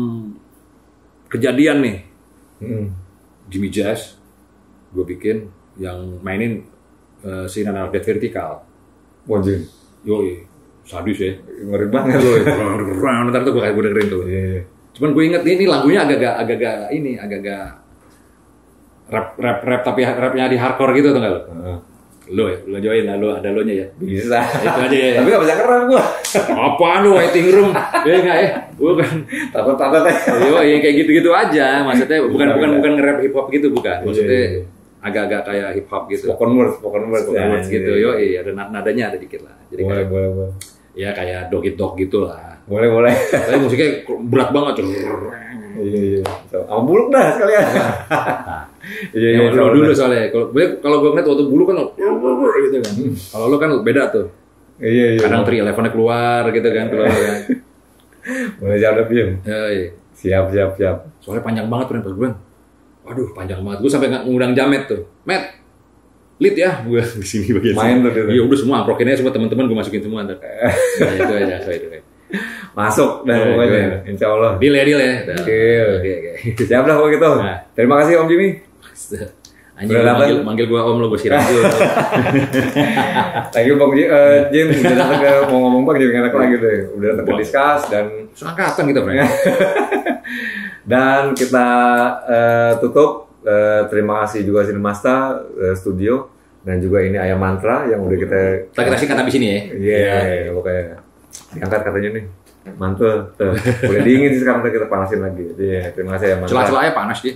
B: kejadian nih,
A: Hmm.
B: Jimmy Jazz, gue bikin yang mainin uh, si Nana Dead Vertical.
A: Wajib.
B: Yoi, sadis ya.
A: Ngeri banget lo.
B: Ntar tuh gue kayak gue dengerin tuh.
A: Iya, iya.
B: Cuman gue inget ini lagunya agak-agak agak-agak ini agak-agak rap rap rap tapi rapnya di hardcore gitu tuh nggak lo?
A: Heeh.
B: Lo ya, lo join lah, lo ada lo nya ya.
A: Bisa.
B: Itu aja ya.
A: Tapi nggak bisa keren gua.
B: Apaan lu waiting room? Ya enggak ya. Bukan.
A: Takut-takut ya.
B: Yo, yang kayak gitu-gitu aja. Maksudnya bukan
A: Bisa,
B: bukan
A: bisa.
B: bukan nge-rap hip hop gitu bukan. Maksudnya
A: Iya, iya.
B: agak-agak kayak hip hop gitu.
A: Spoken word, spoken word.
B: Spoken words
A: Ya,
B: gitu.
A: iya.
B: Yo, iya ada nad- nadanya ada dikit lah. Jadi
A: Boleh,
B: kayak
A: boleh, boleh.
B: ya kayak dog it dog gitu lah.
A: Boleh, boleh.
B: Tapi musiknya berat banget.
A: Iya, iya. So, sama buluk dah sekalian. Iya, iya.
B: Yang lo dulu soalnya. Kalau kalau gue ngeliat waktu bulu kan gitu kan. Kalau lo kan beda tuh.
A: Iya, iya.
B: Kadang tri elevennya keluar gitu kan keluar kan.
A: Boleh jawab lebih.
B: Ya, iya.
A: Siap, siap, siap.
B: Soalnya panjang banget tuh pas gue. Waduh, panjang banget. Gue sampai nggak ngundang Jamet tuh. Met, lead ya. Gue di sini bagian.
A: Main tuh dia.
B: Iya, udah semua amprokin aja semua teman-teman gue masukin semua ntar. Nah, itu aja, so itu.
A: Masuk dah
B: Iya,
A: pokoknya.
B: iya.
A: Insya Allah.
B: Deal ya, deal ya. Dah.
A: Deal.
B: Oke, oke.
A: Siap dah kalau gitu.
B: Nah.
A: Terima kasih Om Jimmy.
B: Anjing
A: Udah
B: lu manggil,
A: datang?
B: manggil gue om lo gue siram dulu.
A: Thank you Bang Jim, uh, Jim udah datang ke mau ngomong Bang jadi enak lagi deh. Udah datang ke Discuss dan
B: Seangkatan kita, Frank.
A: dan kita uh, tutup. Uh, terima kasih juga Cinemasta uh, Studio dan juga ini Ayam Mantra yang udah kita
B: Kita kita singkat habis ini ya.
A: Iya, yeah, pokoknya diangkat katanya nih. Mantul, tuh. Boleh dingin sih sekarang kita panasin lagi. Jadi ya, terima kasih Ayam Mantra.
B: Celah-celahnya panas dia.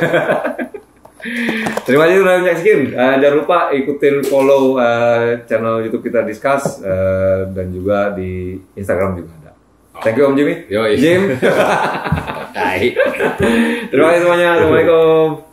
A: Terima kasih sudah menyaksikan. Uh, jangan lupa ikutin follow uh, channel YouTube kita Discuss uh, dan juga di Instagram juga ada. Thank you Om Jimmy.
B: Yoi.
A: Jim.
B: Tai.
A: Terima kasih semuanya. Assalamualaikum.